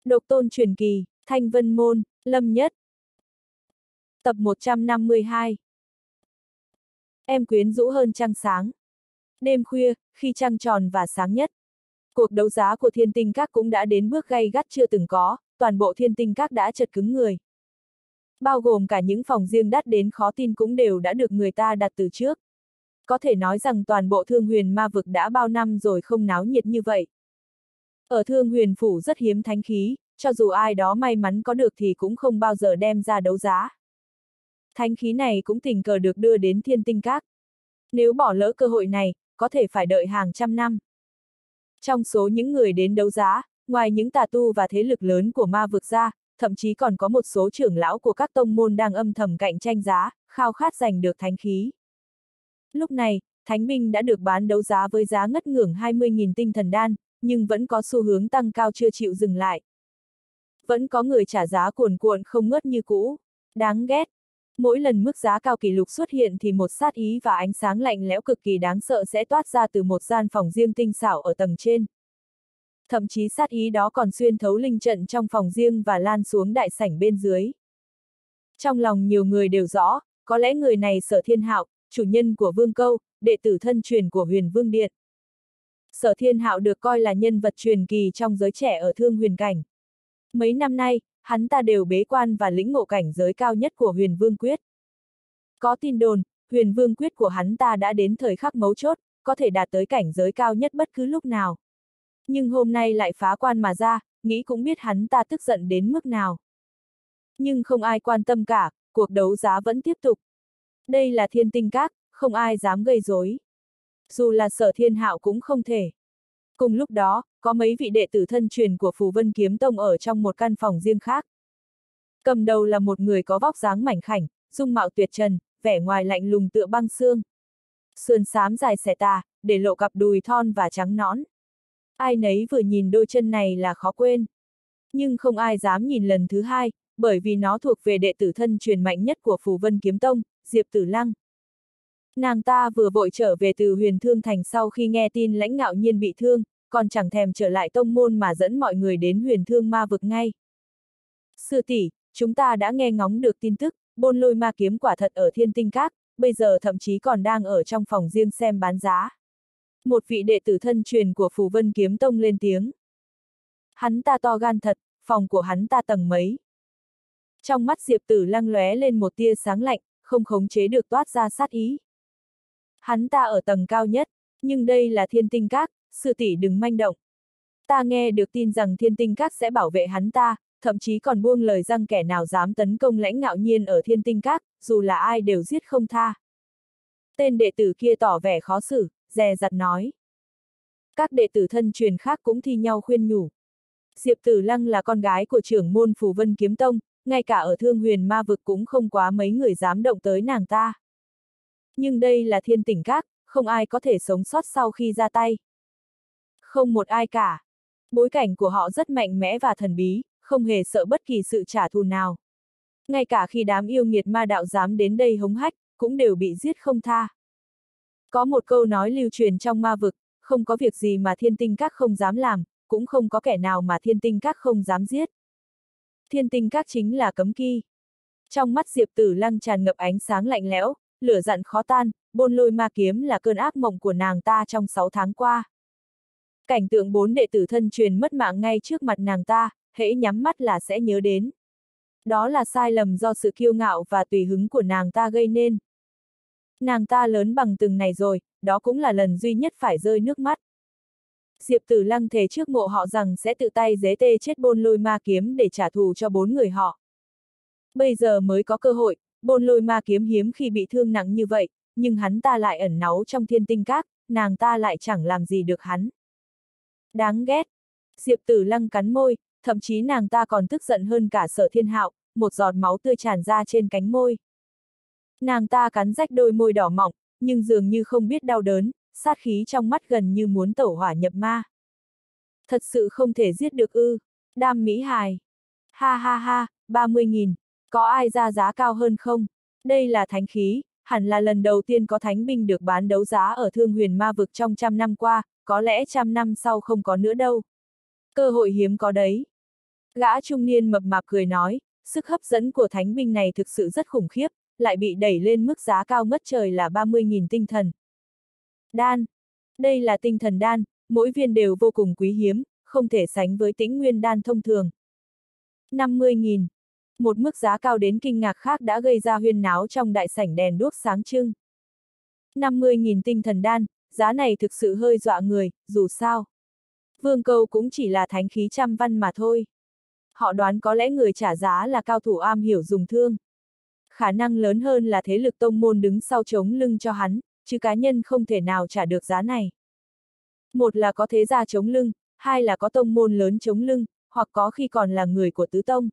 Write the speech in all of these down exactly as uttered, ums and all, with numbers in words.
Độc tôn truyền kỳ, Thanh Vân Môn, Lâm Nhất. Tập một trăm năm mươi hai. Em quyến rũ hơn trăng sáng. Đêm khuya, khi trăng tròn và sáng nhất, cuộc đấu giá của Thiên Tinh Các cũng đã đến bước gay gắt chưa từng có, toàn bộ Thiên Tinh Các đã chật cứng người. Bao gồm cả những phòng riêng đắt đến khó tin cũng đều đã được người ta đặt từ trước. Có thể nói rằng toàn bộ Thương Huyền Ma Vực đã bao năm rồi không náo nhiệt như vậy. Ở Thương Huyền Phủ rất hiếm thánh khí, cho dù ai đó may mắn có được thì cũng không bao giờ đem ra đấu giá. Thánh khí này cũng tình cờ được đưa đến Thiên Tinh Các. Nếu bỏ lỡ cơ hội này, có thể phải đợi hàng trăm năm. Trong số những người đến đấu giá, ngoài những tà tu và thế lực lớn của ma vực ra, thậm chí còn có một số trưởng lão của các tông môn đang âm thầm cạnh tranh giá, khao khát giành được thánh khí. Lúc này, thánh binh đã được bán đấu giá với giá ngất ngưởng hai mươi nghìn tinh thần đan, nhưng vẫn có xu hướng tăng cao chưa chịu dừng lại. Vẫn có người trả giá cuồn cuộn không ngớt như cũ. Đáng ghét. Mỗi lần mức giá cao kỷ lục xuất hiện thì một sát ý và ánh sáng lạnh lẽo cực kỳ đáng sợ sẽ toát ra từ một gian phòng riêng tinh xảo ở tầng trên. Thậm chí sát ý đó còn xuyên thấu linh trận trong phòng riêng và lan xuống đại sảnh bên dưới. Trong lòng nhiều người đều rõ, có lẽ người này Sở Thiên Hạo, chủ nhân của Vương Câu, đệ tử thân truyền của Huyền Vương Điện. Sở Thiên Hạo được coi là nhân vật truyền kỳ trong giới trẻ ở Thương Huyền cảnh. Mấy năm nay, hắn ta đều bế quan và lĩnh ngộ cảnh giới cao nhất của Huyền Vương Quyết. Có tin đồn, Huyền Vương Quyết của hắn ta đã đến thời khắc mấu chốt, có thể đạt tới cảnh giới cao nhất bất cứ lúc nào. Nhưng hôm nay lại phá quan mà ra, nghĩ cũng biết hắn ta tức giận đến mức nào. Nhưng không ai quan tâm cả, cuộc đấu giá vẫn tiếp tục. Đây là Thiên Tinh Các, không ai dám gây rối. Dù là Sở Thiên Hạo cũng không thể. Cùng lúc đó, có mấy vị đệ tử thân truyền của Phù Vân Kiếm Tông ở trong một căn phòng riêng khác. Cầm đầu là một người có vóc dáng mảnh khảnh, dung mạo tuyệt trần, vẻ ngoài lạnh lùng tựa băng xương. Sườn xám dài xẻ tà, để lộ cặp đùi thon và trắng nõn. Ai nấy vừa nhìn đôi chân này là khó quên. Nhưng không ai dám nhìn lần thứ hai, bởi vì nó thuộc về đệ tử thân truyền mạnh nhất của Phù Vân Kiếm Tông, Diệp Tử Lăng. Nàng ta vừa vội trở về từ Huyền Thương Thành sau khi nghe tin Lãnh Ngạo Nhiên bị thương, còn chẳng thèm trở lại tông môn mà dẫn mọi người đến Huyền Thương Ma Vực ngay. Sư tỷ, chúng ta đã nghe ngóng được tin tức, Bôn Lôi Ma Kiếm quả thật ở Thiên Tinh Các, bây giờ thậm chí còn đang ở trong phòng riêng xem bán giá. Một vị đệ tử thân truyền của Phù Vân Kiếm Tông lên tiếng. Hắn ta to gan thật, phòng của hắn ta tầng mấy. Trong mắt Diệp Tử Lăng lóe lên một tia sáng lạnh, không khống chế được toát ra sát ý. Hắn ta ở tầng cao nhất, nhưng đây là Thiên Tinh Các, sư tỷ đừng manh động. Ta nghe được tin rằng Thiên Tinh Các sẽ bảo vệ hắn ta, thậm chí còn buông lời rằng kẻ nào dám tấn công Lãnh Ngạo Nhiên ở Thiên Tinh Các, dù là ai đều giết không tha. Tên đệ tử kia tỏ vẻ khó xử, dè dặt nói. Các đệ tử thân truyền khác cũng thi nhau khuyên nhủ. Diệp Tử Lăng là con gái của trưởng môn Phù Vân Kiếm Tông, ngay cả ở Thương Huyền Ma Vực cũng không quá mấy người dám động tới nàng ta. Nhưng đây là Thiên Tinh Các, không ai có thể sống sót sau khi ra tay. Không một ai cả. Bối cảnh của họ rất mạnh mẽ và thần bí, không hề sợ bất kỳ sự trả thù nào. Ngay cả khi đám yêu nghiệt ma đạo dám đến đây hống hách, cũng đều bị giết không tha. Có một câu nói lưu truyền trong ma vực, không có việc gì mà Thiên Tinh Các không dám làm, cũng không có kẻ nào mà Thiên Tinh Các không dám giết. Thiên Tinh Các chính là cấm kỵ. Trong mắt Diệp Tử Lăng tràn ngập ánh sáng lạnh lẽo, lửa giận khó tan, Bôn Lôi Ma Kiếm là cơn ác mộng của nàng ta trong sáu tháng qua. Cảnh tượng bốn đệ tử thân truyền mất mạng ngay trước mặt nàng ta, hễ nhắm mắt là sẽ nhớ đến. Đó là sai lầm do sự kiêu ngạo và tùy hứng của nàng ta gây nên. Nàng ta lớn bằng từng này rồi, đó cũng là lần duy nhất phải rơi nước mắt. Diệp Tử Lăng thề trước mộ họ rằng sẽ tự tay giết tê chết Bôn Lôi Ma Kiếm để trả thù cho bốn người họ. Bây giờ mới có cơ hội, Bôn Lôi Ma Kiếm hiếm khi bị thương nặng như vậy, nhưng hắn ta lại ẩn náu trong Thiên Tinh Các, nàng ta lại chẳng làm gì được hắn. Đáng ghét. Diệp Tử Lăng cắn môi, thậm chí nàng ta còn tức giận hơn cả Sở Thiên Hạo, một giọt máu tươi tràn ra trên cánh môi. Nàng ta cắn rách đôi môi đỏ mọng, nhưng dường như không biết đau đớn, sát khí trong mắt gần như muốn tẩu hỏa nhập ma. Thật sự không thể giết được ư, Đam Mỹ Hài. Ha ha ha, ba mươi nghìn, có ai ra giá cao hơn không? Đây là thánh khí, hẳn là lần đầu tiên có thánh binh được bán đấu giá ở Thương Huyền Ma Vực trong trăm năm qua, có lẽ trăm năm sau không có nữa đâu. Cơ hội hiếm có đấy. Gã trung niên mập mạp cười nói, sức hấp dẫn của thánh binh này thực sự rất khủng khiếp, lại bị đẩy lên mức giá cao ngất trời là ba mươi nghìn tinh thần. Đan. Đây là tinh thần đan, mỗi viên đều vô cùng quý hiếm, không thể sánh với tĩnh nguyên đan thông thường. năm mươi nghìn. Một mức giá cao đến kinh ngạc khác đã gây ra huyên náo trong đại sảnh đèn đuốc sáng trưng. năm mươi nghìn tinh thần đan, giá này thực sự hơi dọa người, dù sao. Vương Câu cũng chỉ là thánh khí trăm văn mà thôi. Họ đoán có lẽ người trả giá là cao thủ am hiểu dùng thương. Khả năng lớn hơn là thế lực tông môn đứng sau chống lưng cho hắn, chứ cá nhân không thể nào trả được giá này. Một là có thế gia chống lưng, hai là có tông môn lớn chống lưng, hoặc có khi còn là người của tứ tông.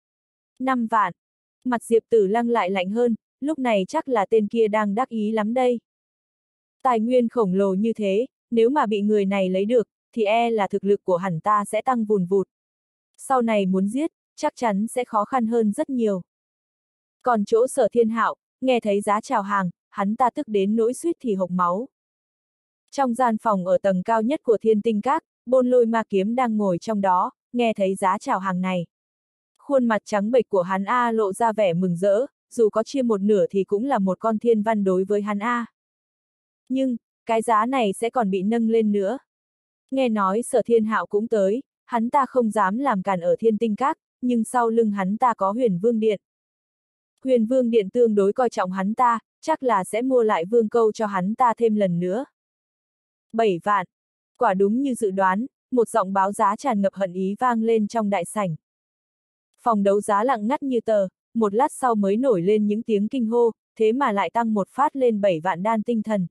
Năm vạn. Mặt Diệp Tử Lăng lại lạnh hơn, lúc này chắc là tên kia đang đắc ý lắm đây. Tài nguyên khổng lồ như thế, nếu mà bị người này lấy được, thì e là thực lực của hắn ta sẽ tăng vùn vụt. Sau này muốn giết, chắc chắn sẽ khó khăn hơn rất nhiều. Còn chỗ Sở Thiên Hạo, nghe thấy giá chào hàng, hắn ta tức đến nỗi suýt thì hộc máu. Trong gian phòng ở tầng cao nhất của Thiên Tinh Các, Bôn Lôi Ma Kiếm đang ngồi trong đó, nghe thấy giá chào hàng này. Khuôn mặt trắng bệch của hắn A lộ ra vẻ mừng rỡ, dù có chia một nửa thì cũng là một con thiên văn đối với hắn A. Nhưng, cái giá này sẽ còn bị nâng lên nữa. Nghe nói Sở Thiên Hạo cũng tới, hắn ta không dám làm cản ở Thiên Tinh Các, nhưng sau lưng hắn ta có Huyền Vương Điện. Huyền Vương Điện tương đối coi trọng hắn ta, chắc là sẽ mua lại Vương Câu cho hắn ta thêm lần nữa. bảy vạn. Quả đúng như dự đoán, một giọng báo giá tràn ngập hận ý vang lên trong đại sảnh. Phòng đấu giá lặng ngắt như tờ, một lát sau mới nổi lên những tiếng kinh hô, thế mà lại tăng một phát lên bảy vạn đan tinh thần.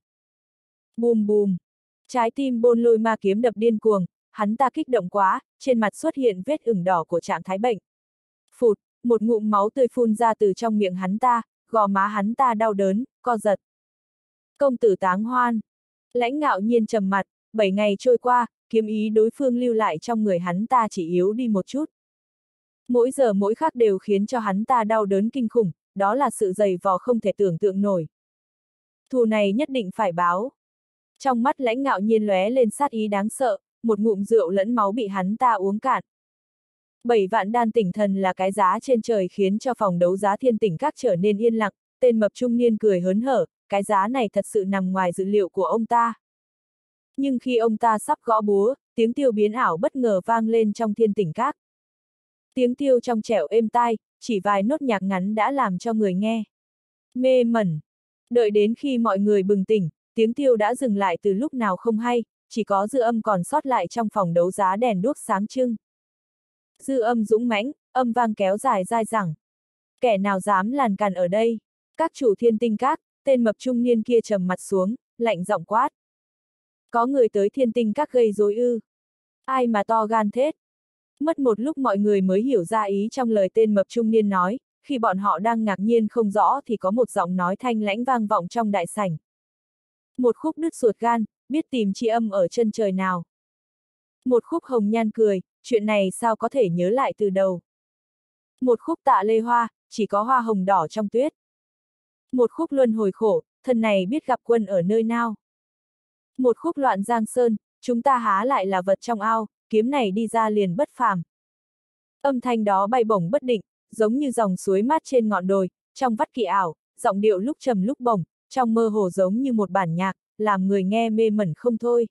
Bùm bùm. Trái tim Bôn Lôi Ma Kiếm đập điên cuồng, hắn ta kích động quá, trên mặt xuất hiện vết ửng đỏ của trạng thái bệnh. Phụt, một ngụm máu tươi phun ra từ trong miệng hắn ta, gò má hắn ta đau đớn, co giật. Công tử Táng Hoan. Lãnh Ngạo Nhiên trầm mặt, bảy ngày trôi qua, kiếm ý đối phương lưu lại trong người hắn ta chỉ yếu đi một chút. Mỗi giờ mỗi khắc đều khiến cho hắn ta đau đớn kinh khủng, đó là sự dày vò không thể tưởng tượng nổi. Thù này nhất định phải báo. Trong mắt Lãnh Ngạo Nhiên lóe lên sát ý đáng sợ, một ngụm rượu lẫn máu bị hắn ta uống cạn. Bảy vạn đan tỉnh thần là cái giá trên trời khiến cho phòng đấu giá Thiên Tỉnh Các trở nên yên lặng, tên mập trung niên cười hớn hở, cái giá này thật sự nằm ngoài dự liệu của ông ta. Nhưng khi ông ta sắp gõ búa, tiếng tiêu biến ảo bất ngờ vang lên trong Thiên Tỉnh Các. Tiếng tiêu trong trẻo êm tai, chỉ vài nốt nhạc ngắn đã làm cho người nghe mê mẩn. Đợi đến khi mọi người bừng tỉnh, tiếng tiêu đã dừng lại từ lúc nào không hay, chỉ có dư âm còn sót lại trong phòng đấu giá đèn đuốc sáng trưng. Dư âm dũng mãnh, âm vang kéo dài dai dẳng. Kẻ nào dám làn càn ở đây? Các chủ Thiên Tinh Các, tên mập trung niên kia trầm mặt xuống, lạnh giọng quát. Có người tới Thiên Tinh Các gây rối ư? Ai mà to gan thế? Mất một lúc mọi người mới hiểu ra ý trong lời tên mập trung niên nói, khi bọn họ đang ngạc nhiên không rõ thì có một giọng nói thanh lãnh vang vọng trong đại sảnh. Một khúc đứt ruột gan, biết tìm chi âm ở chân trời nào. Một khúc hồng nhan cười, chuyện này sao có thể nhớ lại từ đầu. Một khúc tạ lê hoa, chỉ có hoa hồng đỏ trong tuyết. Một khúc luân hồi khổ, thân này biết gặp quân ở nơi nào. Một khúc loạn giang sơn, chúng ta há lại là vật trong ao, kiếm này đi ra liền bất phàm. Âm thanh đó bay bổng bất định, giống như dòng suối mát trên ngọn đồi, trong vắt kỳ ảo, giọng điệu lúc trầm lúc bổng, trong mơ hồ giống như một bản nhạc, làm người nghe mê mẩn không thôi.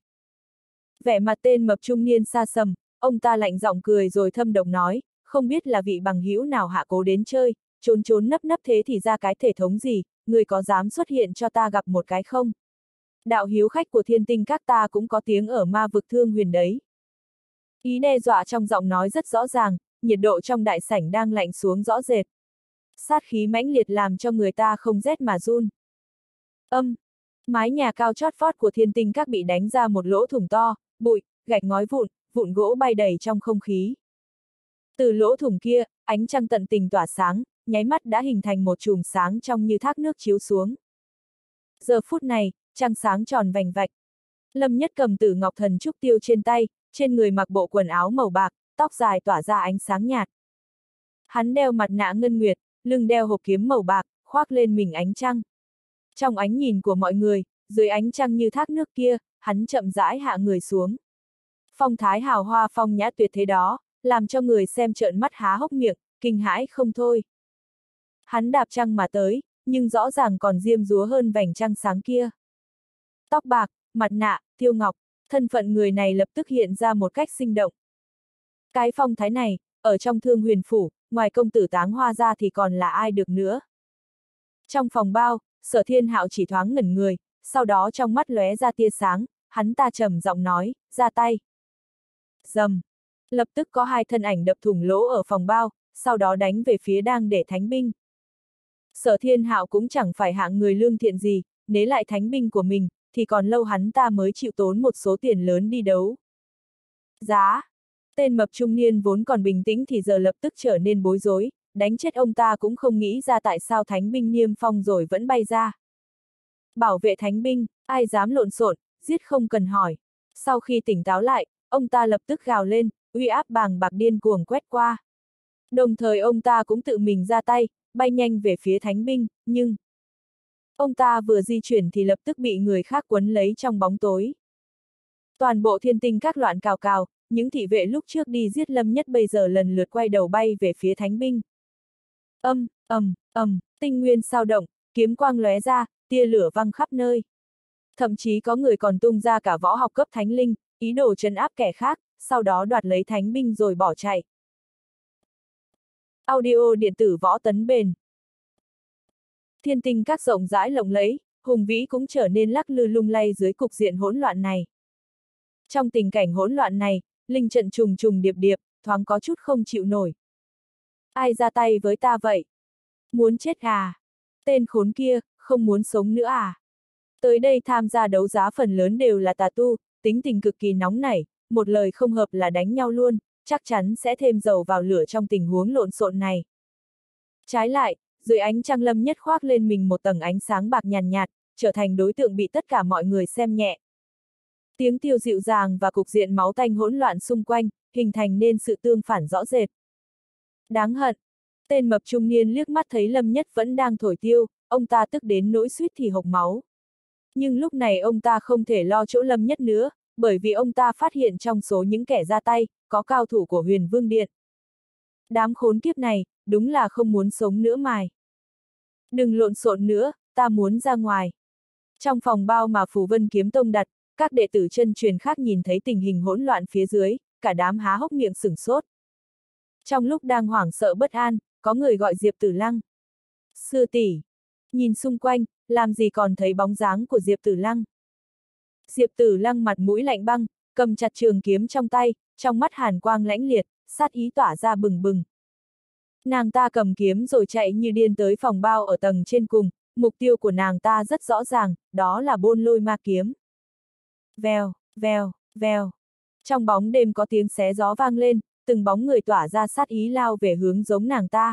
Vẻ mặt tên mập trung niên xa sầm, ông ta lạnh giọng cười rồi thâm độc nói, không biết là vị bằng hữu nào hạ cố đến chơi, trốn trốn nấp nấp thế thì ra cái thể thống gì, người có dám xuất hiện cho ta gặp một cái không? Đạo hiếu khách của Thiên Tinh Các ta cũng có tiếng ở ma vực Thương Huyền đấy. Ý đe dọa trong giọng nói rất rõ ràng, nhiệt độ trong đại sảnh đang lạnh xuống rõ rệt. Sát khí mãnh liệt làm cho người ta không rét mà run. Âm, mái nhà cao chót vót của Thiên Tinh Các bị đánh ra một lỗ thủng to, bụi, gạch ngói vụn, vụn gỗ bay đầy trong không khí. Từ lỗ thủng kia, ánh trăng tận tình tỏa sáng, nháy mắt đã hình thành một chùm sáng trong như thác nước chiếu xuống. Giờ phút này, trăng sáng tròn vành vạch. Lâm Nhất cầm Tử Ngọc Thần Trúc Tiêu trên tay, trên người mặc bộ quần áo màu bạc, tóc dài tỏa ra ánh sáng nhạt. Hắn đeo mặt nạ ngân nguyệt, lưng đeo hộp kiếm màu bạc, khoác lên mình ánh trăng. Trong ánh nhìn của mọi người, dưới ánh trăng như thác nước kia, hắn chậm rãi hạ người xuống. Phong thái hào hoa phong nhã tuyệt thế đó, làm cho người xem trợn mắt há hốc miệng, kinh hãi không thôi. Hắn đạp trăng mà tới, nhưng rõ ràng còn diêm dúa hơn vành trăng sáng kia. Tóc bạc, mặt nạ, tiêu ngọc, thân phận người này lập tức hiện ra một cách sinh động. Cái phong thái này, ở trong Thương Huyền Phủ, ngoài công tử Táng Hoa ra thì còn là ai được nữa. Trong phòng bao, Sở Thiên Hạo chỉ thoáng ngẩn người, sau đó trong mắt lóe ra tia sáng, hắn ta trầm giọng nói, ra tay. Rầm. Lập tức có hai thân ảnh đập thủng lỗ ở phòng bao, sau đó đánh về phía đang để thánh binh. Sở Thiên Hạo cũng chẳng phải hạng người lương thiện gì, nế lại thánh binh của mình, thì còn lâu hắn ta mới chịu tốn một số tiền lớn đi đấu. Giá! Tên mập trung niên vốn còn bình tĩnh thì giờ lập tức trở nên bối rối, đánh chết ông ta cũng không nghĩ ra tại sao thánh binh niêm phong rồi vẫn bay ra. Bảo vệ thánh binh, ai dám lộn xộn, giết không cần hỏi. Sau khi tỉnh táo lại, ông ta lập tức gào lên, uy áp bàng bạc điên cuồng quét qua. Đồng thời ông ta cũng tự mình ra tay, bay nhanh về phía thánh binh, nhưng ông ta vừa di chuyển thì lập tức bị người khác quấn lấy trong bóng tối. Toàn bộ thiên tinh các loạn cào cào, những thị vệ lúc trước đi giết Lâm Nhất bây giờ lần lượt quay đầu bay về phía thánh binh. Âm, ầm, ầm, tinh nguyên sao động, kiếm quang lóe ra, tia lửa văng khắp nơi. Thậm chí có người còn tung ra cả võ học cấp thánh linh, ý đồ trấn áp kẻ khác, sau đó đoạt lấy thánh binh rồi bỏ chạy. Audio điện tử võ tấn bền. Thiên tinh các rộng rãi lộng lẫy, hùng vĩ cũng trở nên lắc lư lung lay dưới cục diện hỗn loạn này. Trong tình cảnh hỗn loạn này, linh trận trùng trùng điệp điệp, thoáng có chút không chịu nổi. Ai ra tay với ta vậy? Muốn chết à? Tên khốn kia, không muốn sống nữa à? Tới đây tham gia đấu giá phần lớn đều là tà tu, tính tình cực kỳ nóng nảy, một lời không hợp là đánh nhau luôn, chắc chắn sẽ thêm dầu vào lửa trong tình huống lộn xộn này. Trái lại, dưới ánh trăng Lâm Nhất khoác lên mình một tầng ánh sáng bạc nhàn nhạt, trở thành đối tượng bị tất cả mọi người xem nhẹ. Tiếng tiêu dịu dàng và cục diện máu tanh hỗn loạn xung quanh, hình thành nên sự tương phản rõ rệt. Đáng hận. Tên mập trung niên liếc mắt thấy Lâm Nhất vẫn đang thổi tiêu, ông ta tức đến nỗi suýt thì hộc máu. Nhưng lúc này ông ta không thể lo chỗ Lâm Nhất nữa, bởi vì ông ta phát hiện trong số những kẻ ra tay, có cao thủ của Huyền Vương Điện. Đám khốn kiếp này, đúng là không muốn sống nữa mài. Đừng lộn xộn nữa, ta muốn ra ngoài. Trong phòng bao mà Phù Vân Kiếm Tông đặt, các đệ tử chân truyền khác nhìn thấy tình hình hỗn loạn phía dưới, cả đám há hốc miệng sửng sốt. Trong lúc đang hoảng sợ bất an, có người gọi Diệp Tử Lăng. Sư tỷ, nhìn xung quanh, làm gì còn thấy bóng dáng của Diệp Tử Lăng. Diệp Tử Lăng mặt mũi lạnh băng, cầm chặt trường kiếm trong tay, trong mắt hàn quang lãnh liệt, sát ý tỏa ra bừng bừng. Nàng ta cầm kiếm rồi chạy như điên tới phòng bao ở tầng trên cùng, mục tiêu của nàng ta rất rõ ràng, đó là Bôn Lôi Ma Kiếm. Vèo, vèo, vèo. Trong bóng đêm có tiếng xé gió vang lên, từng bóng người tỏa ra sát ý lao về hướng giống nàng ta.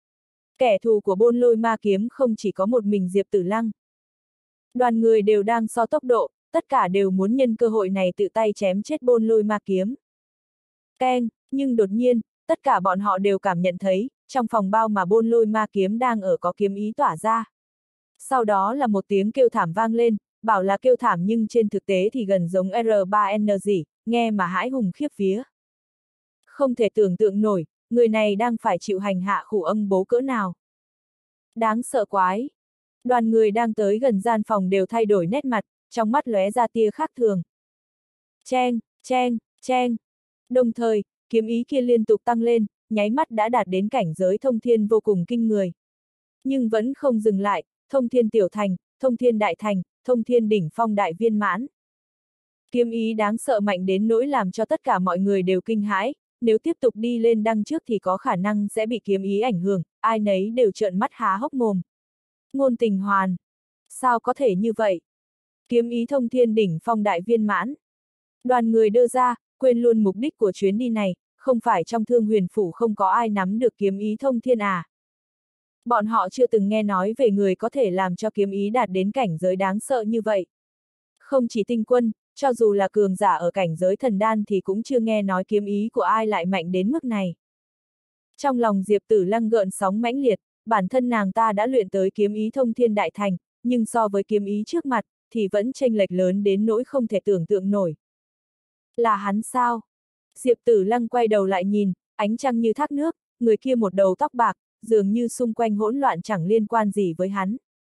Kẻ thù của Bôn Lôi Ma Kiếm không chỉ có một mình Diệp Tử Lăng. Đoàn người đều đang so tốc độ, tất cả đều muốn nhân cơ hội này tự tay chém chết Bôn Lôi Ma Kiếm. Keng, nhưng đột nhiên, tất cả bọn họ đều cảm nhận thấy, trong phòng bao mà Bôn Lôi Ma Kiếm đang ở có kiếm ý tỏa ra. Sau đó là một tiếng kêu thảm vang lên, bảo là kêu thảm nhưng trên thực tế thì gần giống R ba N gì, nghe mà hãi hùng khiếp vía. Không thể tưởng tượng nổi, người này đang phải chịu hành hạ khổ âm bố cỡ nào. Đáng sợ quái. Đoàn người đang tới gần gian phòng đều thay đổi nét mặt, trong mắt lóe ra tia khác thường. Cheng, cheng, cheng. Đồng thời, kiếm ý kia liên tục tăng lên, nháy mắt đã đạt đến cảnh giới thông thiên vô cùng kinh người. Nhưng vẫn không dừng lại, thông thiên tiểu thành, thông thiên đại thành, thông thiên đỉnh phong đại viên mãn. Kiếm ý đáng sợ mạnh đến nỗi làm cho tất cả mọi người đều kinh hãi, nếu tiếp tục đi lên đằng trước thì có khả năng sẽ bị kiếm ý ảnh hưởng, ai nấy đều trợn mắt há hốc mồm. Ngôn Tình Hoàn. Sao có thể như vậy? Kiếm ý thông thiên đỉnh phong đại viên mãn. Đoàn người đưa ra, quên luôn mục đích của chuyến đi này, không phải trong Thương Huyền Phủ không có ai nắm được kiếm ý thông thiên à. Bọn họ chưa từng nghe nói về người có thể làm cho kiếm ý đạt đến cảnh giới đáng sợ như vậy. Không chỉ tinh quân, cho dù là cường giả ở cảnh giới thần đan thì cũng chưa nghe nói kiếm ý của ai lại mạnh đến mức này. Trong lòng Diệp Tử Lăng gợn sóng mãnh liệt, bản thân nàng ta đã luyện tới kiếm ý thông thiên đại thành, nhưng so với kiếm ý trước mặt, thì vẫn chênh lệch lớn đến nỗi không thể tưởng tượng nổi. Là hắn sao? Diệp Tử Lăng quay đầu lại nhìn, ánh trăng như thác nước, người kia một đầu tóc bạc, dường như xung quanh hỗn loạn chẳng liên quan gì với hắn.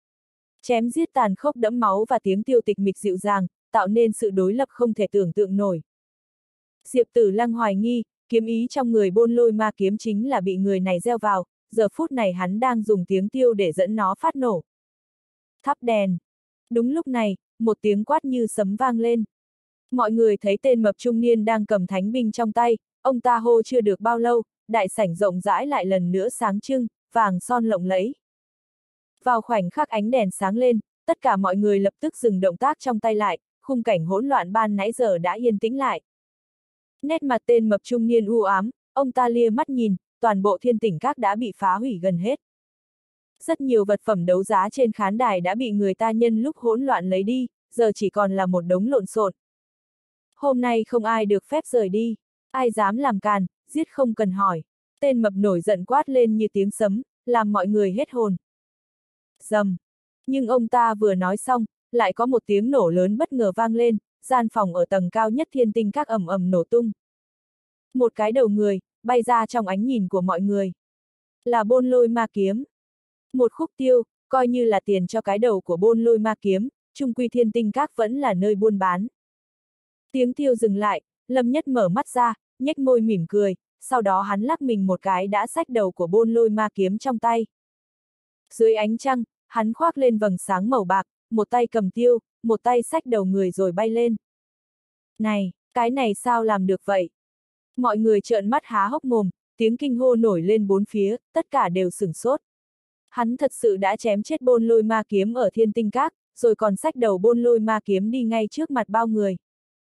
Chém giết tàn khốc đẫm máu và tiếng tiêu tịch mịch dịu dàng, tạo nên sự đối lập không thể tưởng tượng nổi. Diệp Tử Lăng hoài nghi, kiếm ý trong người Bôn Lôi Ma kiếm chính là bị người này gieo vào, giờ phút này hắn đang dùng tiếng tiêu để dẫn nó phát nổ. Thắp đèn. Đúng lúc này, một tiếng quát như sấm vang lên. Mọi người thấy tên mập trung niên đang cầm thánh binh trong tay, ông ta hô chưa được bao lâu, đại sảnh rộng rãi lại lần nữa sáng trưng, vàng son lộng lẫy. Vào khoảnh khắc ánh đèn sáng lên, tất cả mọi người lập tức dừng động tác trong tay lại, khung cảnh hỗn loạn ban nãy giờ đã yên tĩnh lại. Nét mặt tên mập trung niên u ám, ông ta lia mắt nhìn, toàn bộ Thiên Tỉnh Các đã bị phá hủy gần hết. Rất nhiều vật phẩm đấu giá trên khán đài đã bị người ta nhân lúc hỗn loạn lấy đi, giờ chỉ còn là một đống lộn xộn. Hôm nay không ai được phép rời đi, ai dám làm càn, giết không cần hỏi. Tên mập nổi giận quát lên như tiếng sấm, làm mọi người hết hồn. Rầm. Nhưng ông ta vừa nói xong, lại có một tiếng nổ lớn bất ngờ vang lên, gian phòng ở tầng cao nhất Thiên Tinh Các ầm ầm nổ tung. Một cái đầu người, bay ra trong ánh nhìn của mọi người. Là Bôn Lôi Ma kiếm. Một khúc tiêu, coi như là tiền cho cái đầu của Bôn Lôi Ma kiếm, chung quy Thiên Tinh Các vẫn là nơi buôn bán. Tiếng tiêu dừng lại, Lâm Nhất mở mắt ra, nhếch môi mỉm cười, sau đó hắn lắc mình một cái đã xách đầu của Bôn Lôi Ma kiếm trong tay. Dưới ánh trăng, hắn khoác lên vầng sáng màu bạc, một tay cầm tiêu, một tay xách đầu người rồi bay lên. Này, cái này sao làm được vậy? Mọi người trợn mắt há hốc mồm, tiếng kinh hô nổi lên bốn phía, tất cả đều sửng sốt. Hắn thật sự đã chém chết Bôn Lôi Ma kiếm ở Thiên Tinh Các, rồi còn xách đầu Bôn Lôi Ma kiếm đi ngay trước mặt bao người.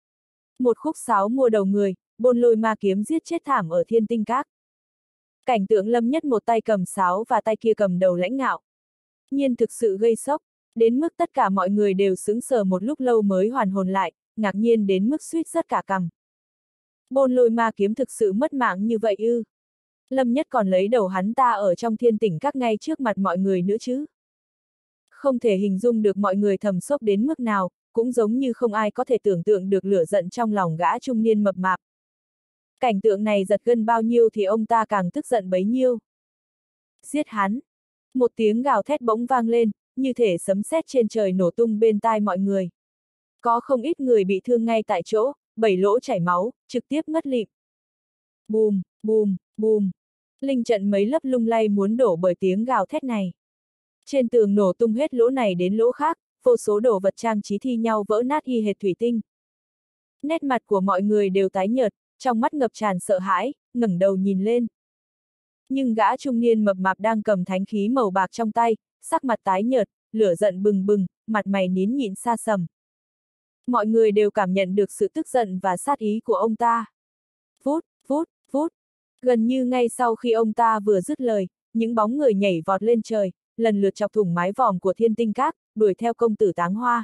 Một khúc sáo mua đầu người, Bôn Lôi Ma kiếm giết chết thảm ở Thiên Tinh Các. Cảnh tượng Lâm Nhất một tay cầm sáo và tay kia cầm đầu lãnh ngạo. Nhiên thực sự gây sốc, đến mức tất cả mọi người đều sững sờ một lúc lâu mới hoàn hồn lại, ngạc nhiên đến mức suýt rớt cả cằm. Bôn Lôi Ma kiếm thực sự mất mạng như vậy ư? Lâm Nhất còn lấy đầu hắn ta ở trong Thiên Tỉnh Các ngay trước mặt mọi người nữa chứ. Không thể hình dung được mọi người thầm sốc đến mức nào, cũng giống như không ai có thể tưởng tượng được lửa giận trong lòng gã trung niên mập mạp. Cảnh tượng này giật gân bao nhiêu thì ông ta càng tức giận bấy nhiêu. Giết hắn! Một tiếng gào thét bỗng vang lên, như thể sấm sét trên trời nổ tung bên tai mọi người. Có không ít người bị thương ngay tại chỗ, bảy lỗ chảy máu, trực tiếp ngất lịm. Bùm, bùm, bùm. Linh trận mấy lớp lung lay muốn đổ bởi tiếng gào thét này. Trên tường nổ tung hết lỗ này đến lỗ khác, vô số đồ vật trang trí thi nhau vỡ nát y hệt thủy tinh. Nét mặt của mọi người đều tái nhợt, trong mắt ngập tràn sợ hãi, ngẩng đầu nhìn lên. Nhưng gã trung niên mập mạp đang cầm thánh khí màu bạc trong tay, sắc mặt tái nhợt, lửa giận bừng bừng, mặt mày nín nhịn xa sầm. Mọi người đều cảm nhận được sự tức giận và sát ý của ông ta. Phút, phút, phút. Gần như ngay sau khi ông ta vừa dứt lời, những bóng người nhảy vọt lên trời, lần lượt chọc thủng mái vòm của Thiên Tinh Các, đuổi theo công tử Táng Hoa.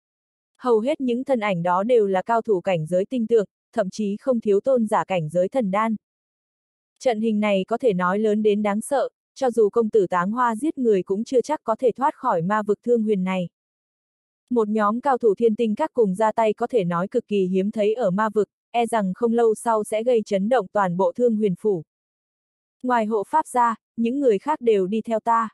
Hầu hết những thân ảnh đó đều là cao thủ cảnh giới tinh tượng, thậm chí không thiếu tôn giả cảnh giới thần đan. Trận hình này có thể nói lớn đến đáng sợ, cho dù công tử Táng Hoa giết người cũng chưa chắc có thể thoát khỏi ma vực Thương Huyền này. Một nhóm cao thủ Thiên Tinh Các cùng ra tay có thể nói cực kỳ hiếm thấy ở ma vực, e rằng không lâu sau sẽ gây chấn động toàn bộ Thương Huyền phủ. Ngoài hộ pháp ra, những người khác đều đi theo ta.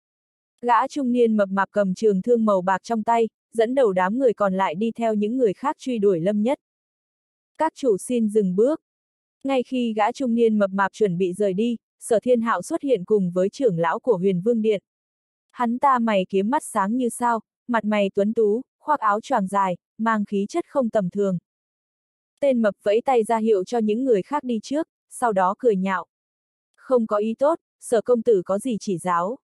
Gã trung niên mập mạp cầm trường thương màu bạc trong tay, dẫn đầu đám người còn lại đi theo những người khác truy đuổi Lâm Nhất. Các chủ xin dừng bước. Ngay khi gã trung niên mập mạp chuẩn bị rời đi, Sở Thiên Hạo xuất hiện cùng với trưởng lão của Huyền Vương Điện. Hắn ta mày kiếm mắt sáng như sao, mặt mày tuấn tú, khoác áo choàng dài, mang khí chất không tầm thường. Tên mập vẫy tay ra hiệu cho những người khác đi trước, sau đó cười nhạo. Không có ý tốt, Sở công tử có gì chỉ giáo.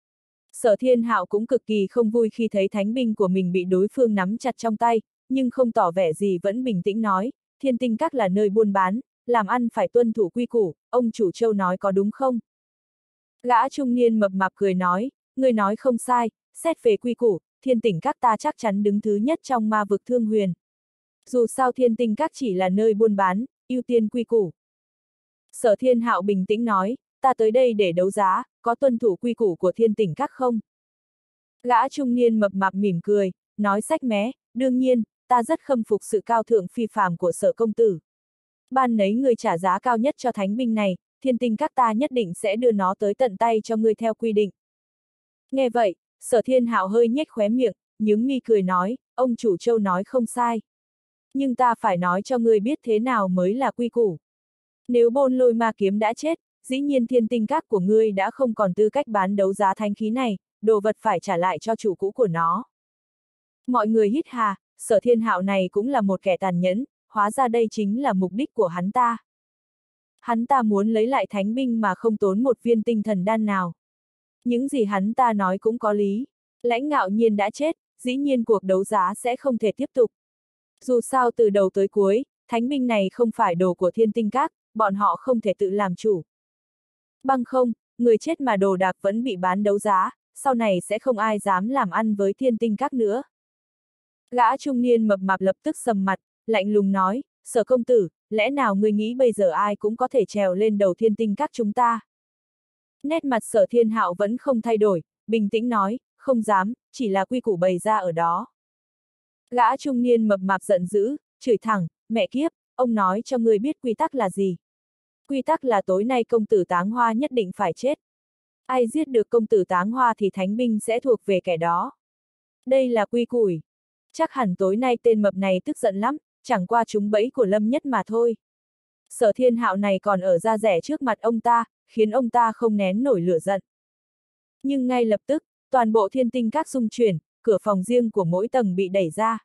Sở Thiên Hạo cũng cực kỳ không vui khi thấy thánh binh của mình bị đối phương nắm chặt trong tay, nhưng không tỏ vẻ gì vẫn bình tĩnh nói, Thiên Tinh Các là nơi buôn bán, làm ăn phải tuân thủ quy củ, ông chủ Châu nói có đúng không? Gã trung niên mập mạp cười nói, người nói không sai, xét về quy củ, Thiên Tinh Các ta chắc chắn đứng thứ nhất trong ma vực Thương Huyền. Dù sao Thiên Tinh Các chỉ là nơi buôn bán, ưu tiên quy củ. Sở Thiên Hạo bình tĩnh nói, ta tới đây để đấu giá, có tuân thủ quy củ của Thiên Tinh Các không? Gã trung niên mập mạp mỉm cười, nói sách mé, đương nhiên, ta rất khâm phục sự cao thượng phi phàm của Sở công tử. Ban nấy người trả giá cao nhất cho thánh binh này, thiên tinh các ta nhất định sẽ đưa nó tới tận tay cho ngươi theo quy định. Nghe vậy, Sở Thiên Hạo hơi nhếch khóe miệng, nhướng mi cười nói, ông chủ Châu nói không sai. Nhưng ta phải nói cho ngươi biết thế nào mới là quy củ. Nếu Bôn Lôi Ma Kiếm đã chết, dĩ nhiên thiên tinh các của ngươi đã không còn tư cách bán đấu giá thánh khí này, đồ vật phải trả lại cho chủ cũ của nó. Mọi người hít hà, Sở Thiên Hạo này cũng là một kẻ tàn nhẫn, hóa ra đây chính là mục đích của hắn ta. Hắn ta muốn lấy lại thánh binh mà không tốn một viên tinh thần đan nào. Những gì hắn ta nói cũng có lý. Lãnh Ngạo Nhiên đã chết, dĩ nhiên cuộc đấu giá sẽ không thể tiếp tục. Dù sao từ đầu tới cuối, thánh binh này không phải đồ của thiên tinh các, bọn họ không thể tự làm chủ. Bằng không, người chết mà đồ đạc vẫn bị bán đấu giá, sau này sẽ không ai dám làm ăn với thiên tinh các nữa. Gã trung niên mập mạp lập tức sầm mặt, lạnh lùng nói, Sở công tử, lẽ nào ngươi nghĩ bây giờ ai cũng có thể trèo lên đầu thiên tinh các chúng ta? Nét mặt Sở Thiên Hạo vẫn không thay đổi, bình tĩnh nói, không dám, chỉ là quy củ bày ra ở đó. Gã trung niên mập mạp giận dữ, chửi thẳng, mẹ kiếp, ông nói cho ngươi biết quy tắc là gì? Quy tắc là tối nay công tử Táng Hoa nhất định phải chết. Ai giết được công tử Táng Hoa thì thánh binh sẽ thuộc về kẻ đó. Đây là quy củ. Chắc hẳn tối nay tên mập này tức giận lắm, chẳng qua trúng bẫy của Lâm Nhất mà thôi. Sở Thiên Hạo này còn ở ra rẻ trước mặt ông ta, khiến ông ta không nén nổi lửa giận. Nhưng ngay lập tức, toàn bộ thiên tinh các xung chuyển, cửa phòng riêng của mỗi tầng bị đẩy ra.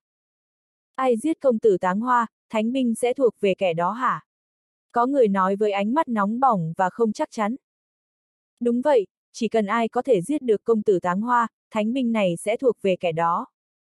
Ai giết công tử Táng Hoa, thánh binh sẽ thuộc về kẻ đó hả? Có người nói với ánh mắt nóng bỏng và không chắc chắn. Đúng vậy, chỉ cần ai có thể giết được công tử Táng Hoa, thánh binh này sẽ thuộc về kẻ đó.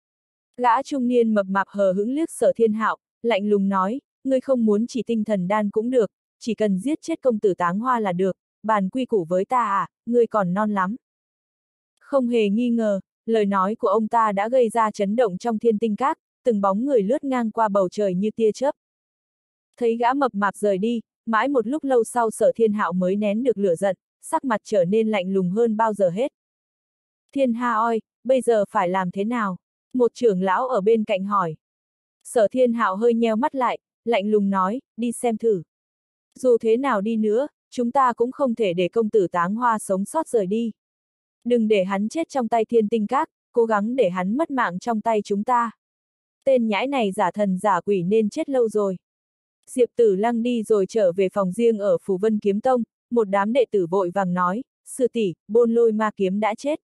Gã trung niên mập mạp hờ hững liếc Sở Thiên Hạo, lạnh lùng nói, ngươi không muốn chỉ tinh thần đan cũng được, chỉ cần giết chết công tử Táng Hoa là được, bàn quy củ với ta à, ngươi còn non lắm. Không hề nghi ngờ, lời nói của ông ta đã gây ra chấn động trong thiên tinh các, từng bóng người lướt ngang qua bầu trời như tia chớp. Thấy gã mập mạp rời đi, mãi một lúc lâu sau Sở Thiên Hạo mới nén được lửa giận, sắc mặt trở nên lạnh lùng hơn bao giờ hết. Thiên Ha oi, bây giờ phải làm thế nào? Một trưởng lão ở bên cạnh hỏi. Sở Thiên Hạo hơi nheo mắt lại, lạnh lùng nói, đi xem thử. Dù thế nào đi nữa, chúng ta cũng không thể để công tử Táng Hoa sống sót rời đi. Đừng để hắn chết trong tay thiên tinh các, cố gắng để hắn mất mạng trong tay chúng ta. Tên nhãi này giả thần giả quỷ nên chết lâu rồi. Diệp Tử Lăng đi rồi trở về phòng riêng ở Phù Vân Kiếm Tông, một đám đệ tử vội vàng nói, sư tỷ, Bôn Lôi Ma Kiếm đã chết.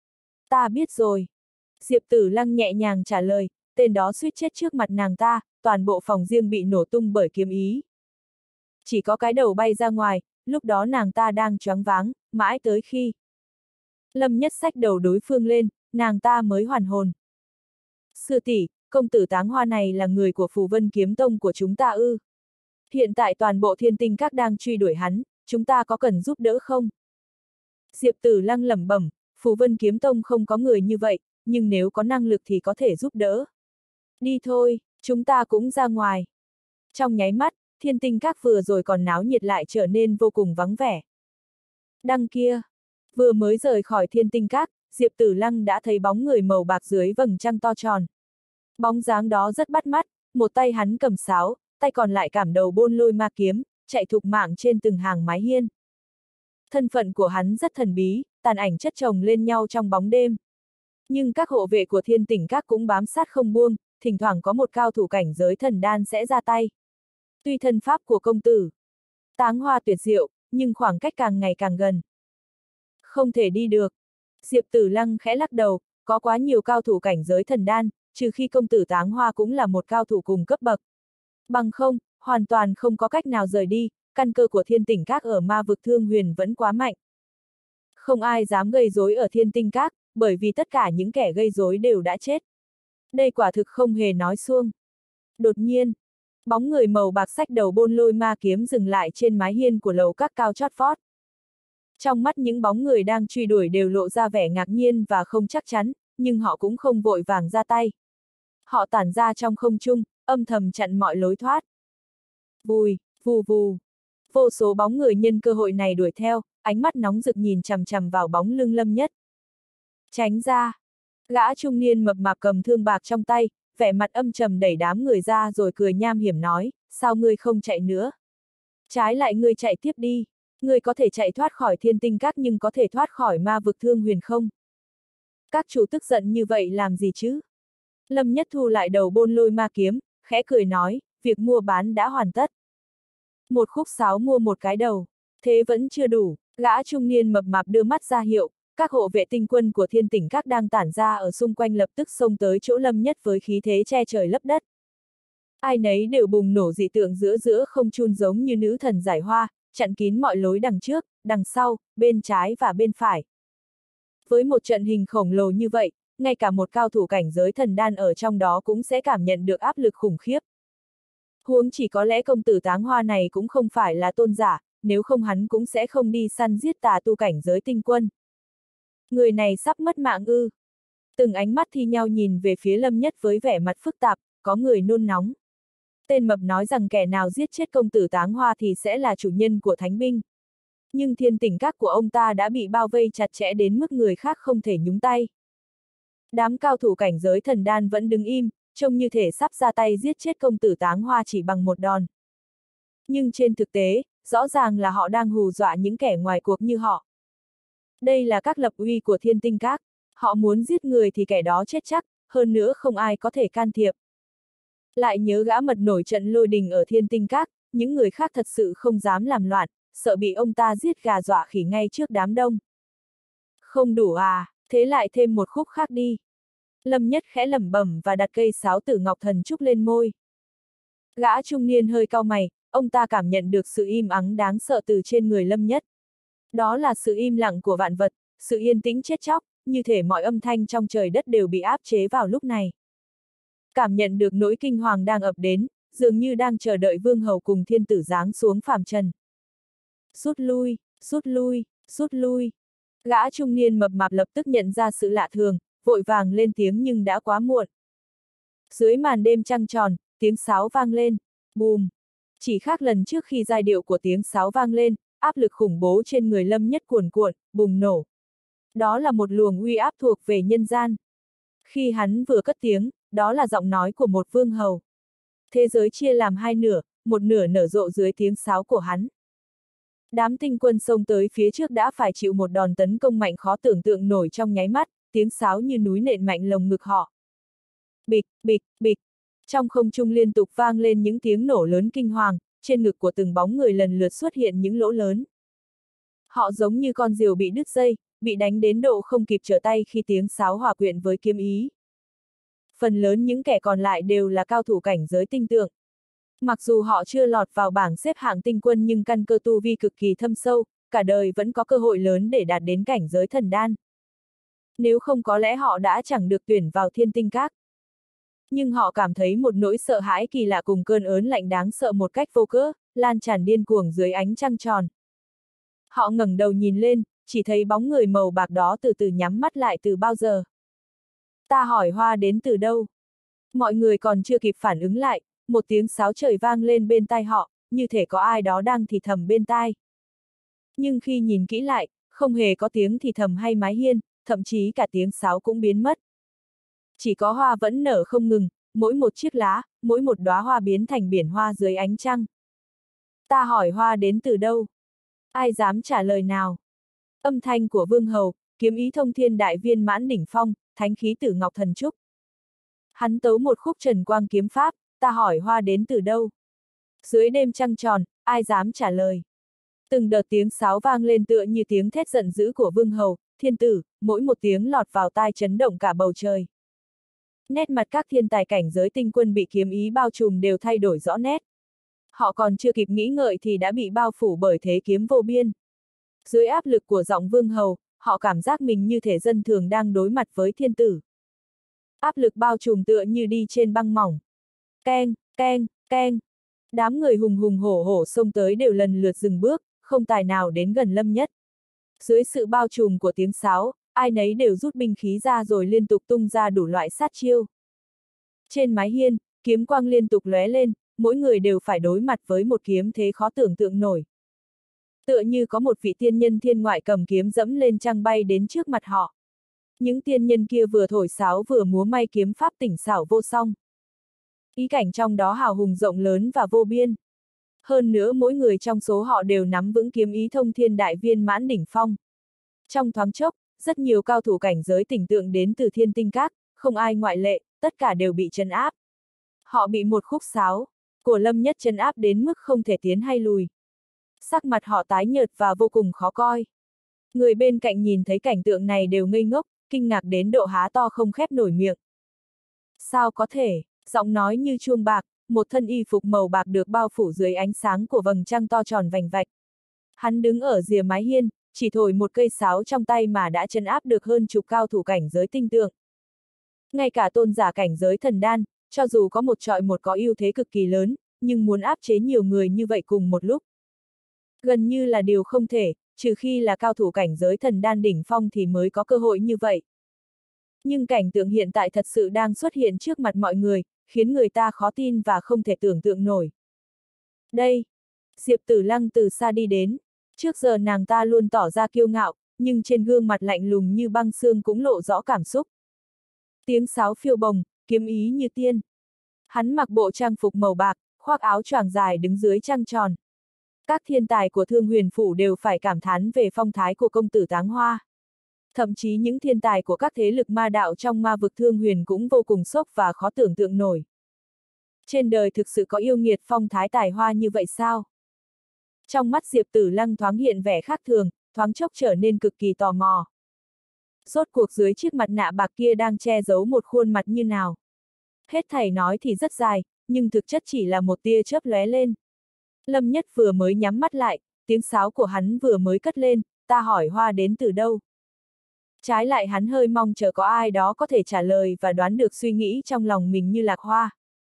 Ta biết rồi. Diệp Tử Lăng nhẹ nhàng trả lời, tên đó suýt chết trước mặt nàng ta, toàn bộ phòng riêng bị nổ tung bởi kiếm ý. Chỉ có cái đầu bay ra ngoài, lúc đó nàng ta đang choáng váng, mãi tới khi Lâm Nhất xách đầu đối phương lên, nàng ta mới hoàn hồn. Sư tỷ, công tử Táng Hoa này là người của Phù Vân Kiếm Tông của chúng ta ư? Hiện tại toàn bộ thiên tinh các đang truy đuổi hắn, chúng ta có cần giúp đỡ không? Diệp Tử Lăng lẩm bẩm, Phù Vân Kiếm Tông không có người như vậy, nhưng nếu có năng lực thì có thể giúp đỡ. Đi thôi, chúng ta cũng ra ngoài. Trong nháy mắt, thiên tinh các vừa rồi còn náo nhiệt lại trở nên vô cùng vắng vẻ. Đằng kia, vừa mới rời khỏi thiên tinh các, Diệp Tử Lăng đã thấy bóng người màu bạc dưới vầng trăng to tròn. Bóng dáng đó rất bắt mắt, một tay hắn cầm sáo, tay còn lại cảm đầu Bôn Lôi Ma Kiếm, chạy thục mạng trên từng hàng mái hiên. Thân phận của hắn rất thần bí, tàn ảnh chất chồng lên nhau trong bóng đêm. Nhưng các hộ vệ của thiên tinh các cũng bám sát không buông, thỉnh thoảng có một cao thủ cảnh giới thần đan sẽ ra tay. Tuy thân pháp của công tử Táng Hoa tuyệt diệu, nhưng khoảng cách càng ngày càng gần. Không thể đi được. Diệp Tử Lăng khẽ lắc đầu, có quá nhiều cao thủ cảnh giới thần đan, trừ khi công tử Táng Hoa cũng là một cao thủ cùng cấp bậc. Bằng không, hoàn toàn không có cách nào rời đi, căn cơ của thiên tinh các ở ma vực Thương Huyền vẫn quá mạnh. Không ai dám gây rối ở thiên tinh các, bởi vì tất cả những kẻ gây rối đều đã chết. Đây quả thực không hề nói suông. Đột nhiên, bóng người màu bạc xách đầu Bôn Lôi Ma Kiếm dừng lại trên mái hiên của lầu các cao chót vót. Trong mắt những bóng người đang truy đuổi đều lộ ra vẻ ngạc nhiên và không chắc chắn, nhưng họ cũng không vội vàng ra tay. Họ tản ra trong không trung, âm thầm chặn mọi lối thoát. Vùi, vù vù. Vô số bóng người nhân cơ hội này đuổi theo, ánh mắt nóng rực nhìn chằm chằm vào bóng lưng Lâm Nhất. Tránh ra. Gã trung niên mập mạp cầm thương bạc trong tay, vẻ mặt âm trầm đẩy đám người ra rồi cười nham hiểm nói, sao ngươi không chạy nữa? Trái lại ngươi chạy tiếp đi, ngươi có thể chạy thoát khỏi thiên tinh các nhưng có thể thoát khỏi ma vực Thương Huyền không? Các chủ tức giận như vậy làm gì chứ? Lâm Nhất thu lại đầu bôn lôi ma kiếm, khẽ cười nói, việc mua bán đã hoàn tất. Một khúc sáo mua một cái đầu, thế vẫn chưa đủ, gã trung niên mập mạp đưa mắt ra hiệu, các hộ vệ tinh quân của thiên tỉnh các đang tản ra ở xung quanh lập tức xông tới chỗ Lâm Nhất với khí thế che trời lấp đất. Ai nấy đều bùng nổ dị tượng giữa giữa không trung giống như nữ thần giải hoa, chặn kín mọi lối đằng trước, đằng sau, bên trái và bên phải. Với một trận hình khổng lồ như vậy, ngay cả một cao thủ cảnh giới thần đan ở trong đó cũng sẽ cảm nhận được áp lực khủng khiếp. Huống chỉ có lẽ công tử Táng Hoa này cũng không phải là tôn giả, nếu không hắn cũng sẽ không đi săn giết tà tu cảnh giới tinh quân. Người này sắp mất mạng ư. Từng ánh mắt thi nhau nhìn về phía Lâm Nhất với vẻ mặt phức tạp, có người nôn nóng. Tên mập nói rằng kẻ nào giết chết công tử Táng Hoa thì sẽ là chủ nhân của thánh binh. Nhưng thiên tỉnh các của ông ta đã bị bao vây chặt chẽ đến mức người khác không thể nhúng tay. Đám cao thủ cảnh giới thần đan vẫn đứng im, trông như thể sắp ra tay giết chết công tử Táng Hoa chỉ bằng một đòn. Nhưng trên thực tế, rõ ràng là họ đang hù dọa những kẻ ngoài cuộc như họ. Đây là các lập uy của thiên tinh các, họ muốn giết người thì kẻ đó chết chắc, hơn nữa không ai có thể can thiệp. Lại nhớ gã mật nổi trận lôi đình ở thiên tinh các, những người khác thật sự không dám làm loạn, sợ bị ông ta giết gà dọa khỉ ngay trước đám đông. Không đủ à, thế lại thêm một khúc khác đi. Lâm Nhất khẽ lẩm bẩm và đặt cây sáo tử ngọc thần trúc lên môi. Gã trung niên hơi cau mày, ông ta cảm nhận được sự im ắng đáng sợ từ trên người Lâm Nhất. Đó là sự im lặng của vạn vật, sự yên tĩnh chết chóc, như thể mọi âm thanh trong trời đất đều bị áp chế vào lúc này. Cảm nhận được nỗi kinh hoàng đang ập đến, dường như đang chờ đợi vương hầu cùng thiên tử giáng xuống phàm trần. Rút lui, rút lui, rút lui. Gã trung niên mập mạp lập tức nhận ra sự lạ thường, vội vàng lên tiếng nhưng đã quá muộn. Dưới màn đêm trăng tròn, tiếng sáo vang lên, bùm. Chỉ khác lần trước khi giai điệu của tiếng sáo vang lên, áp lực khủng bố trên người Lâm Nhất cuồn cuộn, bùng nổ. Đó là một luồng uy áp thuộc về nhân gian. Khi hắn vừa cất tiếng, đó là giọng nói của một vương hầu. Thế giới chia làm hai nửa, một nửa nở rộ dưới tiếng sáo của hắn. Đám tinh quân xông tới phía trước đã phải chịu một đòn tấn công mạnh khó tưởng tượng nổi trong nháy mắt, tiếng sáo như núi nện mạnh lồng ngực họ. Bịch, bịch, bịch. Trong không trung liên tục vang lên những tiếng nổ lớn kinh hoàng, trên ngực của từng bóng người lần lượt xuất hiện những lỗ lớn. Họ giống như con diều bị đứt dây, bị đánh đến độ không kịp trở tay khi tiếng sáo hòa quyện với kiếm ý. Phần lớn những kẻ còn lại đều là cao thủ cảnh giới tinh tượng. Mặc dù họ chưa lọt vào bảng xếp hạng tinh quân nhưng căn cơ tu vi cực kỳ thâm sâu, cả đời vẫn có cơ hội lớn để đạt đến cảnh giới thần đan. Nếu không có lẽ họ đã chẳng được tuyển vào thiên tinh các. Nhưng họ cảm thấy một nỗi sợ hãi kỳ lạ cùng cơn ớn lạnh đáng sợ một cách vô cớ, lan tràn điên cuồng dưới ánh trăng tròn. Họ ngẩng đầu nhìn lên, chỉ thấy bóng người màu bạc đó từ từ nhắm mắt lại từ bao giờ. Ta hỏi Hoa đến từ đâu? Mọi người còn chưa kịp phản ứng lại, một tiếng sáo trời vang lên bên tai họ, như thể có ai đó đang thì thầm bên tai. Nhưng khi nhìn kỹ lại, không hề có tiếng thì thầm hay mái hiên, thậm chí cả tiếng sáo cũng biến mất. Chỉ có hoa vẫn nở không ngừng, mỗi một chiếc lá, mỗi một đóa hoa biến thành biển hoa dưới ánh trăng. Ta hỏi Hoa đến từ đâu? Ai dám trả lời nào? Âm thanh của vương hầu, kiếm ý thông thiên đại viên mãn đỉnh phong, thánh khí tử ngọc thần trúc. Hắn tấu một khúc trần quang kiếm pháp, ta hỏi Hoa đến từ đâu? Dưới đêm trăng tròn, ai dám trả lời? Từng đợt tiếng sáo vang lên tựa như tiếng thét giận dữ của vương hầu, thiên tử, mỗi một tiếng lọt vào tai chấn động cả bầu trời. Nét mặt các thiên tài cảnh giới tinh quân bị kiếm ý bao trùm đều thay đổi rõ nét. Họ còn chưa kịp nghĩ ngợi thì đã bị bao phủ bởi thế kiếm vô biên. Dưới áp lực của giọng vương hầu, họ cảm giác mình như thể dân thường đang đối mặt với thiên tử. Áp lực bao trùm tựa như đi trên băng mỏng. Keng, keng, keng. Đám người hùng hùng hổ hổ xông tới đều lần lượt dừng bước, không tài nào đến gần Lâm Nhất. Dưới sự bao trùm của tiếng sáo, ai nấy đều rút binh khí ra rồi liên tục tung ra đủ loại sát chiêu. Trên mái hiên, kiếm quang liên tục lóe lên, mỗi người đều phải đối mặt với một kiếm thế khó tưởng tượng nổi. Tựa như có một vị tiên nhân thiên ngoại cầm kiếm dẫm lên trăng bay đến trước mặt họ. Những tiên nhân kia vừa thổi sáo vừa múa may kiếm pháp tỉnh xảo vô song. Ý cảnh trong đó hào hùng rộng lớn và vô biên. Hơn nữa mỗi người trong số họ đều nắm vững kiếm ý thông thiên đại viên mãn đỉnh phong. Trong thoáng chốc, rất nhiều cao thủ cảnh giới tỉnh tượng đến từ thiên tinh các, không ai ngoại lệ, tất cả đều bị trấn áp. Họ bị một khúc sáo của Lâm Nhất trấn áp đến mức không thể tiến hay lùi. Sắc mặt họ tái nhợt và vô cùng khó coi. Người bên cạnh nhìn thấy cảnh tượng này đều ngây ngốc, kinh ngạc đến độ há to không khép nổi miệng. Sao có thể, giọng nói như chuông bạc, một thân y phục màu bạc được bao phủ dưới ánh sáng của vầng trăng to tròn vành vạch. Hắn đứng ở rìa mái hiên, chỉ thổi một cây sáo trong tay mà đã trấn áp được hơn chục cao thủ cảnh giới tinh tượng. Ngay cả tôn giả cảnh giới thần đan, cho dù có một trọi một có ưu thế cực kỳ lớn, nhưng muốn áp chế nhiều người như vậy cùng một lúc, gần như là điều không thể, trừ khi là cao thủ cảnh giới thần đan đỉnh phong thì mới có cơ hội như vậy. Nhưng cảnh tượng hiện tại thật sự đang xuất hiện trước mặt mọi người, khiến người ta khó tin và không thể tưởng tượng nổi. Đây, Diệp Tử Lăng từ xa đi đến, trước giờ nàng ta luôn tỏ ra kiêu ngạo, nhưng trên gương mặt lạnh lùng như băng xương cũng lộ rõ cảm xúc. Tiếng sáo phiêu bồng, kiếm ý như tiên. Hắn mặc bộ trang phục màu bạc, khoác áo choàng dài đứng dưới trăng tròn. Các thiên tài của Thương Huyền Phủ đều phải cảm thán về phong thái của công tử Táng Hoa. Thậm chí những thiên tài của các thế lực ma đạo trong ma vực Thương Huyền cũng vô cùng sốc và khó tưởng tượng nổi. Trên đời thực sự có yêu nghiệt phong thái tài hoa như vậy sao? Trong mắt Diệp Tử Lăng thoáng hiện vẻ khác thường, thoáng chốc trở nên cực kỳ tò mò. Rốt cuộc dưới chiếc mặt nạ bạc kia đang che giấu một khuôn mặt như nào? Hết thảy nói thì rất dài, nhưng thực chất chỉ là một tia chớp lóe lên. Lâm Nhất vừa mới nhắm mắt lại, tiếng sáo của hắn vừa mới cất lên, ta hỏi Hoa đến từ đâu? Trái lại hắn hơi mong chờ có ai đó có thể trả lời và đoán được suy nghĩ trong lòng mình như Lạc Hoa.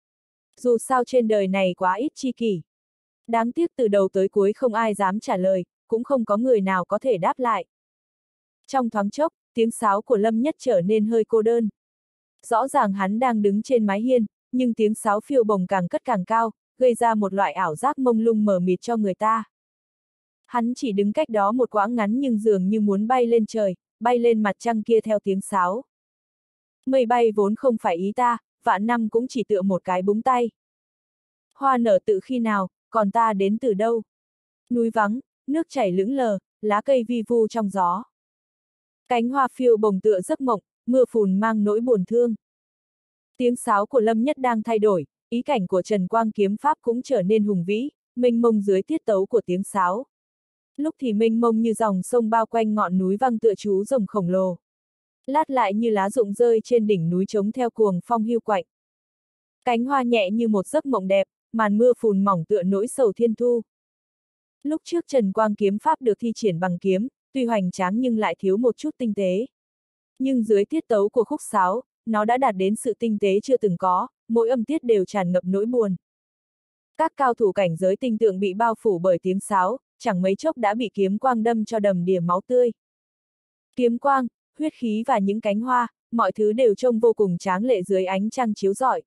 Dù sao trên đời này quá ít tri kỷ. Đáng tiếc từ đầu tới cuối không ai dám trả lời, cũng không có người nào có thể đáp lại. Trong thoáng chốc, tiếng sáo của Lâm Nhất trở nên hơi cô đơn. Rõ ràng hắn đang đứng trên mái hiên, nhưng tiếng sáo phiêu bồng càng cất càng cao, gây ra một loại ảo giác mông lung mờ mịt cho người ta. Hắn chỉ đứng cách đó một quãng ngắn nhưng dường như muốn bay lên trời, bay lên mặt trăng kia theo tiếng sáo. Mây bay vốn không phải ý ta, vạn năm cũng chỉ tựa một cái búng tay. Hoa nở tự khi nào, còn ta đến từ đâu? Núi vắng, nước chảy lững lờ, lá cây vi vu trong gió. Cánh hoa phiêu bồng tựa giấc mộng, mưa phùn mang nỗi buồn thương. Tiếng sáo của Lâm Nhất đang thay đổi, ý cảnh của Trần Quang kiếm pháp cũng trở nên hùng vĩ, mênh mông dưới tiết tấu của tiếng sáo. Lúc thì mênh mông như dòng sông bao quanh ngọn núi văng tựa chú rồng khổng lồ. Lát lại như lá rụng rơi trên đỉnh núi trống theo cuồng phong hiu quạnh. Cánh hoa nhẹ như một giấc mộng đẹp, màn mưa phùn mỏng tựa nỗi sầu thiên thu. Lúc trước Trần Quang kiếm pháp được thi triển bằng kiếm, tuy hoành tráng nhưng lại thiếu một chút tinh tế. Nhưng dưới tiết tấu của khúc sáo, nó đã đạt đến sự tinh tế chưa từng có, mỗi âm tiết đều tràn ngập nỗi buồn. Các cao thủ cảnh giới tinh tượng bị bao phủ bởi tiếng sáo, chẳng mấy chốc đã bị kiếm quang đâm cho đầm đìa máu tươi. Kiếm quang, huyết khí và những cánh hoa, mọi thứ đều trông vô cùng tráng lệ dưới ánh trăng chiếu rọi.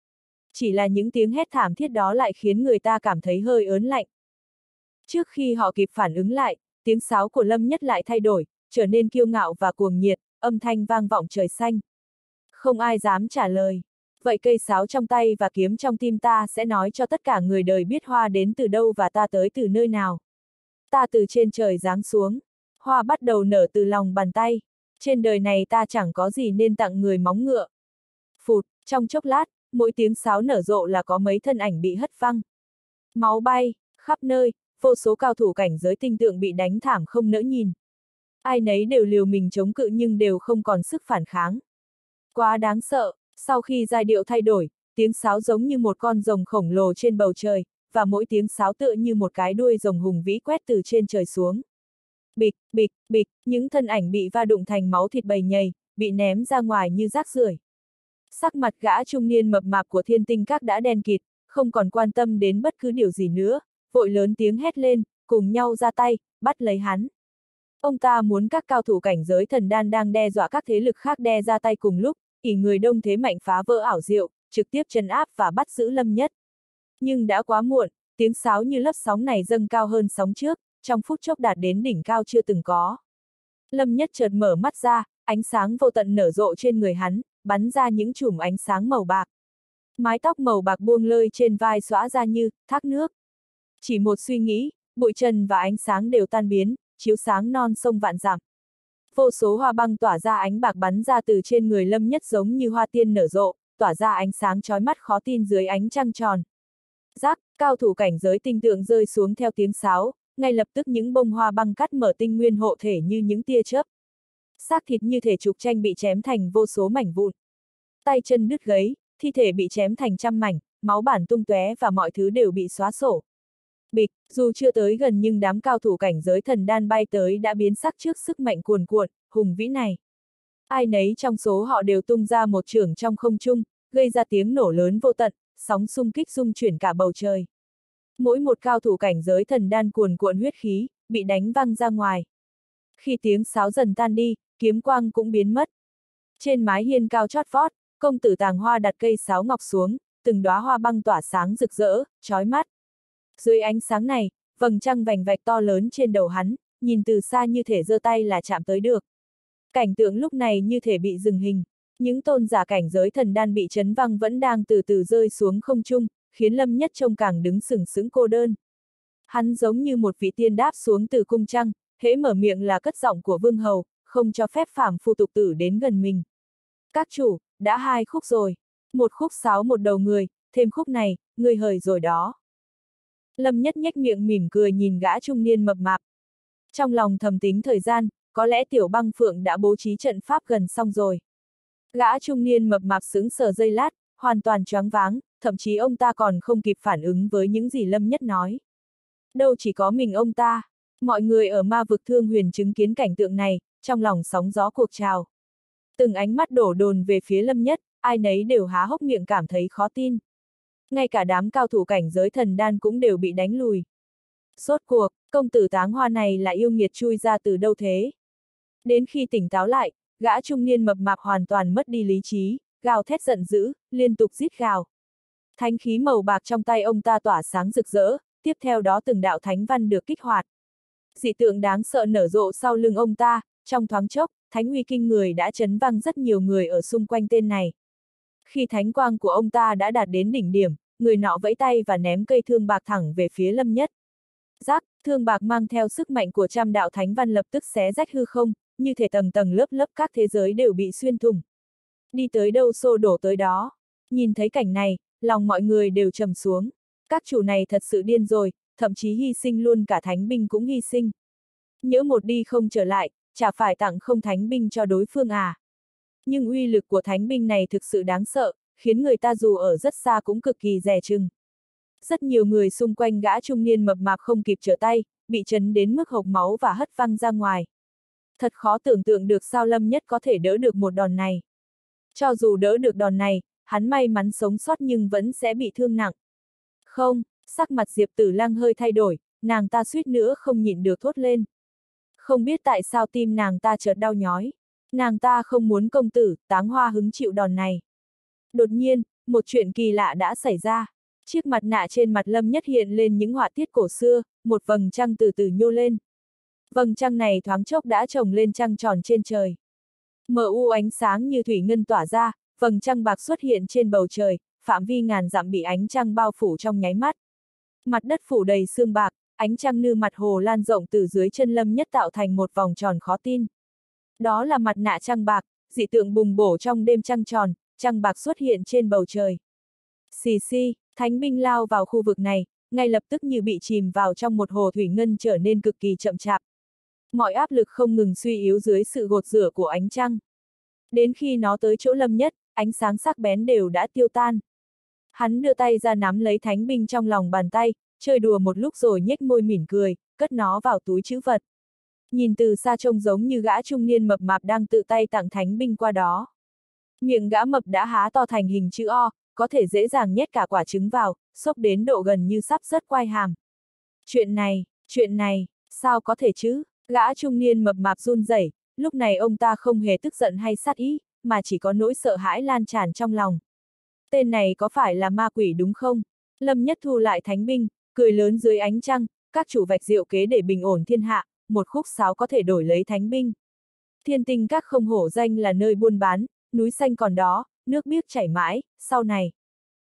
Chỉ là những tiếng hét thảm thiết đó lại khiến người ta cảm thấy hơi ớn lạnh. Trước khi họ kịp phản ứng lại, tiếng sáo của Lâm Nhất lại thay đổi, trở nên kiêu ngạo và cuồng nhiệt, âm thanh vang vọng trời xanh. Không ai dám trả lời. Vậy cây sáo trong tay và kiếm trong tim ta sẽ nói cho tất cả người đời biết Hoa đến từ đâu và ta tới từ nơi nào. Ta từ trên trời giáng xuống. Hoa bắt đầu nở từ lòng bàn tay. Trên đời này ta chẳng có gì nên tặng người móng ngựa. Phụt, trong chốc lát, mỗi tiếng sáo nở rộ là có mấy thân ảnh bị hất văng. Máu bay, khắp nơi, vô số cao thủ cảnh giới tinh tượng bị đánh thảm không nỡ nhìn. Ai nấy đều liều mình chống cự nhưng đều không còn sức phản kháng. Quá đáng sợ, sau khi giai điệu thay đổi, tiếng sáo giống như một con rồng khổng lồ trên bầu trời, và mỗi tiếng sáo tựa như một cái đuôi rồng hùng vĩ quét từ trên trời xuống. Bịch, bịch, bịch, những thân ảnh bị va đụng thành máu thịt bầy nhầy, bị ném ra ngoài như rác rưởi. Sắc mặt gã trung niên mập mạp của Thiên Tinh Các đã đen kịt, không còn quan tâm đến bất cứ điều gì nữa, vội lớn tiếng hét lên, cùng nhau ra tay, bắt lấy hắn. Ông ta muốn các cao thủ cảnh giới thần đan đang đe dọa các thế lực khác đe ra tay cùng lúc, ỷ người đông thế mạnh phá vỡ ảo diệu, trực tiếp trấn áp và bắt giữ Lâm Nhất. Nhưng đã quá muộn, tiếng sáo như lấp sóng này dâng cao hơn sóng trước, trong phút chốc đạt đến đỉnh cao chưa từng có. Lâm Nhất chợt mở mắt ra, ánh sáng vô tận nở rộ trên người hắn, bắn ra những chùm ánh sáng màu bạc. Mái tóc màu bạc buông lơi trên vai xõa ra như thác nước. Chỉ một suy nghĩ, bụi trần và ánh sáng đều tan biến, chiếu sáng non sông vạn dặm. Vô số hoa băng tỏa ra ánh bạc bắn ra từ trên người Lâm Nhất giống như hoa tiên nở rộ, tỏa ra ánh sáng chói mắt khó tin dưới ánh trăng tròn. Rắc, cao thủ cảnh giới tinh tượng rơi xuống theo tiếng sáo, ngay lập tức những bông hoa băng cắt mở tinh nguyên hộ thể như những tia chớp. Xác thịt như thể trục tranh bị chém thành vô số mảnh vụn. Tay chân đứt gãy, thi thể bị chém thành trăm mảnh, máu bản tung tóe và mọi thứ đều bị xóa sổ. Bịch, dù chưa tới gần nhưng đám cao thủ cảnh giới thần đan bay tới đã biến sắc trước sức mạnh cuồn cuộn, hùng vĩ này. Ai nấy trong số họ đều tung ra một chưởng trong không trung, gây ra tiếng nổ lớn vô tận, sóng xung kích rung chuyển cả bầu trời. Mỗi một cao thủ cảnh giới thần đan cuồn cuộn huyết khí, bị đánh văng ra ngoài. Khi tiếng sáo dần tan đi, kiếm quang cũng biến mất. Trên mái hiên cao chót vót, công tử Tàng Hoa đặt cây sáo ngọc xuống, từng đóa hoa băng tỏa sáng rực rỡ, chói mắt. Dưới ánh sáng này, vầng trăng vành vạch to lớn trên đầu hắn, nhìn từ xa như thể giơ tay là chạm tới được. Cảnh tượng lúc này như thể bị dừng hình, những tôn giả cảnh giới thần đan bị chấn văng vẫn đang từ từ rơi xuống không trung, khiến Lâm Nhất trông càng đứng sừng sững cô đơn. Hắn giống như một vị tiên đáp xuống từ cung trăng, hễ mở miệng là cất giọng của vương hầu, không cho phép phàm phu tục tử đến gần mình. Các chủ, đã hai khúc rồi. Một khúc sáo một đầu người, thêm khúc này, người hời rồi đó. Lâm Nhất nhếch miệng mỉm cười nhìn gã trung niên mập mạp. Trong lòng thầm tính thời gian, có lẽ Tiểu Băng Phượng đã bố trí trận pháp gần xong rồi. Gã trung niên mập mạp sững sờ giây lát, hoàn toàn choáng váng, thậm chí ông ta còn không kịp phản ứng với những gì Lâm Nhất nói. Đâu chỉ có mình ông ta, mọi người ở ma vực Thương Huyền chứng kiến cảnh tượng này, trong lòng sóng gió cuộc trào. Từng ánh mắt đổ dồn về phía Lâm Nhất, ai nấy đều há hốc miệng cảm thấy khó tin. Ngay cả đám cao thủ cảnh giới thần đan cũng đều bị đánh lùi. Rốt cuộc, công tử Táng Hoa này là yêu nghiệt chui ra từ đâu thế? Đến khi tỉnh táo lại, gã trung niên mập mạp hoàn toàn mất đi lý trí, gào thét giận dữ, liên tục rít gào. Thánh khí màu bạc trong tay ông ta tỏa sáng rực rỡ, tiếp theo đó từng đạo thánh văn được kích hoạt. Dị tượng đáng sợ nở rộ sau lưng ông ta, trong thoáng chốc, thánh uy kinh người đã chấn văng rất nhiều người ở xung quanh tên này. Khi thánh quang của ông ta đã đạt đến đỉnh điểm, người nọ vẫy tay và ném cây thương bạc thẳng về phía Lâm Nhất. Rắc, thương bạc mang theo sức mạnh của trăm đạo thánh văn lập tức xé rách hư không, như thể tầng tầng lớp lớp các thế giới đều bị xuyên thủng. Đi tới đâu xô đổ tới đó. Nhìn thấy cảnh này, lòng mọi người đều trầm xuống. Các chủ này thật sự điên rồi, thậm chí hy sinh luôn cả thánh binh cũng hy sinh. Nhỡ một đi không trở lại, chả phải tặng không thánh binh cho đối phương à. Nhưng uy lực của thánh binh này thực sự đáng sợ, khiến người ta dù ở rất xa cũng cực kỳ dè chừng. Rất nhiều người xung quanh gã trung niên mập mạp không kịp trở tay, bị chấn đến mức hộc máu và hất văng ra ngoài. Thật khó tưởng tượng được sao Lâm Nhất có thể đỡ được một đòn này. Cho dù đỡ được đòn này, hắn may mắn sống sót nhưng vẫn sẽ bị thương nặng. Không, sắc mặt Diệp Tử Lăng hơi thay đổi, nàng ta suýt nữa không nhịn được thốt lên. Không biết tại sao tim nàng ta chợt đau nhói. Nàng ta không muốn công tử Táng Hoa hứng chịu đòn này. Đột nhiên, một chuyện kỳ lạ đã xảy ra. Chiếc mặt nạ trên mặt Lâm Nhất hiện lên những họa tiết cổ xưa, một vầng trăng từ từ nhô lên. Vầng trăng này thoáng chốc đã trồng lên trăng tròn trên trời. Mờ u ánh sáng như thủy ngân tỏa ra, vầng trăng bạc xuất hiện trên bầu trời, phạm vi ngàn dặm bị ánh trăng bao phủ trong nháy mắt. Mặt đất phủ đầy sương bạc, ánh trăng như mặt hồ lan rộng từ dưới chân Lâm Nhất tạo thành một vòng tròn khó tin. Đó là mặt nạ trăng bạc, dị tượng bùng bổ trong đêm trăng tròn, trăng bạc xuất hiện trên bầu trời. Xì xì, thánh binh lao vào khu vực này, ngay lập tức như bị chìm vào trong một hồ thủy ngân trở nên cực kỳ chậm chạp. Mọi áp lực không ngừng suy yếu dưới sự gột rửa của ánh trăng. Đến khi nó tới chỗ Lâm Nhất, ánh sáng sắc bén đều đã tiêu tan. Hắn đưa tay ra nắm lấy thánh binh trong lòng bàn tay, chơi đùa một lúc rồi nhếch môi mỉm cười, cất nó vào túi trữ vật. Nhìn từ xa trông giống như gã trung niên mập mạp đang tự tay tặng thánh binh qua đó. Miệng gã mập đã há to thành hình chữ O, có thể dễ dàng nhét cả quả trứng vào, xốc đến độ gần như sắp rớt quai hàm. Chuyện này, chuyện này, sao có thể chứ? Gã trung niên mập mạp run rẩy, lúc này ông ta không hề tức giận hay sát ý, mà chỉ có nỗi sợ hãi lan tràn trong lòng. Tên này có phải là ma quỷ đúng không? Lâm Nhất thu lại thánh binh, cười lớn dưới ánh trăng, các chủ vạch diệu kế để bình ổn thiên hạ, một khúc sáo có thể đổi lấy thánh binh. Thiên Tinh Các không hổ danh là nơi buôn bán, núi xanh còn đó, nước biếc chảy mãi, sau này.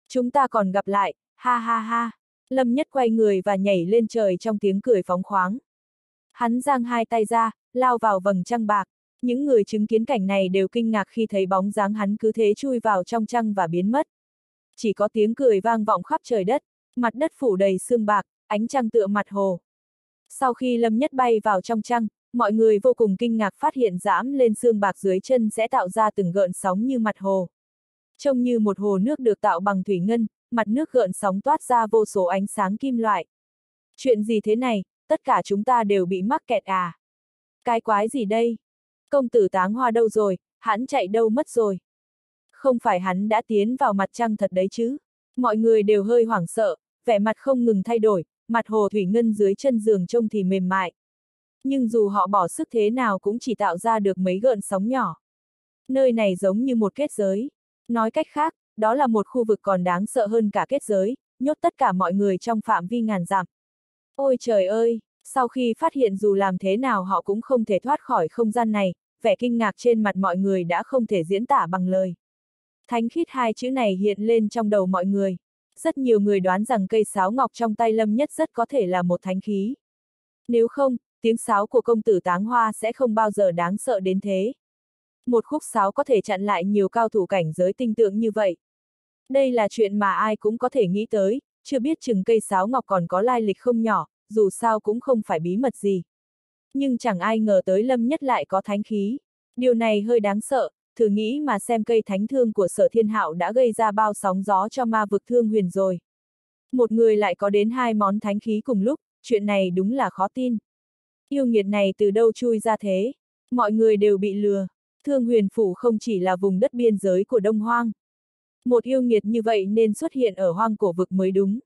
Chúng ta còn gặp lại, ha ha ha. Lâm Nhất quay người và nhảy lên trời trong tiếng cười phóng khoáng. Hắn giang hai tay ra, lao vào vầng trăng bạc. Những người chứng kiến cảnh này đều kinh ngạc khi thấy bóng dáng hắn cứ thế chui vào trong trăng và biến mất. Chỉ có tiếng cười vang vọng khắp trời đất, mặt đất phủ đầy sương bạc, ánh trăng tựa mặt hồ. Sau khi Lâm Nhất bay vào trong trăng, mọi người vô cùng kinh ngạc phát hiện giãm lên sương bạc dưới chân sẽ tạo ra từng gợn sóng như mặt hồ. Trông như một hồ nước được tạo bằng thủy ngân, mặt nước gợn sóng toát ra vô số ánh sáng kim loại. Chuyện gì thế này, tất cả chúng ta đều bị mắc kẹt à? Cái quái gì đây? Công tử Táng Hoa đâu rồi, hắn chạy đâu mất rồi? Không phải hắn đã tiến vào mặt trăng thật đấy chứ? Mọi người đều hơi hoảng sợ, vẻ mặt không ngừng thay đổi, mặt hồ thủy ngân dưới chân giường trông thì mềm mại. Nhưng dù họ bỏ sức thế nào cũng chỉ tạo ra được mấy gợn sóng nhỏ. Nơi này giống như một kết giới. Nói cách khác, đó là một khu vực còn đáng sợ hơn cả kết giới, nhốt tất cả mọi người trong phạm vi ngàn dặm. Ôi trời ơi, sau khi phát hiện dù làm thế nào họ cũng không thể thoát khỏi không gian này, vẻ kinh ngạc trên mặt mọi người đã không thể diễn tả bằng lời. Thánh khiết hai chữ này hiện lên trong đầu mọi người. Rất nhiều người đoán rằng cây sáo ngọc trong tay Lâm Nhất rất có thể là một thánh khí. Nếu không, tiếng sáo của công tử Táng Hoa sẽ không bao giờ đáng sợ đến thế. Một khúc sáo có thể chặn lại nhiều cao thủ cảnh giới tinh tượng như vậy. Đây là chuyện mà ai cũng có thể nghĩ tới, chưa biết chừng cây sáo ngọc còn có lai lịch không nhỏ, dù sao cũng không phải bí mật gì. Nhưng chẳng ai ngờ tới Lâm Nhất lại có thánh khí. Điều này hơi đáng sợ, thử nghĩ mà xem cây thánh thương của Sở Thiên Hạo đã gây ra bao sóng gió cho ma vực Thương Huyền rồi. Một người lại có đến hai món thánh khí cùng lúc, chuyện này đúng là khó tin. Yêu nghiệt này từ đâu chui ra thế? Mọi người đều bị lừa. Thương Huyền Phủ không chỉ là vùng đất biên giới của Đông Hoang. Một yêu nghiệt như vậy nên xuất hiện ở Hoang Cổ Vực mới đúng.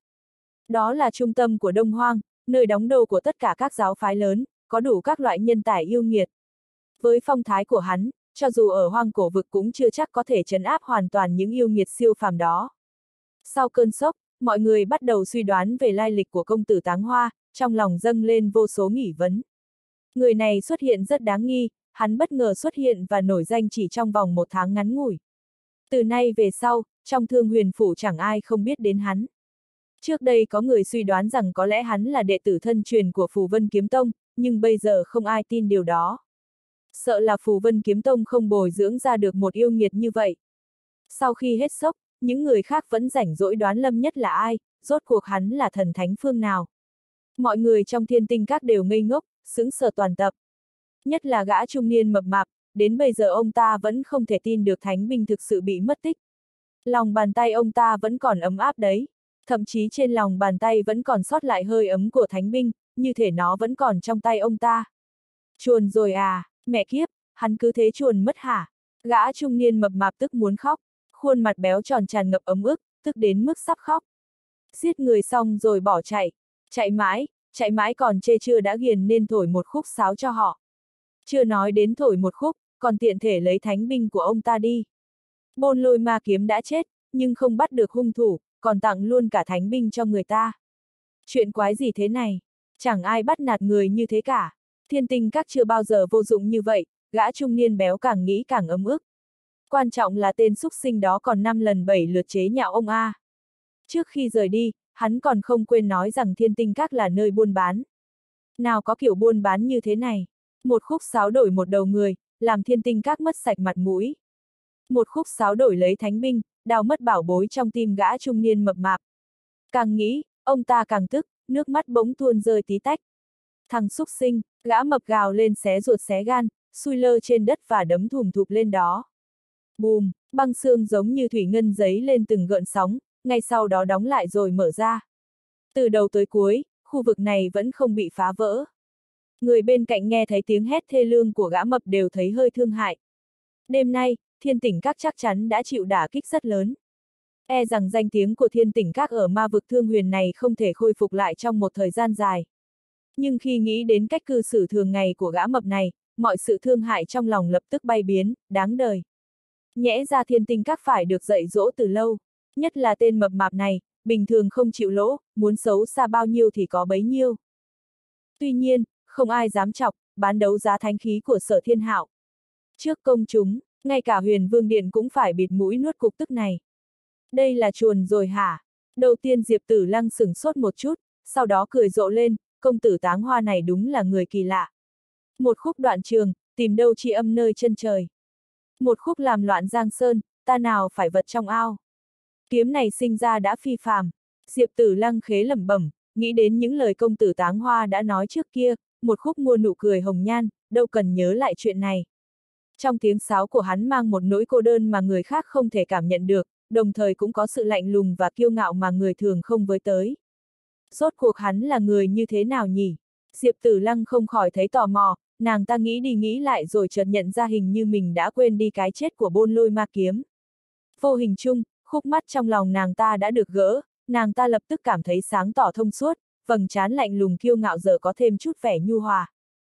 Đó là trung tâm của Đông Hoang, nơi đóng đầu của tất cả các giáo phái lớn, có đủ các loại nhân tài yêu nghiệt. Với phong thái của hắn, cho dù ở Hoang Cổ Vực cũng chưa chắc có thể trấn áp hoàn toàn những yêu nghiệt siêu phàm đó. Sau cơn sốc, mọi người bắt đầu suy đoán về lai lịch của công tử Táng Hoa, trong lòng dâng lên vô số nghi vấn. Người này xuất hiện rất đáng nghi, hắn bất ngờ xuất hiện và nổi danh chỉ trong vòng một tháng ngắn ngủi. Từ nay về sau, trong Thương Huyền Phủ chẳng ai không biết đến hắn. Trước đây có người suy đoán rằng có lẽ hắn là đệ tử thân truyền của Phù Vân Kiếm Tông, nhưng bây giờ không ai tin điều đó. Sợ là Phù Vân Kiếm Tông không bồi dưỡng ra được một yêu nghiệt như vậy. Sau khi hết sốc, những người khác vẫn rảnh rỗi đoán Lâm Nhất là ai, rốt cuộc hắn là thần thánh phương nào. Mọi người trong Thiên Tinh Các đều ngây ngốc, sững sờ toàn tập. Nhất là gã trung niên mập mạp, đến bây giờ ông ta vẫn không thể tin được thánh binh thực sự bị mất tích. Lòng bàn tay ông ta vẫn còn ấm áp đấy, thậm chí trên lòng bàn tay vẫn còn sót lại hơi ấm của thánh binh, như thể nó vẫn còn trong tay ông ta. Chuồn rồi à, mẹ kiếp, hắn cứ thế chuồn mất hả? Gã trung niên mập mạp tức muốn khóc, khuôn mặt béo tròn tràn ngập ấm ức, tức đến mức sắp khóc. Giết người xong rồi bỏ chạy, chạy mãi, chạy mãi còn chê chưa đã ghiền nên thổi một khúc sáo cho họ. Chưa nói đến thổi một khúc, còn tiện thể lấy thánh binh của ông ta đi. Bôn Lôi Ma Kiếm đã chết, nhưng không bắt được hung thủ, còn tặng luôn cả thánh binh cho người ta. Chuyện quái gì thế này? Chẳng ai bắt nạt người như thế cả. Thiên Tinh Các chưa bao giờ vô dụng như vậy, gã trung niên béo càng nghĩ càng ấm ức. Quan trọng là tên súc sinh đó còn năm lần bảy lượt chế nhạo ông A. Trước khi rời đi, hắn còn không quên nói rằng Thiên Tinh Các là nơi buôn bán. Nào có kiểu buôn bán như thế này. Một khúc sáo đổi một đầu người, làm Thiên Tinh Các mất sạch mặt mũi. Một khúc sáo đổi lấy thánh binh, đào mất bảo bối trong tim gã trung niên mập mạp. Càng nghĩ, ông ta càng tức, nước mắt bỗng tuôn rơi tí tách. Thằng súc sinh, gã mập gào lên xé ruột xé gan, xui lơ trên đất và đấm thùm thụp lên đó. Bùm, băng xương giống như thủy ngân giấy lên từng gợn sóng, ngay sau đó đóng lại rồi mở ra. Từ đầu tới cuối, khu vực này vẫn không bị phá vỡ. Người bên cạnh nghe thấy tiếng hét thê lương của gã mập đều thấy hơi thương hại. Đêm nay, Thiên Tỉnh Các chắc chắn đã chịu đả kích rất lớn. E rằng danh tiếng của Thiên Tỉnh Các ở ma vực Thương Huyền này không thể khôi phục lại trong một thời gian dài. Nhưng khi nghĩ đến cách cư xử thường ngày của gã mập này, mọi sự thương hại trong lòng lập tức bay biến, đáng đời. Nhẽ ra Thiên Tinh Các phải được dạy dỗ từ lâu, nhất là tên mập mạp này, bình thường không chịu lỗ, muốn xấu xa bao nhiêu thì có bấy nhiêu. Tuy nhiên, không ai dám chọc, bán đấu giá thánh khí của Sở Thiên Hạo. Trước công chúng, ngay cả Huyền Vương Điện cũng phải bịt mũi nuốt cục tức này. Đây là chuồn rồi hả? Đầu tiên Diệp Tử Lăng sửng sốt một chút, sau đó cười rộ lên, công tử Táng Hoa này đúng là người kỳ lạ. Một khúc đoạn trường, tìm đâu tri âm nơi chân trời. Một khúc làm loạn giang sơn, ta nào phải vật trong ao. Kiếm này sinh ra đã phi phàm. Diệp Tử Lăng khế lẩm bẩm, nghĩ đến những lời công tử Táng Hoa đã nói trước kia, một khúc mua nụ cười hồng nhan, đâu cần nhớ lại chuyện này. Trong tiếng sáo của hắn mang một nỗi cô đơn mà người khác không thể cảm nhận được, đồng thời cũng có sự lạnh lùng và kiêu ngạo mà người thường không với tới. Rốt cuộc hắn là người như thế nào nhỉ? Diệp Tử Lăng không khỏi thấy tò mò, nàng ta nghĩ đi nghĩ lại rồi chợt nhận ra hình như mình đã quên đi cái chết của Bôn Lôi Ma Kiếm. Vô hình chung, khúc mắt trong lòng nàng ta đã được gỡ, nàng ta lập tức cảm thấy sáng tỏ thông suốt, vầng trán lạnh lùng kiêu ngạo giờ có thêm chút vẻ nhu hòa.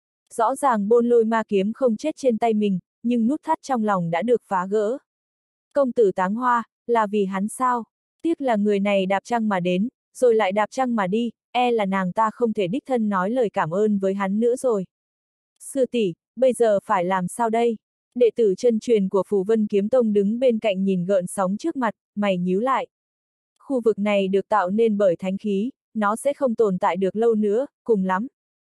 Rõ ràng Bôn Lôi Ma Kiếm không chết trên tay mình, nhưng nút thắt trong lòng đã được phá gỡ. Công tử Táng Hoa, là vì hắn sao? Tiếc là người này đạp trăng mà đến, rồi lại đạp trăng mà đi, e là nàng ta không thể đích thân nói lời cảm ơn với hắn nữa rồi. Sư tỷ, bây giờ phải làm sao đây? Đệ tử chân truyền của Phù Vân Kiếm Tông đứng bên cạnh nhìn gợn sóng trước mặt, mày nhíu lại. Khu vực này được tạo nên bởi thánh khí, nó sẽ không tồn tại được lâu nữa, cùng lắm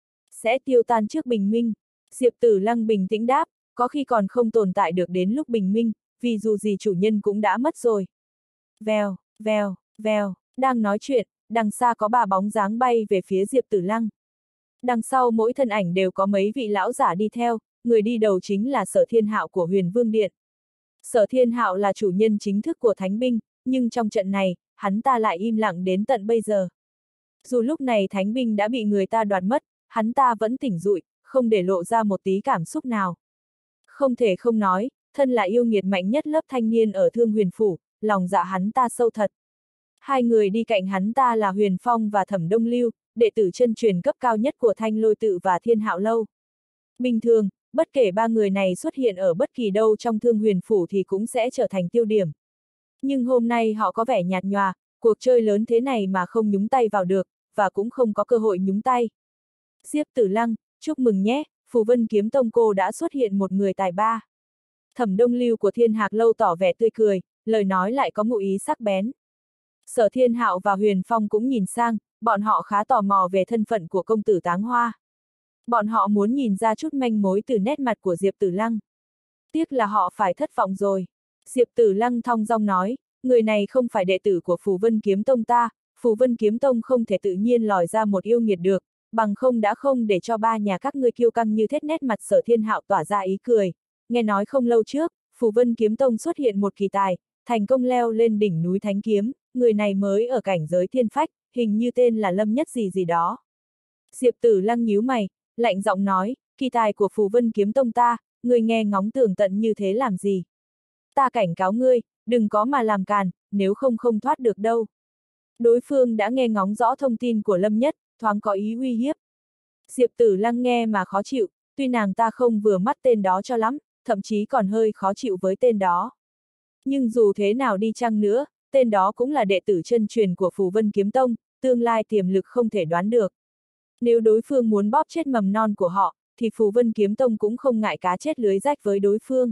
sẽ tiêu tan trước bình minh. Diệp Tử Lăng bình tĩnh đáp, có khi còn không tồn tại được đến lúc bình minh, vì dù gì chủ nhân cũng đã mất rồi. Vèo, vèo, vèo, đang nói chuyện, đằng xa có ba bóng dáng bay về phía Diệp Tử Lăng. Đằng sau mỗi thân ảnh đều có mấy vị lão giả đi theo, người đi đầu chính là Sở Thiên Hạo của Huyền Vương Điện. Sở Thiên Hạo là chủ nhân chính thức của Thánh binh, nhưng trong trận này, hắn ta lại im lặng đến tận bây giờ. Dù lúc này Thánh binh đã bị người ta đoạt mất, hắn ta vẫn tỉnh rụi, không để lộ ra một tí cảm xúc nào. Không thể không nói, thân là yêu nghiệt mạnh nhất lớp thanh niên ở Thương Huyền Phủ, lòng dạ hắn ta sâu thật. Hai người đi cạnh hắn ta là Huyền Phong và Thẩm Đông Lưu, đệ tử chân truyền cấp cao nhất của Thanh Lôi Tự và Thiên Hạo Lâu. Bình thường, bất kể ba người này xuất hiện ở bất kỳ đâu trong Thương Huyền Phủ thì cũng sẽ trở thành tiêu điểm. Nhưng hôm nay họ có vẻ nhạt nhòa, cuộc chơi lớn thế này mà không nhúng tay vào được, và cũng không có cơ hội nhúng tay. Diệp Tử Lăng, chúc mừng nhé, Phù Vân Kiếm Tông cô đã xuất hiện một người tài ba. Thẩm Đông Lưu của Thiên Hạc Lâu tỏ vẻ tươi cười, lời nói lại có ngụ ý sắc bén. Sở Thiên Hạo và Huyền Phong cũng nhìn sang, bọn họ khá tò mò về thân phận của công tử Táng Hoa. Bọn họ muốn nhìn ra chút manh mối từ nét mặt của Diệp Tử Lăng. Tiếc là họ phải thất vọng rồi. Diệp Tử Lăng thong dong nói, người này không phải đệ tử của Phù Vân Kiếm Tông ta, Phù Vân Kiếm Tông không thể tự nhiên lòi ra một yêu nghiệt được, bằng không đã không để cho ba nhà các ngươi kiêu căng như thế. Nét mặt Sở Thiên Hạo tỏa ra ý cười, nghe nói không lâu trước, Phù Vân Kiếm Tông xuất hiện một kỳ tài, thành công leo lên đỉnh núi Thánh Kiếm, người này mới ở cảnh giới thiên phách, hình như tên là Lâm Nhất gì gì đó. Diệp Tử Lăng nhíu mày, lạnh giọng nói, kỳ tài của Phù Vân Kiếm Tông ta, ngươi nghe ngóng tường tận như thế làm gì? Ta cảnh cáo ngươi, đừng có mà làm càn, nếu không không thoát được đâu. Đối phương đã nghe ngóng rõ thông tin của Lâm Nhất, thoáng có ý uy hiếp. Diệp Tử Lăng nghe mà khó chịu, tuy nàng ta không vừa mắt tên đó cho lắm, thậm chí còn hơi khó chịu với tên đó. Nhưng dù thế nào đi chăng nữa, tên đó cũng là đệ tử chân truyền của Phù Vân Kiếm Tông, tương lai tiềm lực không thể đoán được. Nếu đối phương muốn bóp chết mầm non của họ, thì Phù Vân Kiếm Tông cũng không ngại cá chết lưới rách với đối phương.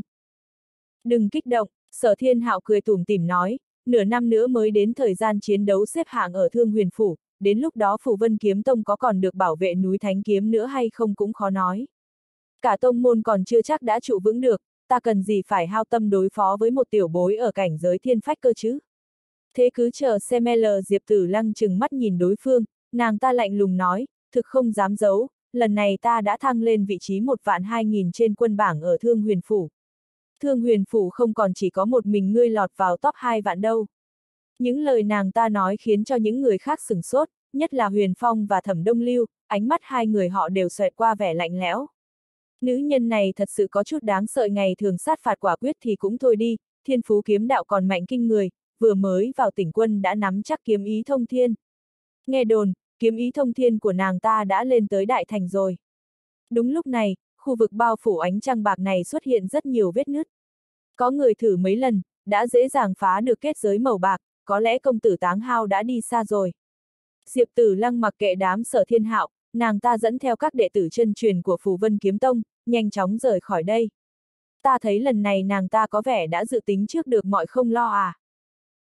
Đừng kích động, Sở Thiên Hạo cười tủm tỉm nói, nửa năm nữa mới đến thời gian chiến đấu xếp hạng ở Thương Huyền Phủ, đến lúc đó Phù Vân Kiếm Tông có còn được bảo vệ núi Thánh Kiếm nữa hay không cũng khó nói. Cả tông môn còn chưa chắc đã trụ vững được, ta cần gì phải hao tâm đối phó với một tiểu bối ở cảnh giới thiên phách cơ chứ? Thế cứ chờ xem. L Diệp Tử Lăng chừng mắt nhìn đối phương, nàng ta lạnh lùng nói, thực không dám giấu, lần này ta đã thăng lên vị trí một vạn hai nghìn trên quân bảng ở Thương Huyền Phủ. Thương Huyền Phủ không còn chỉ có một mình ngươi lọt vào top hai vạn đâu. Những lời nàng ta nói khiến cho những người khác sửng sốt, nhất là Huyền Phong và Thẩm Đông Lưu, ánh mắt hai người họ đều xoẹt qua vẻ lạnh lẽo. Nữ nhân này thật sự có chút đáng sợ, ngày thường sát phạt quả quyết thì cũng thôi đi, thiên phú kiếm đạo còn mạnh kinh người, vừa mới vào tỉnh quân đã nắm chắc kiếm ý thông thiên. Nghe đồn, kiếm ý thông thiên của nàng ta đã lên tới đại thành rồi. Đúng lúc này, khu vực bao phủ ánh trăng bạc này xuất hiện rất nhiều vết nứt. Có người thử mấy lần, đã dễ dàng phá được kết giới màu bạc, có lẽ công tử Táng Hao đã đi xa rồi. Diệp Tử Lăng mặc kệ đám Sở Thiên Hạo, nàng ta dẫn theo các đệ tử chân truyền của Phù Vân Kiếm Tông, nhanh chóng rời khỏi đây. Ta thấy lần này nàng ta có vẻ đã dự tính trước được mọi không lo à.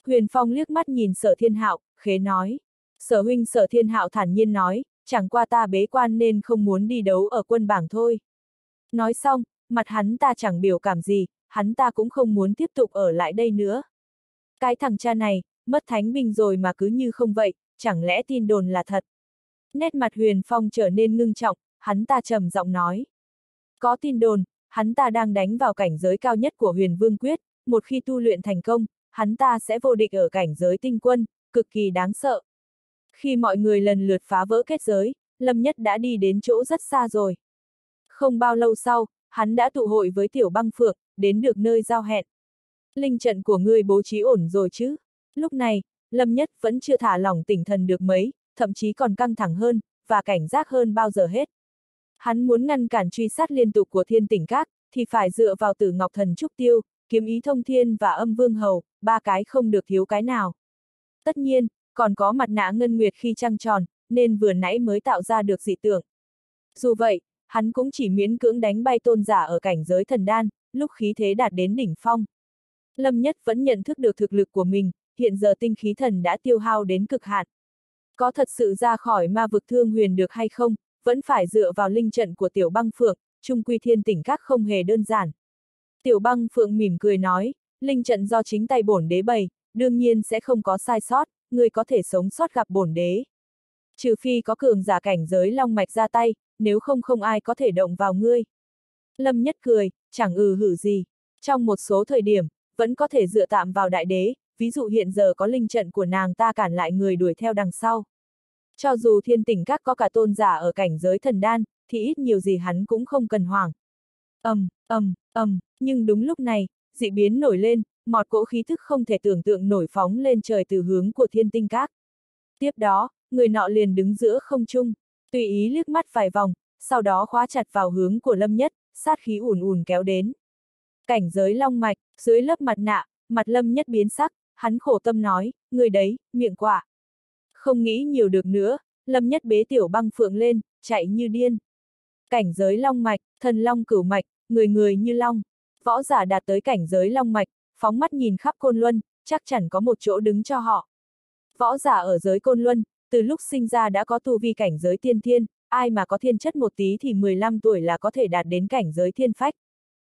Huyền Phong liếc mắt nhìn Sở Thiên Hạo, khế nói. Sở huynh Sở Thiên Hạo thản nhiên nói, chẳng qua ta bế quan nên không muốn đi đấu ở quân bảng thôi. Nói xong, mặt hắn ta chẳng biểu cảm gì, hắn ta cũng không muốn tiếp tục ở lại đây nữa. Cái thằng cha này, mất thánh binh rồi mà cứ như không vậy, chẳng lẽ tin đồn là thật? Nét mặt Huyền Phong trở nên ngưng trọng, hắn ta trầm giọng nói. Có tin đồn, hắn ta đang đánh vào cảnh giới cao nhất của Huyền Vương Quyết, một khi tu luyện thành công, hắn ta sẽ vô địch ở cảnh giới tinh quân, cực kỳ đáng sợ. Khi mọi người lần lượt phá vỡ kết giới, Lâm Nhất đã đi đến chỗ rất xa rồi. Không bao lâu sau, hắn đã tụ hội với Tiểu Băng Phượng, đến được nơi giao hẹn. Linh trận của ngươi bố trí ổn rồi chứ? Lúc này, Lâm Nhất vẫn chưa thả lỏng tinh thần được mấy, thậm chí còn căng thẳng hơn, và cảnh giác hơn bao giờ hết. Hắn muốn ngăn cản truy sát liên tục của Thiên Tỉnh Các, thì phải dựa vào Tử Ngọc Thần Trúc Tiêu, Kiếm Ý Thông Thiên và Âm Vương Hầu, ba cái không được thiếu cái nào. Tất nhiên, còn có mặt nạ ngân nguyệt khi trăng tròn, nên vừa nãy mới tạo ra được dị tượng. Dù vậy, hắn cũng chỉ miễn cưỡng đánh bay tôn giả ở cảnh giới thần đan, lúc khí thế đạt đến đỉnh phong. Lâm Nhất vẫn nhận thức được thực lực của mình, hiện giờ tinh khí thần đã tiêu hao đến cực hạn. Có thật sự ra khỏi ma vực Thương Huyền được hay không, vẫn phải dựa vào linh trận của Tiểu Băng Phượng, chung quy Thiên Tỉnh Các không hề đơn giản. Tiểu Băng Phượng mỉm cười nói, linh trận do chính tay bổn đế bày, đương nhiên sẽ không có sai sót, người có thể sống sót gặp bổn đế. Trừ phi có cường giả cảnh giới long mạch ra tay, nếu không không ai có thể động vào ngươi. Lâm Nhất cười, chẳng ừ hử gì. Trong một số thời điểm, vẫn có thể dựa tạm vào đại đế, ví dụ hiện giờ có linh trận của nàng ta cản lại người đuổi theo đằng sau. Cho dù Thiên Tỉnh Các có cả tôn giả ở cảnh giới thần đan, thì ít nhiều gì hắn cũng không cần hoảng. Ầm, ầm, ầm, nhưng đúng lúc này, dị biến nổi lên, một cỗ khí thức không thể tưởng tượng nổi phóng lên trời từ hướng của Thiên Tinh Các. Tiếp đó, người nọ liền đứng giữa không trung, tùy ý liếc mắt vài vòng, sau đó khóa chặt vào hướng của Lâm Nhất, sát khí ùn ùn kéo đến. Cảnh giới long mạch, dưới lớp mặt nạ, mặt Lâm Nhất biến sắc, hắn khổ tâm nói, người đấy, miệng quạ. Không nghĩ nhiều được nữa, Lâm Nhất bế Tiểu Băng Phượng lên, chạy như điên. Cảnh giới long mạch, thần long cửu mạch, người người như long. Võ giả đạt tới cảnh giới long mạch, phóng mắt nhìn khắp Côn Luân, chắc chắn có một chỗ đứng cho họ. Võ giả ở giới Côn Luân, từ lúc sinh ra đã có tu vi cảnh giới tiên thiên, ai mà có thiên chất một tí thì mười lăm tuổi là có thể đạt đến cảnh giới thiên phách.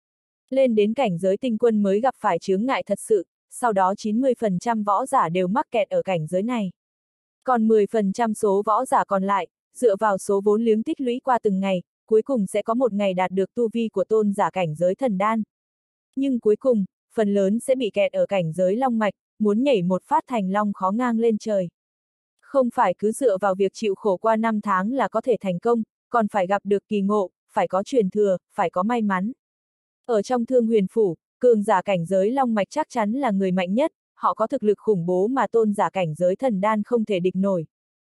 Lên đến cảnh giới tinh quân mới gặp phải chướng ngại thật sự, sau đó chín mươi phần trăm võ giả đều mắc kẹt ở cảnh giới này. Còn mười phần trăm số võ giả còn lại, dựa vào số vốn liếng tích lũy qua từng ngày, cuối cùng sẽ có một ngày đạt được tu vi của tôn giả cảnh giới thần đan. Nhưng cuối cùng, phần lớn sẽ bị kẹt ở cảnh giới long mạch, muốn nhảy một phát thành long khó ngang lên trời. Không phải cứ dựa vào việc chịu khổ qua năm tháng là có thể thành công, còn phải gặp được kỳ ngộ, phải có truyền thừa, phải có may mắn. Ở trong Thương Huyền Phủ, cường giả cảnh giới long mạch chắc chắn là người mạnh nhất, họ có thực lực khủng bố mà tôn giả cảnh giới thần đan không thể địch nổi.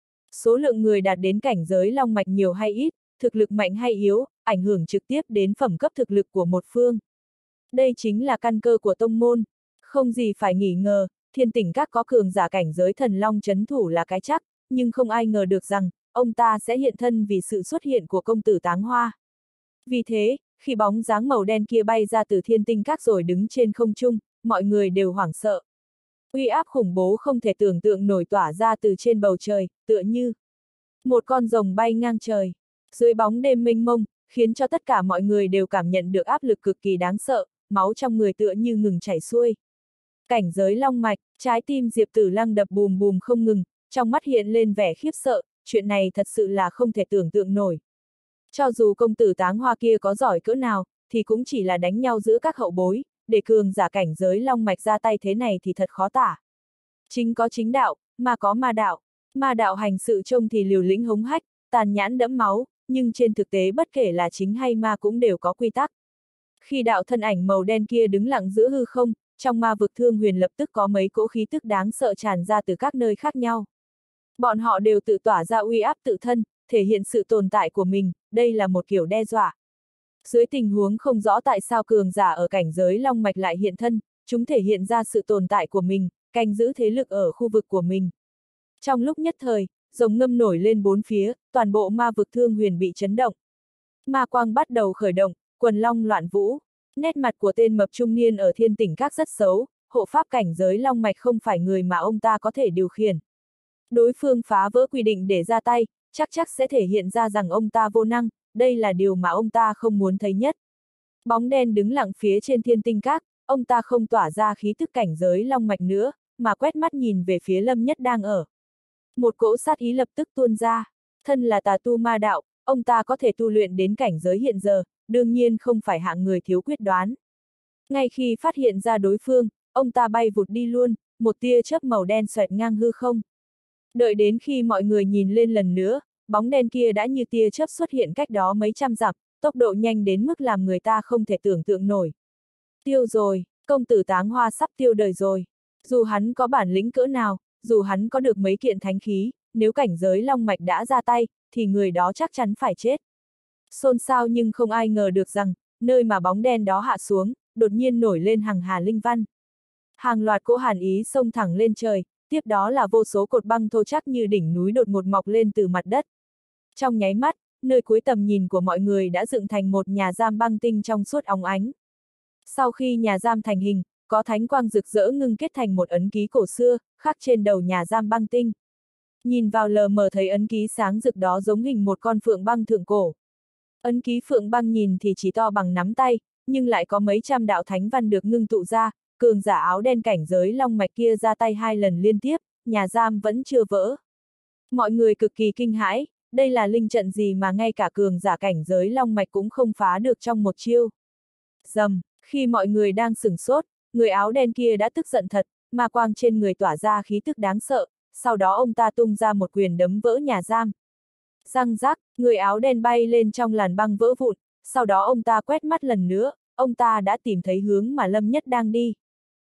Số lượng người đạt đến cảnh giới long mạch nhiều hay ít, thực lực mạnh hay yếu, ảnh hưởng trực tiếp đến phẩm cấp thực lực của một phương. Đây chính là căn cơ của tông môn. Không gì phải nghi ngờ, Thiên Tỉnh Các có cường giả cảnh giới thần long chấn thủ là cái chắc, nhưng không ai ngờ được rằng, ông ta sẽ hiện thân vì sự xuất hiện của công tử Táng Hoa. Vì thế, khi bóng dáng màu đen kia bay ra từ Thiên Tinh Các rồi đứng trên không trung, mọi người đều hoảng sợ. Uy áp khủng bố không thể tưởng tượng nổi tỏa ra từ trên bầu trời, tựa như một con rồng bay ngang trời. Dưới bóng đêm mênh mông, khiến cho tất cả mọi người đều cảm nhận được áp lực cực kỳ đáng sợ, máu trong người tựa như ngừng chảy xuôi. Cảnh giới long mạch, trái tim Diệp Tử Lăng đập bùm bùm không ngừng, trong mắt hiện lên vẻ khiếp sợ, chuyện này thật sự là không thể tưởng tượng nổi. Cho dù công tử Táng Hoa kia có giỏi cỡ nào, thì cũng chỉ là đánh nhau giữa các hậu bối, để cường giả cảnh giới long mạch ra tay thế này thì thật khó tả. Chính có chính đạo, mà có ma đạo. Ma đạo hành sự trông thì liều lĩnh hống hách, tàn nhãn đẫm máu, nhưng trên thực tế bất kể là chính hay ma cũng đều có quy tắc. Khi đạo thân ảnh màu đen kia đứng lặng giữa hư không, trong ma vực Thương Huyền lập tức có mấy cỗ khí tức đáng sợ tràn ra từ các nơi khác nhau. Bọn họ đều tự tỏa ra uy áp tự thân, thể hiện sự tồn tại của mình, đây là một kiểu đe dọa. Dưới tình huống không rõ tại sao cường giả ở cảnh giới long mạch lại hiện thân, chúng thể hiện ra sự tồn tại của mình, canh giữ thế lực ở khu vực của mình. Trong lúc nhất thời, rồng ngâm nổi lên bốn phía, toàn bộ ma vực Thương Huyền bị chấn động. Ma quang bắt đầu khởi động, quần long loạn vũ. Nét mặt của tên mập trung niên ở Thiên Tỉnh Các rất xấu, hộ pháp cảnh giới long mạch không phải người mà ông ta có thể điều khiển. Đối phương phá vỡ quy định để ra tay, chắc chắc sẽ thể hiện ra rằng ông ta vô năng, đây là điều mà ông ta không muốn thấy nhất. Bóng đen đứng lặng phía trên thiên tinh các, ông ta không tỏa ra khí tức cảnh giới long mạch nữa, mà quét mắt nhìn về phía Lâm Nhất đang ở. Một cỗ sát ý lập tức tuôn ra, thân là tà tu ma đạo, ông ta có thể tu luyện đến cảnh giới hiện giờ, đương nhiên không phải hạng người thiếu quyết đoán. Ngay khi phát hiện ra đối phương, ông ta bay vụt đi luôn, một tia chớp màu đen xoẹt ngang hư không. Đợi đến khi mọi người nhìn lên lần nữa, bóng đen kia đã như tia chớp xuất hiện cách đó mấy trăm dặm, tốc độ nhanh đến mức làm người ta không thể tưởng tượng nổi. Tiêu rồi, công tử Táng Hoa sắp tiêu đời rồi. Dù hắn có bản lĩnh cỡ nào, dù hắn có được mấy kiện thánh khí, nếu cảnh giới long mạch đã ra tay, thì người đó chắc chắn phải chết. Xôn xao nhưng không ai ngờ được rằng, nơi mà bóng đen đó hạ xuống, đột nhiên nổi lên hàng hà linh văn. Hàng loạt cỗ hàn ý xông thẳng lên trời, tiếp đó là vô số cột băng thô chắc như đỉnh núi đột ngột mọc lên từ mặt đất. Trong nháy mắt, nơi cuối tầm nhìn của mọi người đã dựng thành một nhà giam băng tinh trong suốt óng ánh. Sau khi nhà giam thành hình, có thánh quang rực rỡ ngưng kết thành một ấn ký cổ xưa, khắc trên đầu nhà giam băng tinh. Nhìn vào lờ mờ thấy ấn ký sáng rực đó giống hình một con phượng băng thượng cổ. Ấn ký phượng băng nhìn thì chỉ to bằng nắm tay, nhưng lại có mấy trăm đạo thánh văn được ngưng tụ ra, cường giả áo đen cảnh giới long mạch kia ra tay hai lần liên tiếp, nhà giam vẫn chưa vỡ. Mọi người cực kỳ kinh hãi, đây là linh trận gì mà ngay cả cường giả cảnh giới long mạch cũng không phá được trong một chiêu. Rầm, khi mọi người đang sửng sốt, người áo đen kia đã tức giận thật, ma quang trên người tỏa ra khí tức đáng sợ, sau đó ông ta tung ra một quyền đấm vỡ nhà giam. Răng rác, người áo đen bay lên trong làn băng vỡ vụn, sau đó ông ta quét mắt lần nữa, ông ta đã tìm thấy hướng mà Lâm Nhất đang đi.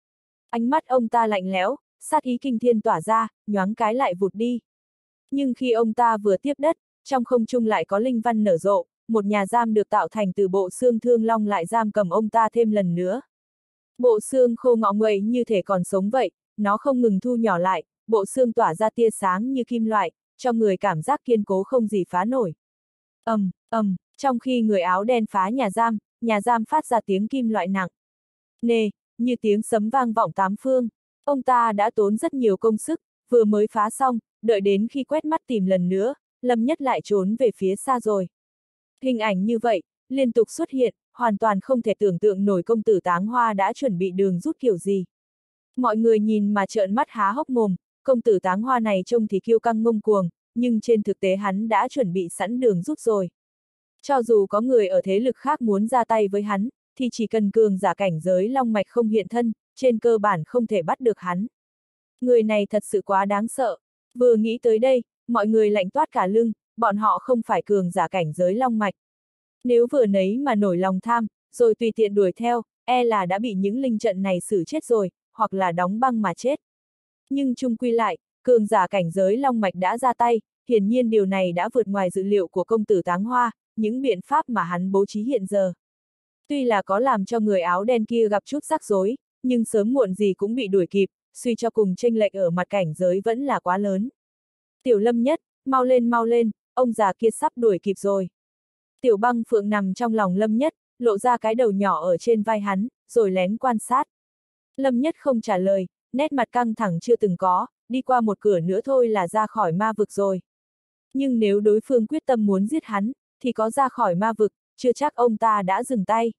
Ánh mắt ông ta lạnh lẽo, sát ý kinh thiên tỏa ra, nhoáng cái lại vụt đi. Nhưng khi ông ta vừa tiếp đất, trong không trung lại có linh văn nở rộ, một nhà giam được tạo thành từ bộ xương thương long lại giam cầm ông ta thêm lần nữa. Bộ xương khô ngọ nguậy như thể còn sống vậy, nó không ngừng thu nhỏ lại, bộ xương tỏa ra tia sáng như kim loại, cho người cảm giác kiên cố không gì phá nổi. Ầm, um, ầm, um, trong khi người áo đen phá nhà giam, nhà giam phát ra tiếng kim loại nặng. Nề, như tiếng sấm vang vọng tám phương. Ông ta đã tốn rất nhiều công sức, vừa mới phá xong, đợi đến khi quét mắt tìm lần nữa, Lâm Nhất lại trốn về phía xa rồi. Hình ảnh như vậy, liên tục xuất hiện, hoàn toàn không thể tưởng tượng nổi công tử Táng Hoa đã chuẩn bị đường rút kiểu gì. Mọi người nhìn mà trợn mắt há hốc mồm, công tử Táng Hoa này trông thì kiêu căng ngông cuồng, nhưng trên thực tế hắn đã chuẩn bị sẵn đường rút rồi. Cho dù có người ở thế lực khác muốn ra tay với hắn, thì chỉ cần cường giả cảnh giới long mạch không hiện thân, trên cơ bản không thể bắt được hắn. Người này thật sự quá đáng sợ. Vừa nghĩ tới đây, mọi người lạnh toát cả lưng, bọn họ không phải cường giả cảnh giới long mạch. Nếu vừa nấy mà nổi lòng tham, rồi tùy tiện đuổi theo, e là đã bị những linh trận này xử chết rồi, hoặc là đóng băng mà chết. Nhưng chung quy lại, cường giả cảnh giới long mạch đã ra tay, hiển nhiên điều này đã vượt ngoài dự liệu của công tử Táng Hoa, những biện pháp mà hắn bố trí hiện giờ. Tuy là có làm cho người áo đen kia gặp chút rắc rối, nhưng sớm muộn gì cũng bị đuổi kịp, suy cho cùng chênh lệch ở mặt cảnh giới vẫn là quá lớn. Tiểu Lâm Nhất, mau lên mau lên, ông già kia sắp đuổi kịp rồi. Tiểu Băng Phượng nằm trong lòng Lâm Nhất, lộ ra cái đầu nhỏ ở trên vai hắn, rồi lén quan sát. Lâm Nhất không trả lời, nét mặt căng thẳng chưa từng có, đi qua một cửa nữa thôi là ra khỏi ma vực rồi. Nhưng nếu đối phương quyết tâm muốn giết hắn, thì có ra khỏi ma vực, chưa chắc ông ta đã dừng tay.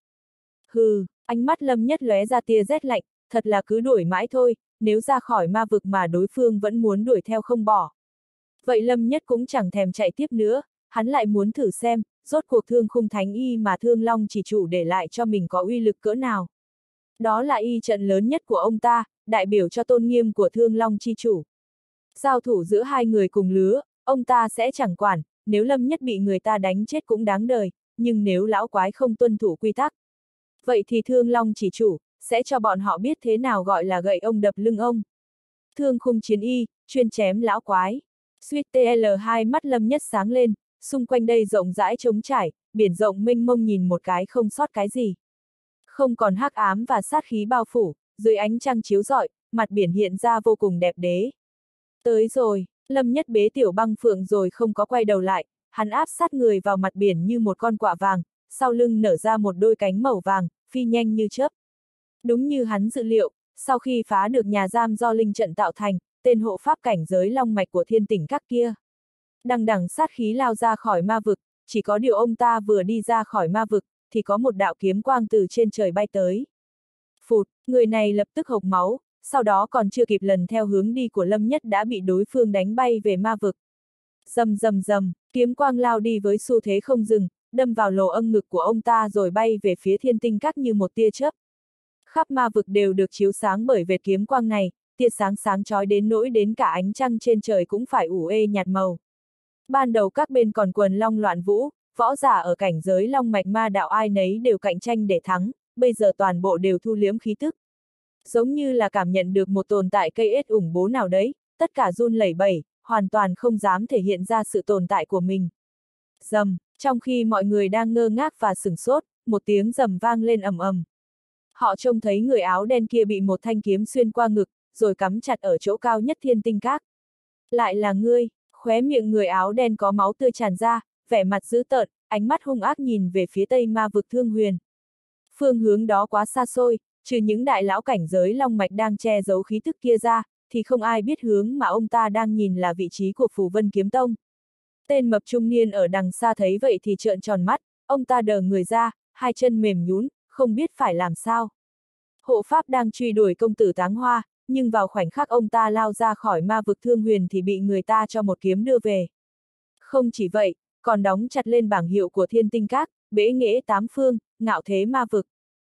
Hừ, ánh mắt Lâm Nhất lóe ra tia rét lạnh, thật là cứ đuổi mãi thôi, nếu ra khỏi ma vực mà đối phương vẫn muốn đuổi theo không bỏ. Vậy Lâm Nhất cũng chẳng thèm chạy tiếp nữa, hắn lại muốn thử xem, rốt cuộc Thương Khung Thánh Y mà Thương Long chỉ chủ để lại cho mình có uy lực cỡ nào. Đó là y trận lớn nhất của ông ta, đại biểu cho tôn nghiêm của Thương Long chi chủ. Giao thủ giữa hai người cùng lứa, ông ta sẽ chẳng quản, nếu Lâm Nhất bị người ta đánh chết cũng đáng đời, nhưng nếu lão quái không tuân thủ quy tắc, vậy thì Thương Long chỉ chủ, sẽ cho bọn họ biết thế nào gọi là gậy ông đập lưng ông. Thương Khung Chiến Y, chuyên chém lão quái. Suýt tê lờ hai mắt Lâm Nhất sáng lên, xung quanh đây rộng rãi trống trải, biển rộng mênh mông nhìn một cái không sót cái gì. Không còn hắc ám và sát khí bao phủ, dưới ánh trăng chiếu rọi, mặt biển hiện ra vô cùng đẹp đẽ. Tới rồi, Lâm Nhất bế Tiểu Băng Phượng rồi không có quay đầu lại, hắn áp sát người vào mặt biển như một con quạ vàng, sau lưng nở ra một đôi cánh màu vàng, phi nhanh như chớp. Đúng như hắn dự liệu, sau khi phá được nhà giam do linh trận tạo thành, tên hộ pháp cảnh giới long mạch của thiên tỉnh các kia. Đằng đằng sát khí lao ra khỏi ma vực, chỉ có điều ông ta vừa đi ra khỏi ma vực, thì có một đạo kiếm quang từ trên trời bay tới. Phụt, người này lập tức hộc máu, sau đó còn chưa kịp lần theo hướng đi của Lâm Nhất đã bị đối phương đánh bay về ma vực. Rầm rầm rầm, kiếm quang lao đi với xu thế không dừng, đâm vào lỗ âm ngực của ông ta rồi bay về phía thiên tinh các như một tia chớp. Khắp ma vực đều được chiếu sáng bởi vệt kiếm quang này, tia sáng sáng chói đến nỗi đến cả ánh trăng trên trời cũng phải ủ ê nhạt màu. Ban đầu các bên còn quần long loạn vũ, võ giả ở cảnh giới long mạch ma đạo ai nấy đều cạnh tranh để thắng, bây giờ toàn bộ đều thu liếm khí tức. Giống như là cảm nhận được một tồn tại cây ết ủng bố nào đấy, tất cả run lẩy bẩy, hoàn toàn không dám thể hiện ra sự tồn tại của mình. Rầm, trong khi mọi người đang ngơ ngác và sửng sốt, một tiếng rầm vang lên ầm ầm. Họ trông thấy người áo đen kia bị một thanh kiếm xuyên qua ngực, rồi cắm chặt ở chỗ cao nhất thiên tinh các. Lại là ngươi, khóe miệng người áo đen có máu tươi tràn ra, vẻ mặt dữ tợn, ánh mắt hung ác nhìn về phía tây ma vực Thương Huyền. Phương hướng đó quá xa xôi, trừ những đại lão cảnh giới long mạch đang che giấu khí tức kia ra, thì không ai biết hướng mà ông ta đang nhìn là vị trí của Phù Vân Kiếm Tông. Tên mập trung niên ở đằng xa thấy vậy thì trợn tròn mắt, ông ta đờ người ra, hai chân mềm nhũn, không biết phải làm sao. Hộ pháp đang truy đuổi công tử Táng Hoa, nhưng vào khoảnh khắc ông ta lao ra khỏi ma vực Thương Huyền thì bị người ta cho một kiếm đưa về. Không chỉ vậy, còn đóng chặt lên bảng hiệu của thiên tinh các, bế nghệ tám phương, ngạo thế ma vực.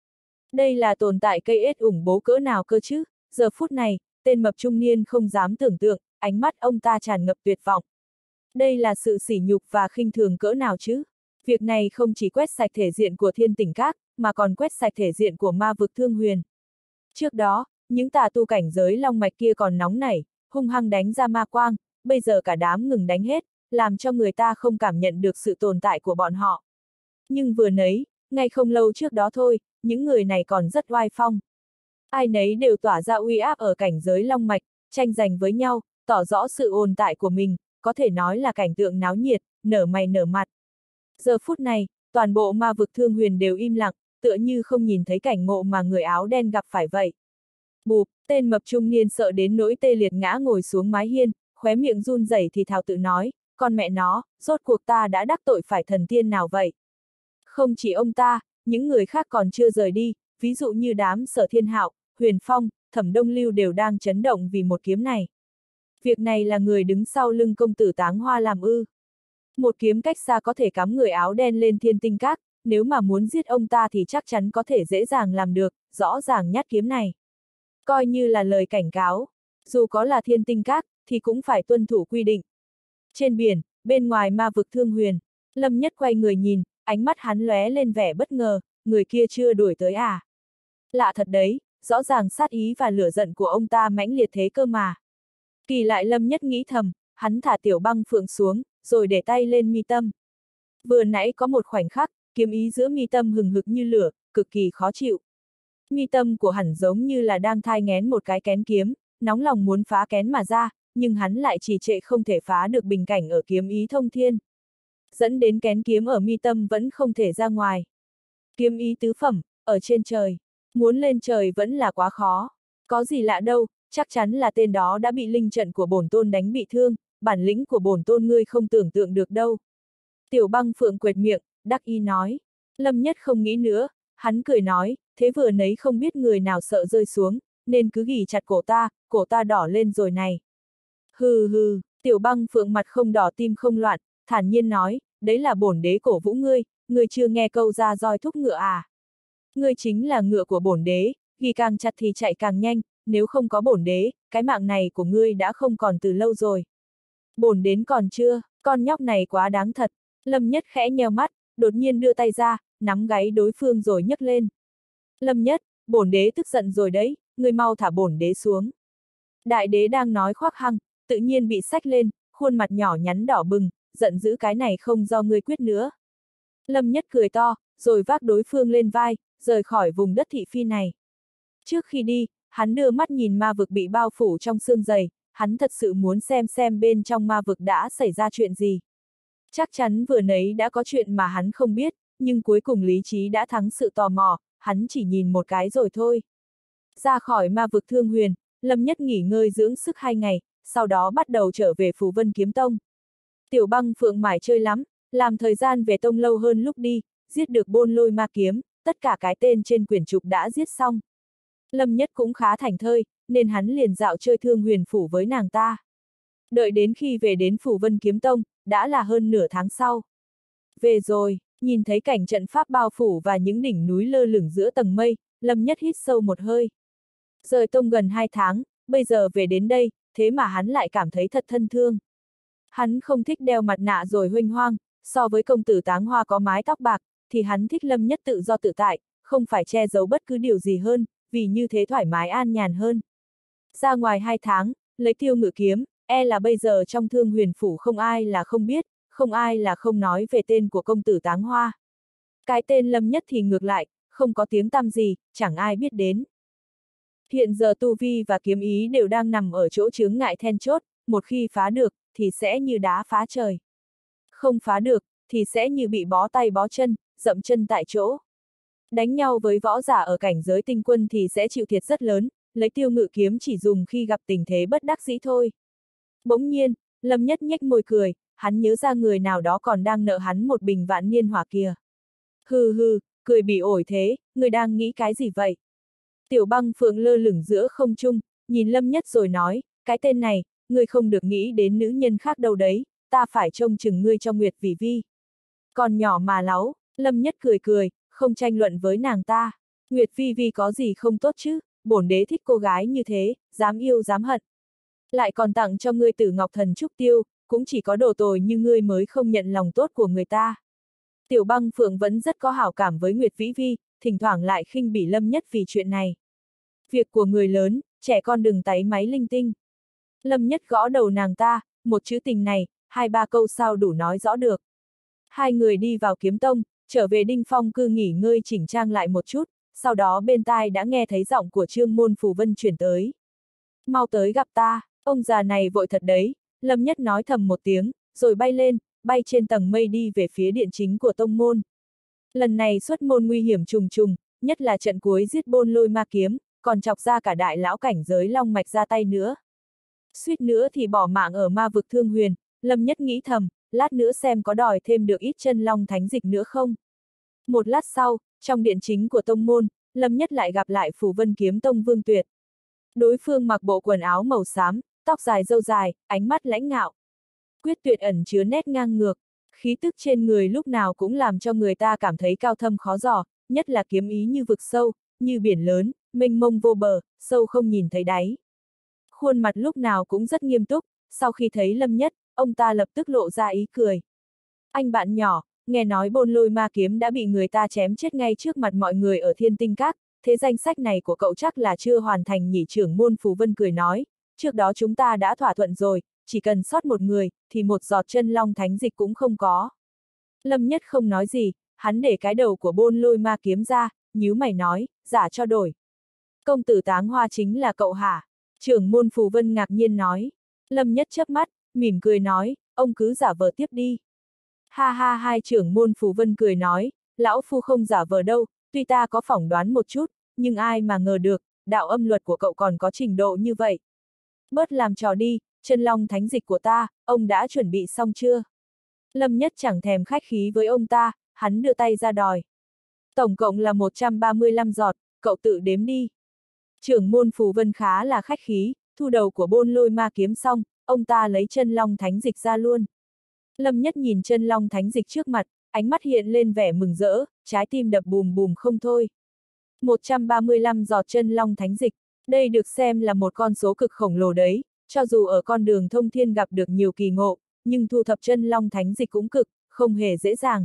Đây là tồn tại cây ết ủng bố cỡ nào cơ chứ? Giờ phút này, tên mập trung niên không dám tưởng tượng, ánh mắt ông ta tràn ngập tuyệt vọng. Đây là sự sỉ nhục và khinh thường cỡ nào chứ? Việc này không chỉ quét sạch thể diện của thiên tỉnh các, mà còn quét sạch thể diện của ma vực Thương Huyền. Trước đó, những tà tu cảnh giới long mạch kia còn nóng nảy, hung hăng đánh ra ma quang, bây giờ cả đám ngừng đánh hết, làm cho người ta không cảm nhận được sự tồn tại của bọn họ. Nhưng vừa nấy, ngay không lâu trước đó thôi, những người này còn rất oai phong. Ai nấy đều tỏa ra uy áp ở cảnh giới long mạch, tranh giành với nhau, tỏ rõ sự ồn tại của mình, có thể nói là cảnh tượng náo nhiệt, nở mày nở mặt. Giờ phút này, toàn bộ ma vực Thương Huyền đều im lặng, tựa như không nhìn thấy cảnh ngộ mà người áo đen gặp phải vậy. Bụp, tên mập trung niên sợ đến nỗi tê liệt ngã ngồi xuống mái hiên, khóe miệng run rẩy thì thào tự nói, con mẹ nó, rốt cuộc ta đã đắc tội phải thần tiên nào vậy? Không chỉ ông ta, những người khác còn chưa rời đi, ví dụ như đám Sở Thiên Hạo, Huyền Phong, Thẩm Đông Lưu đều đang chấn động vì một kiếm này. Việc này là người đứng sau lưng công tử Táng Hoa làm ư? Một kiếm cách xa có thể cắm người áo đen lên thiên tinh các, nếu mà muốn giết ông ta thì chắc chắn có thể dễ dàng làm được, rõ ràng nhát kiếm này. Coi như là lời cảnh cáo, dù có là thiên tinh các, thì cũng phải tuân thủ quy định. Trên biển, bên ngoài ma vực Thương Huyền, Lâm Nhất quay người nhìn, ánh mắt hắn lóe lên vẻ bất ngờ, người kia chưa đuổi tới à? Lạ thật đấy, rõ ràng sát ý và lửa giận của ông ta mãnh liệt thế cơ mà. Kỳ lại Lâm Nhất nghĩ thầm, hắn thả Tiểu Băng Phượng xuống, rồi để tay lên mi tâm. Vừa nãy có một khoảnh khắc, kiếm ý giữa mi tâm hừng hực như lửa, cực kỳ khó chịu. Mi tâm của hắn giống như là đang thai nghén một cái kén kiếm, nóng lòng muốn phá kén mà ra, nhưng hắn lại trì trệ không thể phá được bình cảnh ở kiếm ý thông thiên. Dẫn đến kén kiếm ở mi tâm vẫn không thể ra ngoài. Kiếm ý tứ phẩm, ở trên trời, muốn lên trời vẫn là quá khó. Có gì lạ đâu, chắc chắn là tên đó đã bị linh trận của bổn tôn đánh bị thương, bản lĩnh của bổn tôn ngươi không tưởng tượng được đâu. Tiểu Băng Phượng quệt miệng, đắc ý nói. Lâm Nhất không nghĩ nữa, hắn cười nói, thế vừa nấy không biết người nào sợ rơi xuống, nên cứ ghì chặt cổ ta, cổ ta đỏ lên rồi này. Hừ hừ, Tiểu Băng Phượng mặt không đỏ tim không loạn, thản nhiên nói, đấy là bổn đế cổ vũ ngươi, ngươi chưa nghe câu ra roi thúc ngựa à? Ngươi chính là ngựa của bổn đế, ghi càng chặt thì chạy càng nhanh, nếu không có bổn đế, cái mạng này của ngươi đã không còn từ lâu rồi. Bổn đến còn chưa, con nhóc này quá đáng thật. Lâm Nhất khẽ nheo mắt, đột nhiên đưa tay ra, nắm gáy đối phương rồi nhấc lên. Lâm Nhất, bổn đế tức giận rồi đấy, ngươi mau thả bổn đế xuống. Đại đế đang nói khoác hăng, tự nhiên bị xách lên, khuôn mặt nhỏ nhắn đỏ bừng, giận dữ cái này không do ngươi quyết nữa. Lâm Nhất cười to, rồi vác đối phương lên vai, rời khỏi vùng đất thị phi này. Trước khi đi, hắn đưa mắt nhìn ma vực bị bao phủ trong sương dày, hắn thật sự muốn xem xem bên trong ma vực đã xảy ra chuyện gì. Chắc chắn vừa nấy đã có chuyện mà hắn không biết, nhưng cuối cùng lý trí đã thắng sự tò mò, hắn chỉ nhìn một cái rồi thôi. Ra khỏi ma vực Thương Huyền, Lâm Nhất nghỉ ngơi dưỡng sức hai ngày, sau đó bắt đầu trở về Phù Vân Kiếm Tông. Tiểu Băng Phượng mải chơi lắm, làm thời gian về tông lâu hơn lúc đi, giết được Bôn Lôi Ma Kiếm, tất cả cái tên trên quyển trục đã giết xong. Lâm Nhất cũng khá thảnh thơi, nên hắn liền dạo chơi Thương Huyền phủ với nàng ta. Đợi đến khi về đến Phù Vân Kiếm Tông, đã là hơn nửa tháng sau. Về rồi, nhìn thấy cảnh trận pháp bao phủ và những đỉnh núi lơ lửng giữa tầng mây, Lâm Nhất hít sâu một hơi. Rời tông gần hai tháng, bây giờ về đến đây, thế mà hắn lại cảm thấy thật thân thương. Hắn không thích đeo mặt nạ rồi huênh hoang, so với công tử Táng Hoa có mái tóc bạc, thì hắn thích Lâm Nhất tự do tự tại, không phải che giấu bất cứ điều gì hơn, vì như thế thoải mái an nhàn hơn. Ra ngoài hai tháng, lấy Tiêu Ngự kiếm, e là bây giờ trong Thương Huyền phủ không ai là không biết, không ai là không nói về tên của công tử Táng Hoa. Cái tên Lâm Nhất thì ngược lại, không có tiếng tăm gì, chẳng ai biết đến. Hiện giờ tu vi và kiếm ý đều đang nằm ở chỗ chướng ngại then chốt, một khi phá được, thì sẽ như đá phá trời. Không phá được, thì sẽ như bị bó tay bó chân, dậm chân tại chỗ. Đánh nhau với võ giả ở cảnh giới tinh quân thì sẽ chịu thiệt rất lớn, lấy Tiêu Ngự kiếm chỉ dùng khi gặp tình thế bất đắc dĩ thôi. Bỗng nhiên, Lâm Nhất nhếch môi cười, hắn nhớ ra người nào đó còn đang nợ hắn một bình vạn niên hỏa kia. Hừ hừ, cười bỉ ổi thế, người đang nghĩ cái gì vậy? Tiểu Băng Phượng lơ lửng giữa không trung, nhìn Lâm Nhất rồi nói, cái tên này, ngươi không được nghĩ đến nữ nhân khác đâu đấy, ta phải trông chừng ngươi cho Nguyệt Vĩ Vi. Còn nhỏ mà láu, Lâm Nhất cười cười, không tranh luận với nàng ta. Nguyệt Vi Vi có gì không tốt chứ, bổn đế thích cô gái như thế, dám yêu dám hận. Lại còn tặng cho ngươi Tử Ngọc Thần Trúc Tiêu, cũng chỉ có đồ tồi như ngươi mới không nhận lòng tốt của người ta. Tiểu Băng Phượng vẫn rất có hảo cảm với Nguyệt Vĩ Vi, thỉnh thoảng lại khinh bỉ Lâm Nhất vì chuyện này. Việc của người lớn, trẻ con đừng táy máy linh tinh. Lâm Nhất gõ đầu nàng ta, một chữ tình này, hai ba câu sao đủ nói rõ được. Hai người đi vào kiếm tông, trở về Đinh Phong cư nghỉ ngơi chỉnh trang lại một chút, sau đó bên tai đã nghe thấy giọng của Trương Môn Phù Vân chuyển tới. Mau tới gặp ta, ông già này vội thật đấy, Lâm Nhất nói thầm một tiếng, rồi bay lên, bay trên tầng mây đi về phía điện chính của tông môn. Lần này xuất môn nguy hiểm trùng trùng, nhất là trận cuối giết Bôn Lôi Ma Kiếm, còn chọc ra cả đại lão cảnh giới long mạch ra tay nữa. Suýt nữa thì bỏ mạng ở ma vực Thương Huyền, Lâm Nhất nghĩ thầm, lát nữa xem có đòi thêm được ít chân long thánh dịch nữa không. Một lát sau, trong điện chính của tông môn, Lâm Nhất lại gặp lại Phù Vân Kiếm Tông Vương Tuyệt. Đối phương mặc bộ quần áo màu xám, tóc dài râu dài, ánh mắt lãnh ngạo. Quyết Tuyệt ẩn chứa nét ngang ngược, khí tức trên người lúc nào cũng làm cho người ta cảm thấy cao thâm khó dò, nhất là kiếm ý như vực sâu, như biển lớn, mênh mông vô bờ, sâu không nhìn thấy đáy. Khuôn mặt lúc nào cũng rất nghiêm túc, sau khi thấy Lâm Nhất, ông ta lập tức lộ ra ý cười. Anh bạn nhỏ, nghe nói Bôn Lôi Ma Kiếm đã bị người ta chém chết ngay trước mặt mọi người ở Thiên Tinh Các, thế danh sách này của cậu chắc là chưa hoàn thành nhỉ? Trưởng môn Phù Vân cười nói, trước đó chúng ta đã thỏa thuận rồi, chỉ cần sót một người, thì một giọt chân long thánh dịch cũng không có. Lâm Nhất không nói gì, hắn để cái đầu của Bôn Lôi Ma Kiếm ra, nhíu mày nói, giả cho đổi. Công tử Táng Hoa chính là cậu hả? Trưởng môn Phù Vân ngạc nhiên nói. Lâm Nhất chớp mắt, mỉm cười nói, ông cứ giả vờ tiếp đi. Ha ha, hai trưởng môn Phù Vân cười nói, lão phu không giả vờ đâu, tuy ta có phỏng đoán một chút, nhưng ai mà ngờ được, đạo âm luật của cậu còn có trình độ như vậy. Bớt làm trò đi, chân long thánh dịch của ta, ông đã chuẩn bị xong chưa? Lâm Nhất chẳng thèm khách khí với ông ta, hắn đưa tay ra đòi. Tổng cộng là một trăm ba mươi lăm giọt, cậu tự đếm đi. Trưởng môn Phù Vân khá là khách khí, thu đầu của Bôn Lôi Ma Kiếm xong, ông ta lấy chân long thánh dịch ra luôn. Lâm Nhất nhìn chân long thánh dịch trước mặt, ánh mắt hiện lên vẻ mừng rỡ, trái tim đập bùm bùm không thôi. một trăm ba mươi lăm giọt chân long thánh dịch, đây được xem là một con số cực khổng lồ đấy, cho dù ở con đường thông thiên gặp được nhiều kỳ ngộ, nhưng thu thập chân long thánh dịch cũng cực, không hề dễ dàng.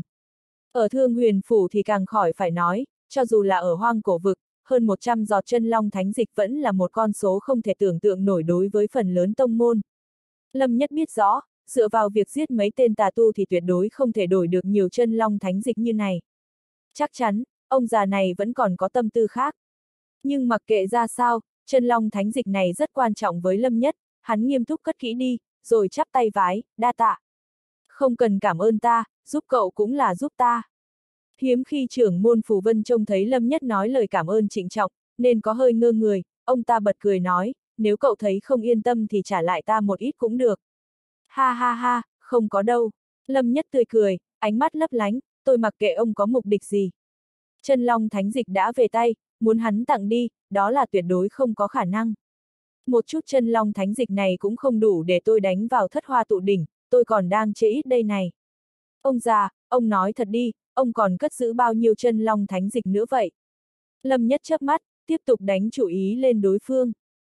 Ở Thương Huyền phủ thì càng khỏi phải nói, cho dù là ở hoang cổ vực, hơn một trăm giọt chân long thánh dịch vẫn là một con số không thể tưởng tượng nổi đối với phần lớn tông môn. Lâm Nhất biết rõ, dựa vào việc giết mấy tên tà tu thì tuyệt đối không thể đổi được nhiều chân long thánh dịch như này. Chắc chắn, ông già này vẫn còn có tâm tư khác. Nhưng mặc kệ ra sao, chân long thánh dịch này rất quan trọng với Lâm Nhất, hắn nghiêm túc cất kỹ đi, rồi chắp tay vái, đa tạ. Không cần cảm ơn ta, giúp cậu cũng là giúp ta. Hiếm khi trưởng môn Phù Vân trông thấy Lâm Nhất nói lời cảm ơn trịnh trọng, nên có hơi ngơ người, ông ta bật cười nói, nếu cậu thấy không yên tâm thì trả lại ta một ít cũng được. Ha ha ha, không có đâu. Lâm Nhất tươi cười, ánh mắt lấp lánh, tôi mặc kệ ông có mục đích gì. Chân long thánh dịch đã về tay, muốn hắn tặng đi, đó là tuyệt đối không có khả năng. Một chút chân long thánh dịch này cũng không đủ để tôi đánh vào thất hoa tụ đỉnh, tôi còn đang chê ít đây này. Ông già, ông nói thật đi, ông còn cất giữ bao nhiêu chân long thánh dịch nữa vậy? Lâm Nhất chớp mắt, tiếp tục đánh chủ ý lên đối phương.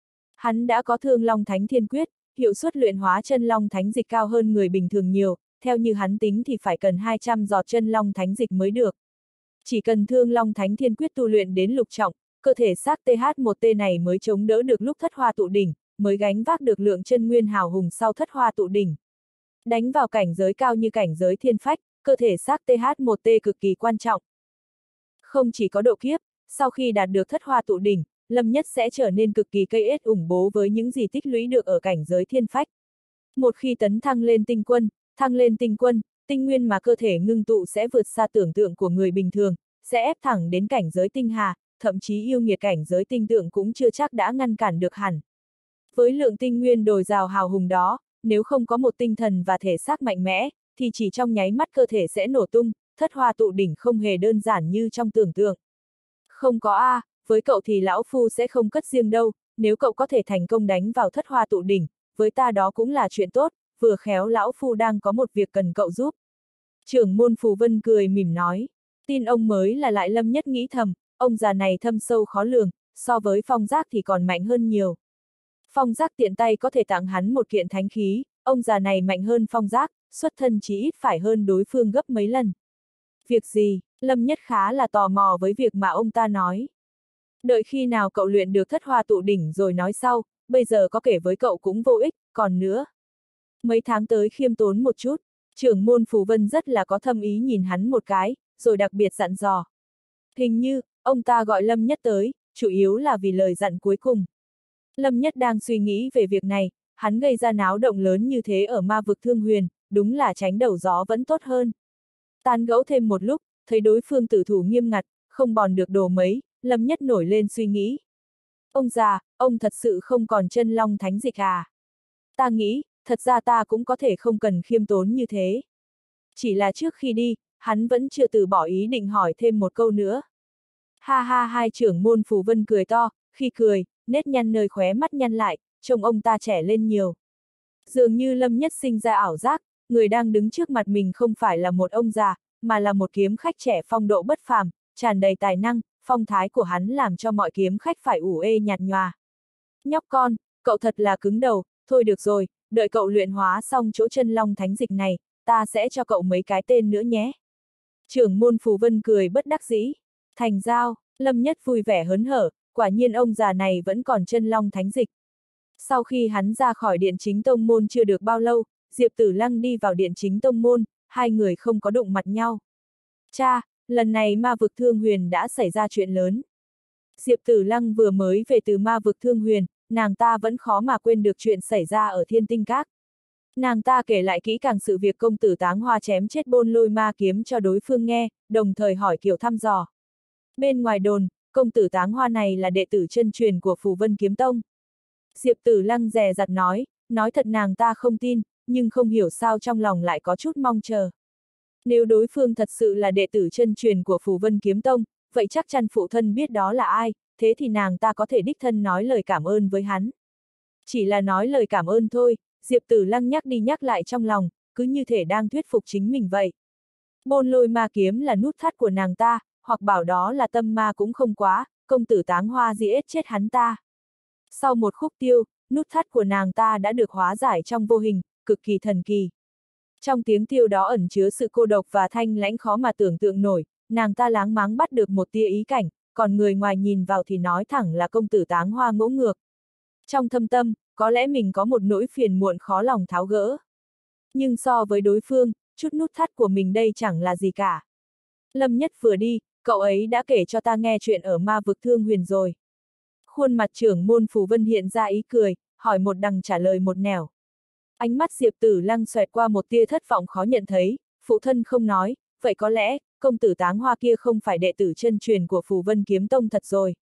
Hắn đã có thương long thánh thiên quyết, hiệu suất luyện hóa chân long thánh dịch cao hơn người bình thường nhiều, theo như hắn tính thì phải cần hai trăm giọt chân long thánh dịch mới được. Chỉ cần thương long thánh thiên quyết tu luyện đến lục trọng, cơ thể xác T H một T này mới chống đỡ được lúc thất hoa tụ đỉnh, mới gánh vác được lượng chân nguyên hào hùng sau thất hoa tụ đỉnh. Đánh vào cảnh giới cao như cảnh giới thiên phách, cơ thể xác T H một T cực kỳ quan trọng. Không chỉ có độ kiếp, sau khi đạt được thất hoa tụ đỉnh, Lâm Nhất sẽ trở nên cực kỳ cây ết ủng bố với những gì tích lũy được ở cảnh giới thiên phách. Một khi tấn thăng lên tinh quân, thăng lên tinh quân, tinh nguyên mà cơ thể ngưng tụ sẽ vượt xa tưởng tượng của người bình thường, sẽ ép thẳng đến cảnh giới tinh hà, thậm chí yêu nghiệt cảnh giới tinh tượng cũng chưa chắc đã ngăn cản được hẳn. Với lượng tinh nguyên dồi dào hào hùng đó, nếu không có một tinh thần và thể xác mạnh mẽ, thì chỉ trong nháy mắt cơ thể sẽ nổ tung, thất hoa tụ đỉnh không hề đơn giản như trong tưởng tượng. Không có a, à, với cậu thì lão phu sẽ không cất riêng đâu, nếu cậu có thể thành công đánh vào thất hoa tụ đỉnh, với ta đó cũng là chuyện tốt, vừa khéo lão phu đang có một việc cần cậu giúp. Trưởng môn Phù Vân cười mỉm nói, tin ông mới là lại Lâm Nhất nghĩ thầm, ông già này thâm sâu khó lường, so với Phong Giác thì còn mạnh hơn nhiều. Phong Giác tiện tay có thể tặng hắn một kiện thánh khí, ông già này mạnh hơn Phong Giác, xuất thân chỉ ít phải hơn đối phương gấp mấy lần. Việc gì? Lâm Nhất khá là tò mò với việc mà ông ta nói. Đợi khi nào cậu luyện được thất hoa tụ đỉnh rồi nói sau, bây giờ có kể với cậu cũng vô ích, còn nữa. Mấy tháng tới khiêm tốn một chút, trưởng môn Phù Vân rất là có thâm ý nhìn hắn một cái, rồi đặc biệt dặn dò. Hình như, ông ta gọi Lâm Nhất tới, chủ yếu là vì lời dặn cuối cùng. Lâm Nhất đang suy nghĩ về việc này, hắn gây ra náo động lớn như thế ở ma vực Thương Huyền, đúng là tránh đầu gió vẫn tốt hơn. Tán gẫu thêm một lúc, thấy đối phương tử thủ nghiêm ngặt, không bòn được đồ mấy, Lâm Nhất nổi lên suy nghĩ. Ông già, ông thật sự không còn chân long thánh dịch à? Ta nghĩ, thật ra ta cũng có thể không cần khiêm tốn như thế. Chỉ là trước khi đi, hắn vẫn chưa từ bỏ ý định hỏi thêm một câu nữa. Ha ha, hai trưởng môn Phù Vân cười to, khi cười, nét nhăn nơi khóe mắt nhăn lại, trông ông ta trẻ lên nhiều. Dường như Lâm Nhất sinh ra ảo giác, người đang đứng trước mặt mình không phải là một ông già, mà là một kiếm khách trẻ phong độ bất phàm, tràn đầy tài năng, phong thái của hắn làm cho mọi kiếm khách phải ủ ê nhạt nhòa. Nhóc con, cậu thật là cứng đầu, thôi được rồi, đợi cậu luyện hóa xong chỗ chân long thánh dịch này, ta sẽ cho cậu mấy cái tên nữa nhé. Trưởng môn Phù Vân cười bất đắc dĩ. Thành giao, Lâm Nhất vui vẻ hớn hở, quả nhiên ông già này vẫn còn chân long thánh dịch. Sau khi hắn ra khỏi điện chính tông môn chưa được bao lâu, Diệp Tử Lăng đi vào điện chính tông môn, hai người không có đụng mặt nhau. Cha, lần này ma vực Thương Huyền đã xảy ra chuyện lớn. Diệp Tử Lăng vừa mới về từ ma vực Thương Huyền, nàng ta vẫn khó mà quên được chuyện xảy ra ở Thiên Tinh Các. Nàng ta kể lại kỹ càng sự việc công tử Táng Hoa chém chết Bôn Lôi Ma Kiếm cho đối phương nghe, đồng thời hỏi kiểu thăm dò. Bên ngoài đồn, công tử Táng Hoa này là đệ tử chân truyền của Phù Vân Kiếm Tông. Diệp Tử Lăng dè dặt nói, nói thật nàng ta không tin, nhưng không hiểu sao trong lòng lại có chút mong chờ. Nếu đối phương thật sự là đệ tử chân truyền của Phù Vân Kiếm Tông, vậy chắc chắn phụ thân biết đó là ai, thế thì nàng ta có thể đích thân nói lời cảm ơn với hắn. Chỉ là nói lời cảm ơn thôi, Diệp Tử Lăng nhắc đi nhắc lại trong lòng, cứ như thể đang thuyết phục chính mình vậy. Bôn Lôi Ma Kiếm là nút thắt của nàng ta, hoặc bảo đó là tâm ma cũng không quá, công tử Táng Hoa giết chết hắn ta. Sau một khúc tiêu, nút thắt của nàng ta đã được hóa giải trong vô hình, cực kỳ thần kỳ. Trong tiếng tiêu đó ẩn chứa sự cô độc và thanh lãnh khó mà tưởng tượng nổi, nàng ta láng máng bắt được một tia ý cảnh, còn người ngoài nhìn vào thì nói thẳng là công tử Táng Hoa ngỗ ngược. Trong thâm tâm, có lẽ mình có một nỗi phiền muộn khó lòng tháo gỡ. Nhưng so với đối phương, chút nút thắt của mình đây chẳng là gì cả. Lâm Nhất vừa đi, cậu ấy đã kể cho ta nghe chuyện ở ma vực Thương Huyền rồi. Khuôn mặt trưởng môn Phù Vân hiện ra ý cười, hỏi một đằng trả lời một nẻo. Ánh mắt Diệp Tử Lăng xoẹt qua một tia thất vọng khó nhận thấy, phụ thân không nói, vậy có lẽ, công tử Táng Hoa kia không phải đệ tử chân truyền của Phù Vân Kiếm Tông thật rồi.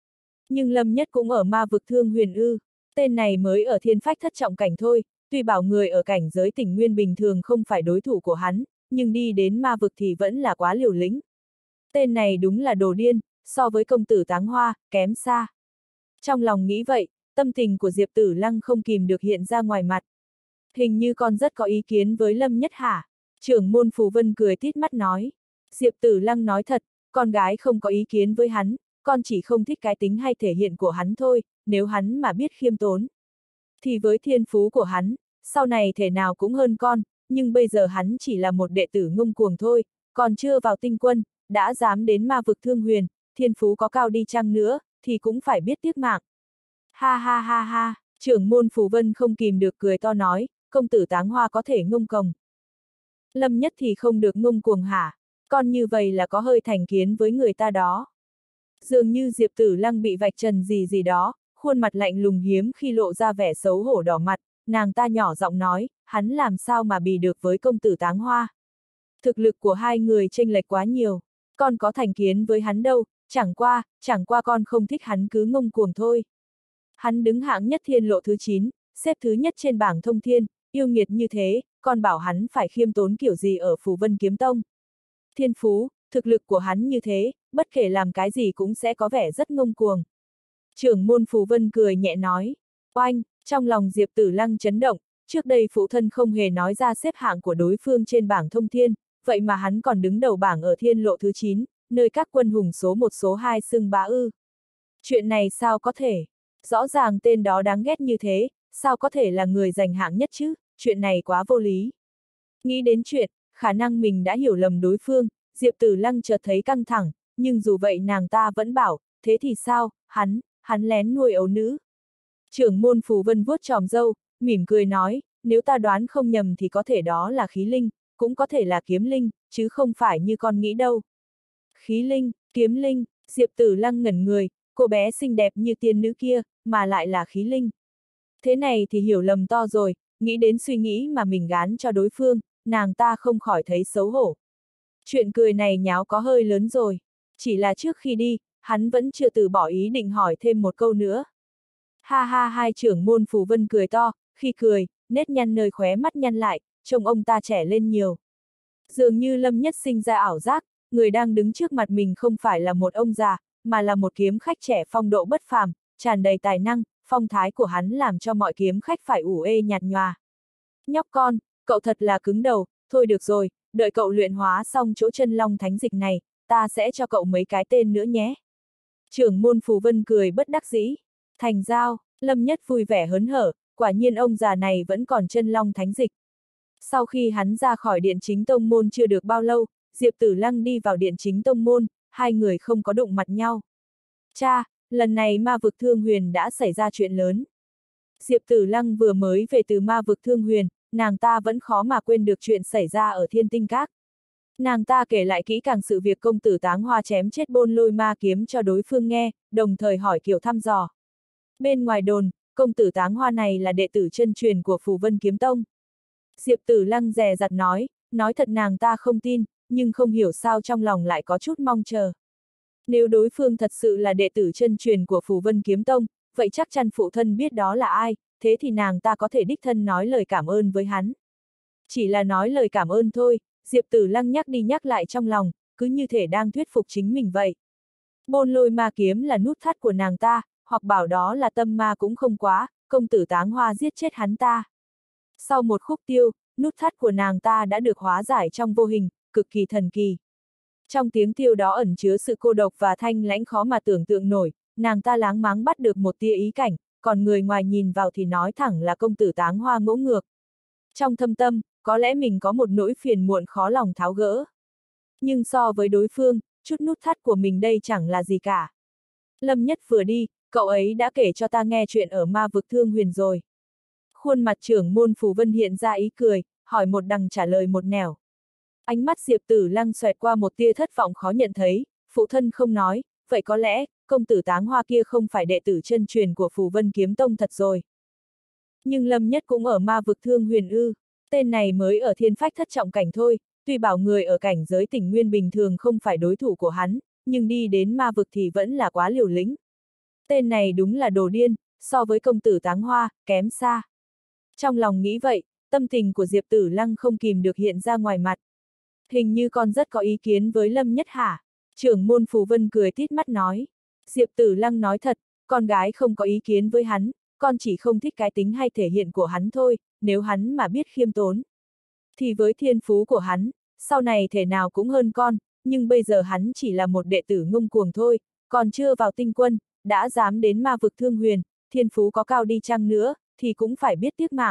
Nhưng Lâm Nhất cũng ở ma vực Thương Huyền ư, tên này mới ở thiên phách thất trọng cảnh thôi, tuy bảo người ở cảnh giới tỉnh nguyên bình thường không phải đối thủ của hắn, nhưng đi đến ma vực thì vẫn là quá liều lĩnh. Tên này đúng là đồ điên, so với công tử Táng Hoa, kém xa. Trong lòng nghĩ vậy, tâm tình của Diệp Tử Lăng không kìm được hiện ra ngoài mặt. Hình như con rất có ý kiến với Lâm Nhất hả? Trưởng môn Phù Vân cười tít mắt nói. Diệp Tử Lăng nói thật, con gái không có ý kiến với hắn, con chỉ không thích cái tính hay thể hiện của hắn thôi, nếu hắn mà biết khiêm tốn. Thì với thiên phú của hắn, sau này thể nào cũng hơn con, nhưng bây giờ hắn chỉ là một đệ tử ngông cuồng thôi, còn chưa vào tinh quân, đã dám đến ma vực Thương Huyền, thiên phú có cao đi chăng nữa, thì cũng phải biết tiếc mạng. Ha ha ha ha, trưởng môn Phù Vân không kìm được cười to nói, công tử Táng Hoa có thể ngông cuồng. Lâm Nhất thì không được ngông cuồng hả? Con như vậy là có hơi thành kiến với người ta đó. Dường như Diệp Tử Lăng bị vạch trần gì gì đó, khuôn mặt lạnh lùng hiếm khi lộ ra vẻ xấu hổ đỏ mặt, nàng ta nhỏ giọng nói, hắn làm sao mà bì được với công tử Táng Hoa. Thực lực của hai người chênh lệch quá nhiều, con có thành kiến với hắn đâu, chẳng qua, chẳng qua con không thích hắn cứ ngông cuồng thôi. Hắn đứng hạng nhất thiên lộ thứ chín, xếp thứ nhất trên bảng thông thiên, yêu nghiệt như thế, con bảo hắn phải khiêm tốn kiểu gì ở Phù Vân Kiếm Tông. Thiên phú, thực lực của hắn như thế, bất kể làm cái gì cũng sẽ có vẻ rất ngông cuồng. Trưởng môn Phù Vân cười nhẹ nói, oanh, trong lòng Diệp Tử Lăng chấn động, trước đây phụ thân không hề nói ra xếp hạng của đối phương trên bảng thông thiên, vậy mà hắn còn đứng đầu bảng ở thiên lộ thứ chín, nơi các quân hùng số một số hai xưng bá ư. Chuyện này sao có thể? Rõ ràng tên đó đáng ghét như thế, sao có thể là người giành hạng nhất chứ, chuyện này quá vô lý. Nghĩ đến chuyện, khả năng mình đã hiểu lầm đối phương, Diệp Tử Lăng chợt thấy căng thẳng, nhưng dù vậy nàng ta vẫn bảo, thế thì sao, hắn, hắn lén nuôi ấu nữ. Trưởng môn Phù Vân vuốt tròm râu, mỉm cười nói, nếu ta đoán không nhầm thì có thể đó là khí linh, cũng có thể là kiếm linh, chứ không phải như con nghĩ đâu. Khí linh, kiếm linh, Diệp Tử Lăng ngẩn người, cô bé xinh đẹp như tiên nữ kia, mà lại là khí linh. Thế này thì hiểu lầm to rồi, nghĩ đến suy nghĩ mà mình gán cho đối phương, nàng ta không khỏi thấy xấu hổ. Chuyện cười này nháo có hơi lớn rồi, chỉ là trước khi đi, hắn vẫn chưa từ bỏ ý định hỏi thêm một câu nữa. Ha ha, hai trưởng môn Phù Vân cười to, khi cười, nét nhăn nơi khóe mắt nhăn lại, trông ông ta trẻ lên nhiều. Dường như Lâm Nhất sinh ra ảo giác, người đang đứng trước mặt mình không phải là một ông già, mà là một kiếm khách trẻ phong độ bất phàm, tràn đầy tài năng, phong thái của hắn làm cho mọi kiếm khách phải ủ ê nhạt nhòa. Nhóc con, cậu thật là cứng đầu, thôi được rồi, đợi cậu luyện hóa xong chỗ chân long thánh dịch này, ta sẽ cho cậu mấy cái tên nữa nhé. Trưởng môn Phù Vân cười bất đắc dĩ. Thành giao, Lâm Nhất vui vẻ hớn hở, quả nhiên ông già này vẫn còn chân long thánh dịch. Sau khi hắn ra khỏi điện chính tông môn chưa được bao lâu, Diệp Tử Lăng đi vào điện chính tông môn, hai người không có đụng mặt nhau. Cha, lần này ma vực Thương Huyền đã xảy ra chuyện lớn. Diệp Tử Lăng vừa mới về từ ma vực Thương Huyền, nàng ta vẫn khó mà quên được chuyện xảy ra ở Thiên Tinh Các. Nàng ta kể lại kỹ càng sự việc công tử Táng Hoa chém chết Bôn Lôi Ma Kiếm cho đối phương nghe, đồng thời hỏi kiểu thăm dò. Bên ngoài đồn, công tử Táng Hoa này là đệ tử chân truyền của Phù Vân Kiếm Tông. Diệp Tử Lăng dè dặt nói, nói thật nàng ta không tin, nhưng không hiểu sao trong lòng lại có chút mong chờ. Nếu đối phương thật sự là đệ tử chân truyền của Phù Vân Kiếm Tông, vậy chắc chắn phụ thân biết đó là ai, thế thì nàng ta có thể đích thân nói lời cảm ơn với hắn. Chỉ là nói lời cảm ơn thôi, Diệp Tử Lăng nhắc đi nhắc lại trong lòng, cứ như thể đang thuyết phục chính mình vậy. Bôn Lôi Ma Kiếm là nút thắt của nàng ta, hoặc bảo đó là tâm ma cũng không quá, công tử Táng Hoa giết chết hắn ta. Sau một khúc tiêu, nút thắt của nàng ta đã được hóa giải trong vô hình, cực kỳ thần kỳ. Trong tiếng tiêu đó ẩn chứa sự cô độc và thanh lãnh khó mà tưởng tượng nổi, nàng ta láng máng bắt được một tia ý cảnh, còn người ngoài nhìn vào thì nói thẳng là công tử Táng Hoa ngỗ ngược. Trong thâm tâm, có lẽ mình có một nỗi phiền muộn khó lòng tháo gỡ. Nhưng so với đối phương, chút nút thắt của mình đây chẳng là gì cả. Lâm Nhất vừa đi, cậu ấy đã kể cho ta nghe chuyện ở ma vực Thương Huyền rồi. Khuôn mặt trưởng môn Phù Vân hiện ra ý cười, hỏi một đằng trả lời một nẻo. Ánh mắt Diệp Tử Lăng xoẹt qua một tia thất vọng khó nhận thấy, phụ thân không nói, vậy có lẽ, công tử Táng Hoa kia không phải đệ tử chân truyền của Phù Vân Kiếm Tông thật rồi. Nhưng Lâm Nhất cũng ở ma vực Thương Huyền ư, tên này mới ở thiên phách thất trọng cảnh thôi, tuy bảo người ở cảnh giới tỉnh nguyên bình thường không phải đối thủ của hắn, nhưng đi đến ma vực thì vẫn là quá liều lĩnh. Tên này đúng là đồ điên, so với công tử Táng Hoa, kém xa. Trong lòng nghĩ vậy, tâm tình của Diệp Tử Lăng không kìm được hiện ra ngoài mặt. Hình như con rất có ý kiến với Lâm Nhất hả? Trưởng môn Phù Vân cười tít mắt nói. Diệp Tử Lăng nói thật, con gái không có ý kiến với hắn, con chỉ không thích cái tính hay thể hiện của hắn thôi, nếu hắn mà biết khiêm tốn. Thì với thiên phú của hắn, sau này thể nào cũng hơn con, nhưng bây giờ hắn chỉ là một đệ tử ngông cuồng thôi, còn chưa vào tinh quân, đã dám đến ma vực Thương Huyền, thiên phú có cao đi chăng nữa, thì cũng phải biết tiếc mạng.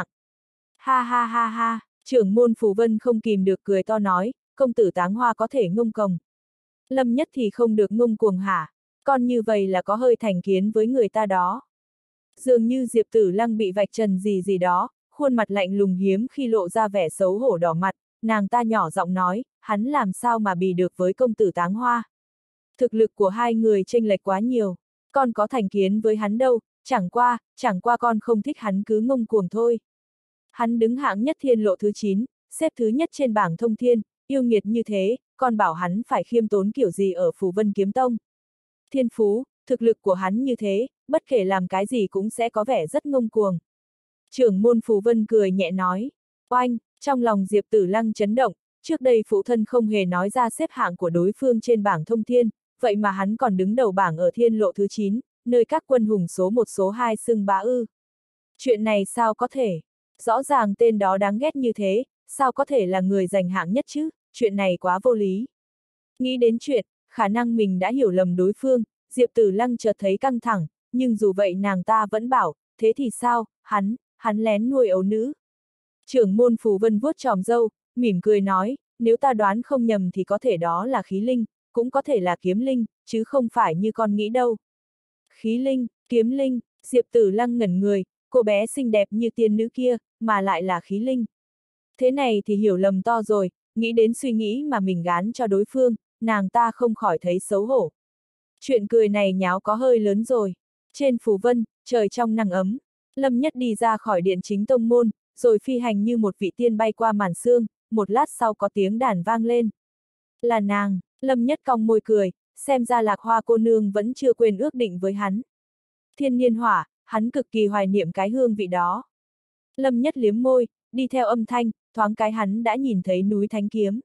Ha ha ha ha, trưởng môn Phù Vân không kìm được cười to nói, công tử Táng Hoa có thể ngông cuồng. Lâm Nhất thì không được ngông cuồng hả? Con như vậy là có hơi thành kiến với người ta đó. Dường như Diệp Tử Lăng bị vạch trần gì gì đó, khuôn mặt lạnh lùng hiếm khi lộ ra vẻ xấu hổ đỏ mặt, nàng ta nhỏ giọng nói, hắn làm sao mà bì được với công tử Táng Hoa. Thực lực của hai người chênh lệch quá nhiều, con có thành kiến với hắn đâu, chẳng qua, chẳng qua con không thích hắn cứ ngông cuồng thôi. Hắn đứng hạng nhất thiên lộ thứ chín, xếp thứ nhất trên bảng thông thiên, yêu nghiệt như thế, con bảo hắn phải khiêm tốn kiểu gì ở Phù Vân Kiếm Tông. Thiên phú, thực lực của hắn như thế, bất kể làm cái gì cũng sẽ có vẻ rất ngông cuồng. Trưởng môn Phù Vân cười nhẹ nói, oanh, trong lòng Diệp Tử Lăng chấn động, trước đây phụ thân không hề nói ra xếp hạng của đối phương trên bảng thông thiên, vậy mà hắn còn đứng đầu bảng ở thiên lộ thứ chín, nơi các quân hùng số một số hai xưng bá ư. Chuyện này sao có thể? Rõ ràng tên đó đáng ghét như thế, sao có thể là người giành hạng nhất chứ, chuyện này quá vô lý. Nghĩ đến chuyện, khả năng mình đã hiểu lầm đối phương, Diệp Tử Lăng chợt thấy căng thẳng, nhưng dù vậy nàng ta vẫn bảo, thế thì sao, hắn, hắn lén nuôi ấu nữ. Trưởng môn Phù Vân vuốt tròm râu, mỉm cười nói, nếu ta đoán không nhầm thì có thể đó là khí linh, cũng có thể là kiếm linh, chứ không phải như con nghĩ đâu. Khí linh, kiếm linh, Diệp Tử Lăng ngẩn người, cô bé xinh đẹp như tiên nữ kia, mà lại là khí linh. Thế này thì hiểu lầm to rồi, nghĩ đến suy nghĩ mà mình gán cho đối phương, nàng ta không khỏi thấy xấu hổ. Chuyện cười này nháo có hơi lớn rồi. Trên Phù Vân, trời trong nắng ấm, Lâm Nhất đi ra khỏi điện chính tông môn, rồi phi hành như một vị tiên bay qua màn sương, một lát sau có tiếng đàn vang lên. Là nàng, Lâm Nhất cong môi cười, xem ra Lạc Hoa cô nương vẫn chưa quên ước định với hắn. Thiên niên hỏa, hắn cực kỳ hoài niệm cái hương vị đó. Lâm Nhất liếm môi, đi theo âm thanh, thoáng cái hắn đã nhìn thấy núi Thánh Kiếm.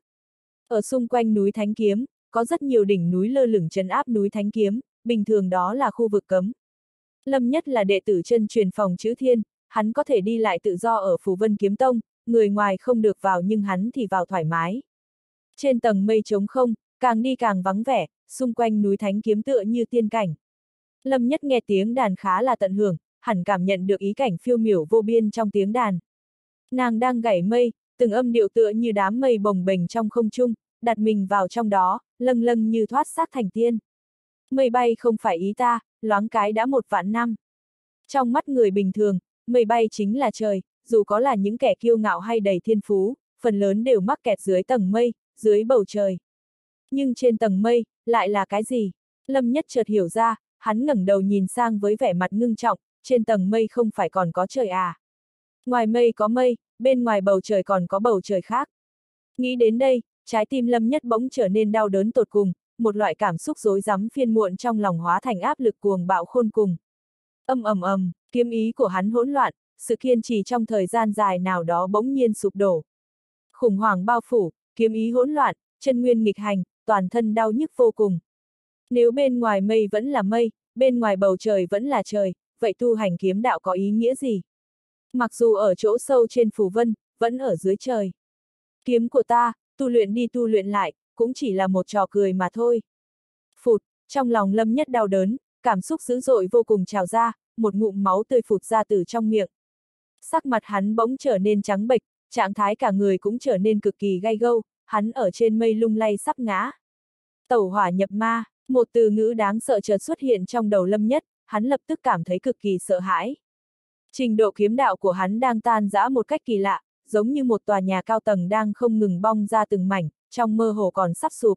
Ở xung quanh núi Thánh Kiếm, có rất nhiều đỉnh núi lơ lửng trấn áp núi Thánh Kiếm, bình thường đó là khu vực cấm. Lâm Nhất là đệ tử chân truyền phòng chữ thiên, hắn có thể đi lại tự do ở Phù Vân Kiếm Tông, người ngoài không được vào nhưng hắn thì vào thoải mái. Trên tầng mây trống không, càng đi càng vắng vẻ, xung quanh núi Thánh Kiếm tựa như tiên cảnh. Lâm Nhất nghe tiếng đàn khá là tận hưởng, hẳn cảm nhận được ý cảnh phiêu miểu vô biên trong tiếng đàn. Nàng đang gảy mây, từng âm điệu tựa như đám mây bồng bềnh trong không trung, đặt mình vào trong đó, lâng lâng như thoát xác thành tiên. Mây bay không phải ý ta, loáng cái đã một vạn năm. Trong mắt người bình thường, mây bay chính là trời, dù có là những kẻ kiêu ngạo hay đầy thiên phú, phần lớn đều mắc kẹt dưới tầng mây, dưới bầu trời. Nhưng trên tầng mây, lại là cái gì? Lâm Nhất chợt hiểu ra, hắn ngẩng đầu nhìn sang với vẻ mặt ngưng trọng, trên tầng mây không phải còn có trời à? Ngoài mây có mây, bên ngoài bầu trời còn có bầu trời khác. Nghĩ đến đây, trái tim Lâm Nhất bỗng trở nên đau đớn tột cùng, một loại cảm xúc rối rắm phiên muộn trong lòng hóa thành áp lực cuồng bạo khôn cùng. Âm ầm ầm, kiếm ý của hắn hỗn loạn, sự kiên trì trong thời gian dài nào đó bỗng nhiên sụp đổ. Khủng hoảng bao phủ, kiếm ý hỗn loạn, chân nguyên nghịch hành, toàn thân đau nhức vô cùng. Nếu bên ngoài mây vẫn là mây, bên ngoài bầu trời vẫn là trời, vậy tu hành kiếm đạo có ý nghĩa gì? Mặc dù ở chỗ sâu trên Phù Vân, vẫn ở dưới trời. Kiếm của ta, tu luyện đi tu luyện lại, cũng chỉ là một trò cười mà thôi. Phụt, trong lòng Lâm Nhất đau đớn, cảm xúc dữ dội vô cùng trào ra, một ngụm máu tươi phụt ra từ trong miệng. Sắc mặt hắn bỗng trở nên trắng bệch, trạng thái cả người cũng trở nên cực kỳ gay gâu, hắn ở trên mây lung lay sắp ngã. Tẩu hỏa nhập ma, một từ ngữ đáng sợ chợt xuất hiện trong đầu Lâm Nhất, hắn lập tức cảm thấy cực kỳ sợ hãi. Trình độ kiếm đạo của hắn đang tan rã một cách kỳ lạ, giống như một tòa nhà cao tầng đang không ngừng bong ra từng mảnh, trong mơ hồ còn sắp sụp.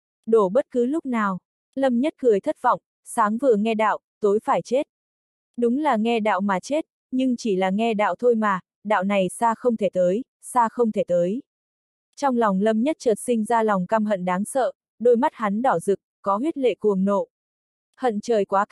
Đổ bất cứ lúc nào. Lâm Nhất cười thất vọng, sáng vừa nghe đạo, tối phải chết. Đúng là nghe đạo mà chết, nhưng chỉ là nghe đạo thôi mà, đạo này xa không thể tới, xa không thể tới. Trong lòng Lâm Nhất chợt sinh ra lòng căm hận đáng sợ, đôi mắt hắn đỏ rực, có huyết lệ cuồng nộ. Hận trời quá cao,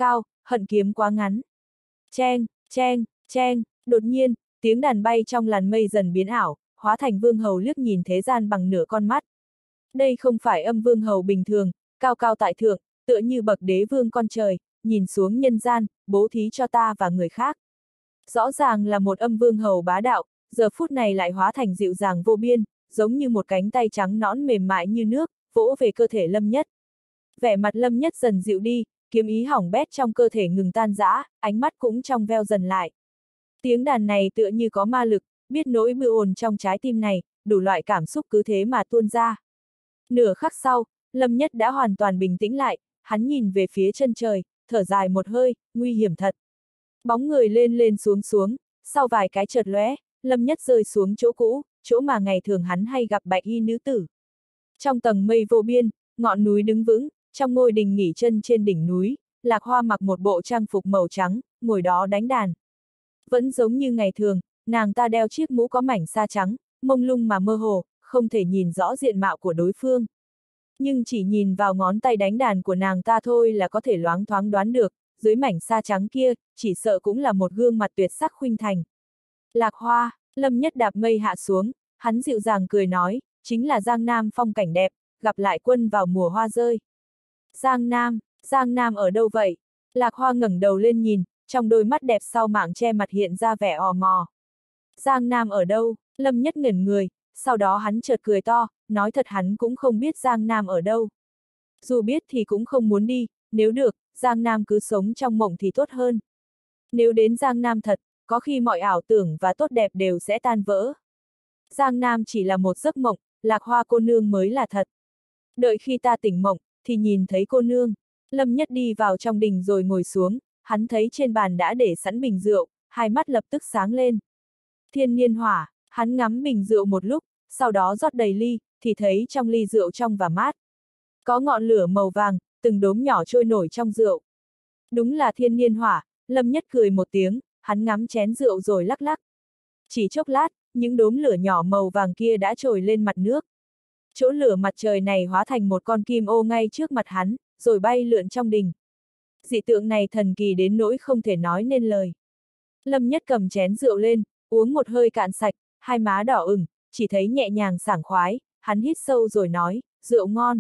hận kiếm quá ngắn. Cheng, cheng, cheng, đột nhiên, tiếng đàn bay trong làn mây dần biến ảo, hóa thành vương hầu liếc nhìn thế gian bằng nửa con mắt. Đây không phải âm vương hầu bình thường, cao cao tại thượng, tựa như bậc đế vương con trời, nhìn xuống nhân gian, bố thí cho ta và người khác. Rõ ràng là một âm vương hầu bá đạo, giờ phút này lại hóa thành dịu dàng vô biên, giống như một cánh tay trắng nõn mềm mại như nước, vỗ về cơ thể Lâm Nhất. Vẻ mặt Lâm Nhất dần dịu đi, kiếm ý hỏng bét trong cơ thể ngừng tan rã, ánh mắt cũng trong veo dần lại. Tiếng đàn này tựa như có ma lực, biết nỗi bư ồn trong trái tim này, đủ loại cảm xúc cứ thế mà tuôn ra. Nửa khắc sau, Lâm Nhất đã hoàn toàn bình tĩnh lại, hắn nhìn về phía chân trời, thở dài một hơi, nguy hiểm thật. Bóng người lên lên xuống xuống, sau vài cái chợt lóe, Lâm Nhất rơi xuống chỗ cũ, chỗ mà ngày thường hắn hay gặp bạch y nữ tử. Trong tầng mây vô biên, ngọn núi đứng vững, trong ngôi đình nghỉ chân trên đỉnh núi, Lạc Hoa mặc một bộ trang phục màu trắng, ngồi đó đánh đàn. Vẫn giống như ngày thường, nàng ta đeo chiếc mũ có mảnh sa trắng, mông lung mà mơ hồ, không thể nhìn rõ diện mạo của đối phương. Nhưng chỉ nhìn vào ngón tay đánh đàn của nàng ta thôi là có thể loáng thoáng đoán được, dưới mảnh sa trắng kia, chỉ sợ cũng là một gương mặt tuyệt sắc khuynh thành. Lạc Hoa, Lâm Nhất đạp mây hạ xuống, hắn dịu dàng cười nói, chính là Giang Nam phong cảnh đẹp, gặp lại quân vào mùa hoa rơi. Giang Nam, Giang Nam ở đâu vậy? Lạc Hoa ngẩng đầu lên nhìn, trong đôi mắt đẹp sau mảng che mặt hiện ra vẻ ò mò. Giang Nam ở đâu? Lâm Nhất ngẩn người, sau đó hắn chợt cười to, nói thật hắn cũng không biết Giang Nam ở đâu. Dù biết thì cũng không muốn đi, nếu được, Giang Nam cứ sống trong mộng thì tốt hơn. Nếu đến Giang Nam thật, có khi mọi ảo tưởng và tốt đẹp đều sẽ tan vỡ. Giang Nam chỉ là một giấc mộng, Lạc Hoa cô nương mới là thật. Đợi khi ta tỉnh mộng, thì nhìn thấy cô nương. Lâm Nhất đi vào trong đình rồi ngồi xuống, hắn thấy trên bàn đã để sẵn bình rượu, hai mắt lập tức sáng lên. Thiên niên hỏa, hắn ngắm bình rượu một lúc, sau đó rót đầy ly, thì thấy trong ly rượu trong và mát. Có ngọn lửa màu vàng, từng đốm nhỏ trôi nổi trong rượu. Đúng là thiên niên hỏa, Lâm Nhất cười một tiếng, hắn ngắm chén rượu rồi lắc lắc. Chỉ chốc lát, những đốm lửa nhỏ màu vàng kia đã trồi lên mặt nước. Chỗ lửa mặt trời này hóa thành một con kim ô ngay trước mặt hắn, rồi bay lượn trong đình. Dị tượng này thần kỳ đến nỗi không thể nói nên lời. Lâm Nhất cầm chén rượu lên, uống một hơi cạn sạch, hai má đỏ ửng, chỉ thấy nhẹ nhàng sảng khoái, hắn hít sâu rồi nói, rượu ngon.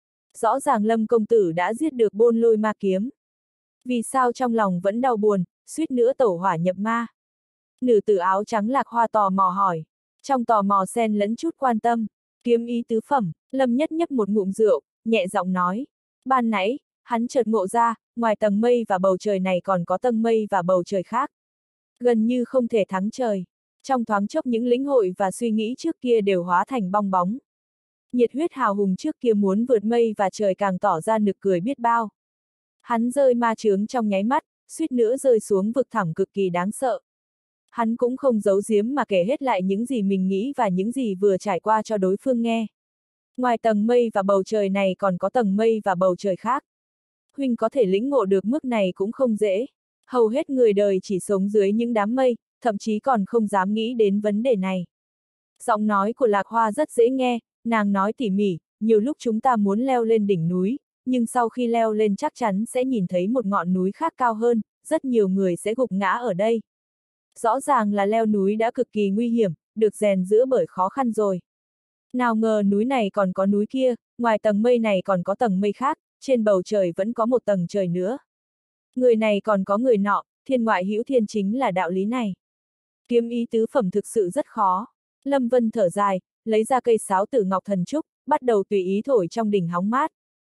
Rõ ràng Lâm công tử đã giết được Bôn Lôi ma kiếm. Vì sao trong lòng vẫn đau buồn, suýt nữa tẩu hỏa nhập ma? Nữ tử áo trắng Lạc Hoa tò mò hỏi. Trong tò mò xen lẫn chút quan tâm. Kiếm ý tứ phẩm, Lâm Nhất nhấp một ngụm rượu, nhẹ giọng nói. Ban nãy, hắn chợt ngộ ra, ngoài tầng mây và bầu trời này còn có tầng mây và bầu trời khác. Gần như không thể thắng trời. Trong thoáng chốc những lĩnh hội và suy nghĩ trước kia đều hóa thành bong bóng. Nhiệt huyết hào hùng trước kia muốn vượt mây và trời càng tỏ ra nực cười biết bao. Hắn rơi ma chướng trong nháy mắt, suýt nữa rơi xuống vực thẳm cực kỳ đáng sợ. Hắn cũng không giấu giếm mà kể hết lại những gì mình nghĩ và những gì vừa trải qua cho đối phương nghe. Ngoài tầng mây và bầu trời này còn có tầng mây và bầu trời khác. Huynh có thể lĩnh ngộ được mức này cũng không dễ. Hầu hết người đời chỉ sống dưới những đám mây, thậm chí còn không dám nghĩ đến vấn đề này. Giọng nói của Lạc Hoa rất dễ nghe, nàng nói tỉ mỉ, nhiều lúc chúng ta muốn leo lên đỉnh núi, nhưng sau khi leo lên chắc chắn sẽ nhìn thấy một ngọn núi khác cao hơn, rất nhiều người sẽ gục ngã ở đây. Rõ ràng là leo núi đã cực kỳ nguy hiểm, được rèn giữa bởi khó khăn rồi. Nào ngờ núi này còn có núi kia, ngoài tầng mây này còn có tầng mây khác, trên bầu trời vẫn có một tầng trời nữa. Người này còn có người nọ, thiên ngoại hữu thiên chính là đạo lý này. Kiếm ý tứ phẩm thực sự rất khó. Lâm Vân thở dài, lấy ra cây sáo tử ngọc thần trúc, bắt đầu tùy ý thổi trong đỉnh hóng mát.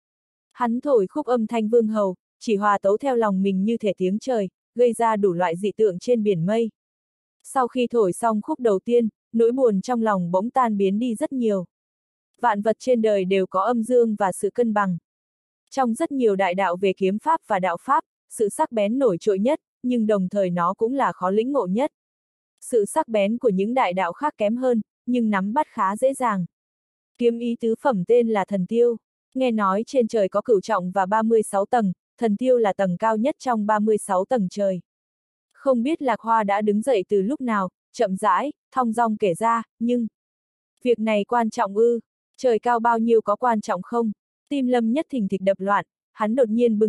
Hắn thổi khúc âm thanh vương hầu, chỉ hòa tấu theo lòng mình như thể tiếng trời, gây ra đủ loại dị tượng trên biển mây. Sau khi thổi xong khúc đầu tiên, nỗi buồn trong lòng bỗng tan biến đi rất nhiều. Vạn vật trên đời đều có âm dương và sự cân bằng. Trong rất nhiều đại đạo về kiếm pháp và đạo pháp, sự sắc bén nổi trội nhất, nhưng đồng thời nó cũng là khó lĩnh ngộ nhất. Sự sắc bén của những đại đạo khác kém hơn, nhưng nắm bắt khá dễ dàng. Kiếm ý tứ phẩm tên là thần tiêu. Nghe nói trên trời có cửu trọng và ba mươi sáu tầng, thần tiêu là tầng cao nhất trong ba mươi sáu tầng trời. Không biết Lạc Hoa đã đứng dậy từ lúc nào, chậm rãi, thong dong kể ra, nhưng... Việc này quan trọng ư, trời cao bao nhiêu có quan trọng không? Tim Lâm Nhất thình thịch đập loạn, hắn đột nhiên bừng tỉnh,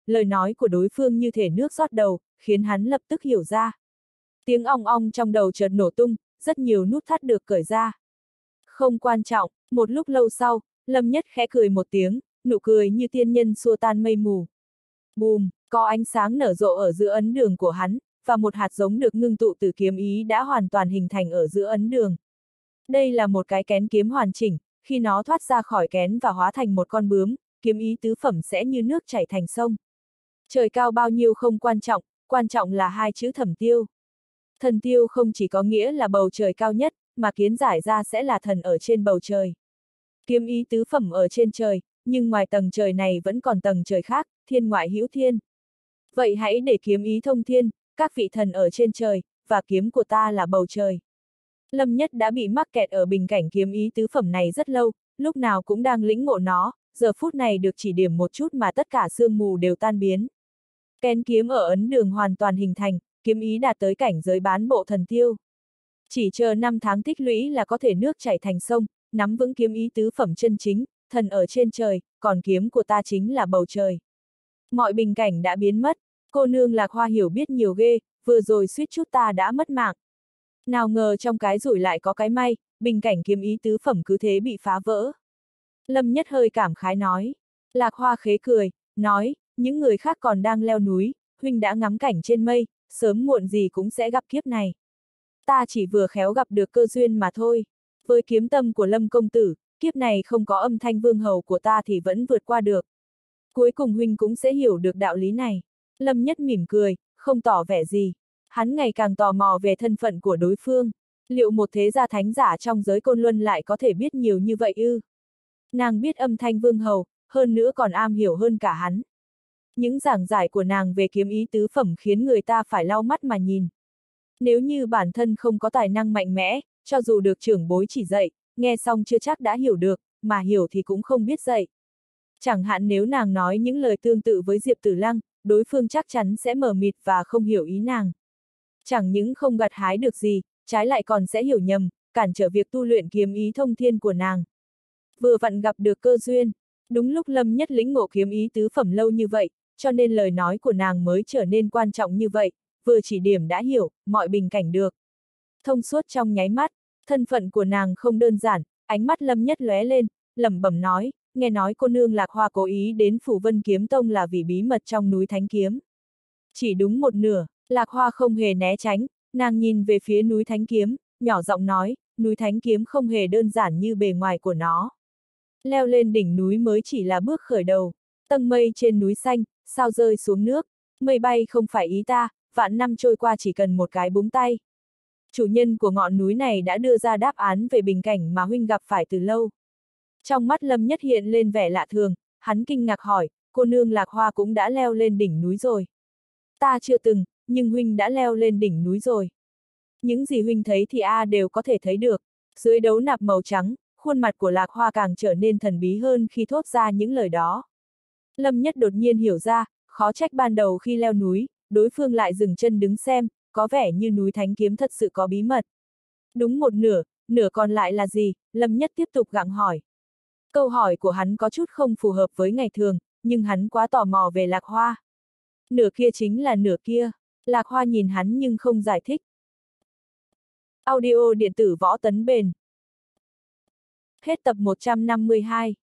lời nói của đối phương như thể nước rót đầu, khiến hắn lập tức hiểu ra. Tiếng ong ong trong đầu chợt nổ tung, rất nhiều nút thắt được cởi ra. Không quan trọng, một lúc lâu sau, Lâm Nhất khẽ cười một tiếng, nụ cười như tiên nhân xua tan mây mù. Bùm, có ánh sáng nở rộ ở giữa ấn đường của hắn, và một hạt giống được ngưng tụ từ kiếm ý đã hoàn toàn hình thành ở giữa ấn đường. Đây là một cái kén kiếm hoàn chỉnh, khi nó thoát ra khỏi kén và hóa thành một con bướm, kiếm ý tứ phẩm sẽ như nước chảy thành sông. Trời cao bao nhiêu không quan trọng, quan trọng là hai chữ Thẩm Tiêu. Thần tiêu không chỉ có nghĩa là bầu trời cao nhất, mà kiến giải ra sẽ là thần ở trên bầu trời. Kiếm ý tứ phẩm ở trên trời, nhưng ngoài tầng trời này vẫn còn tầng trời khác, thiên ngoại hữu thiên. Vậy hãy để kiếm ý thông thiên, các vị thần ở trên trời, và kiếm của ta là bầu trời. Lâm Nhất đã bị mắc kẹt ở bình cảnh kiếm ý tứ phẩm này rất lâu, lúc nào cũng đang lĩnh ngộ nó, giờ phút này được chỉ điểm một chút mà tất cả sương mù đều tan biến. Kén kiếm ở ấn đường hoàn toàn hình thành, kiếm ý đạt tới cảnh giới bán bộ thần tiêu. Chỉ chờ năm tháng tích lũy là có thể nước chảy thành sông, nắm vững kiếm ý tứ phẩm chân chính, thần ở trên trời, còn kiếm của ta chính là bầu trời. Mọi bình cảnh đã biến mất, cô nương Lạc Hoa hiểu biết nhiều ghê, vừa rồi suýt chút ta đã mất mạng. Nào ngờ trong cái rủi lại có cái may, bình cảnh kiếm ý tứ phẩm cứ thế bị phá vỡ. Lâm Nhất hơi cảm khái nói. Lạc Hoa khế cười, nói, những người khác còn đang leo núi, huynh đã ngắm cảnh trên mây, sớm muộn gì cũng sẽ gặp kiếp này. Ta chỉ vừa khéo gặp được cơ duyên mà thôi. Với kiếm tâm của Lâm công tử, kiếp này không có âm thanh vương hầu của ta thì vẫn vượt qua được. Cuối cùng huynh cũng sẽ hiểu được đạo lý này. Lâm Nhất mỉm cười, không tỏ vẻ gì. Hắn ngày càng tò mò về thân phận của đối phương. Liệu một thế gia thánh giả trong giới Côn Luân lại có thể biết nhiều như vậy ư? Nàng biết âm thanh vương hầu, hơn nữa còn am hiểu hơn cả hắn. Những giảng giải của nàng về kiếm ý tứ phẩm khiến người ta phải lau mắt mà nhìn. Nếu như bản thân không có tài năng mạnh mẽ, cho dù được trưởng bối chỉ dạy, nghe xong chưa chắc đã hiểu được, mà hiểu thì cũng không biết dạy. Chẳng hạn nếu nàng nói những lời tương tự với Diệp Tử Lăng, đối phương chắc chắn sẽ mờ mịt và không hiểu ý nàng. Chẳng những không gặt hái được gì, trái lại còn sẽ hiểu nhầm, cản trở việc tu luyện kiếm ý thông thiên của nàng. Vừa vặn gặp được cơ duyên, đúng lúc Lâm Nhất lĩnh ngộ kiếm ý tứ phẩm lâu như vậy, cho nên lời nói của nàng mới trở nên quan trọng như vậy, vừa chỉ điểm đã hiểu, mọi bình cảnh được. Thông suốt trong nháy mắt, thân phận của nàng không đơn giản, ánh mắt Lâm Nhất lóe lên, lẩm bẩm nói, nghe nói cô nương Lạc Hoa cố ý đến Phủ Vân Kiếm Tông là vì bí mật trong núi Thánh Kiếm. Chỉ đúng một nửa, Lạc Hoa không hề né tránh, nàng nhìn về phía núi Thánh Kiếm, nhỏ giọng nói, núi Thánh Kiếm không hề đơn giản như bề ngoài của nó. Leo lên đỉnh núi mới chỉ là bước khởi đầu, tầng mây trên núi xanh, sao rơi xuống nước, mây bay không phải ý ta, vạn năm trôi qua chỉ cần một cái búng tay. Chủ nhân của ngọn núi này đã đưa ra đáp án về bình cảnh mà huynh gặp phải từ lâu. Trong mắt Lâm Nhất hiện lên vẻ lạ thường, hắn kinh ngạc hỏi, cô nương Lạc Hoa cũng đã leo lên đỉnh núi rồi. Ta chưa từng, nhưng huynh đã leo lên đỉnh núi rồi. Những gì huynh thấy thì A đều có thể thấy được. Dưới đấu nạp màu trắng, khuôn mặt của Lạc Hoa càng trở nên thần bí hơn khi thốt ra những lời đó. Lâm Nhất đột nhiên hiểu ra, khó trách ban đầu khi leo núi, đối phương lại dừng chân đứng xem, có vẻ như núi Thánh Kiếm thật sự có bí mật. Đúng một nửa, nửa còn lại là gì? Lâm Nhất tiếp tục gặng hỏi. Câu hỏi của hắn có chút không phù hợp với ngày thường, nhưng hắn quá tò mò về Lạc Hoa. Nửa kia chính là nửa kia. Lạc Hoa nhìn hắn nhưng không giải thích. Audio điện tử Võ Tấn Bền. Hết tập một trăm năm mươi hai.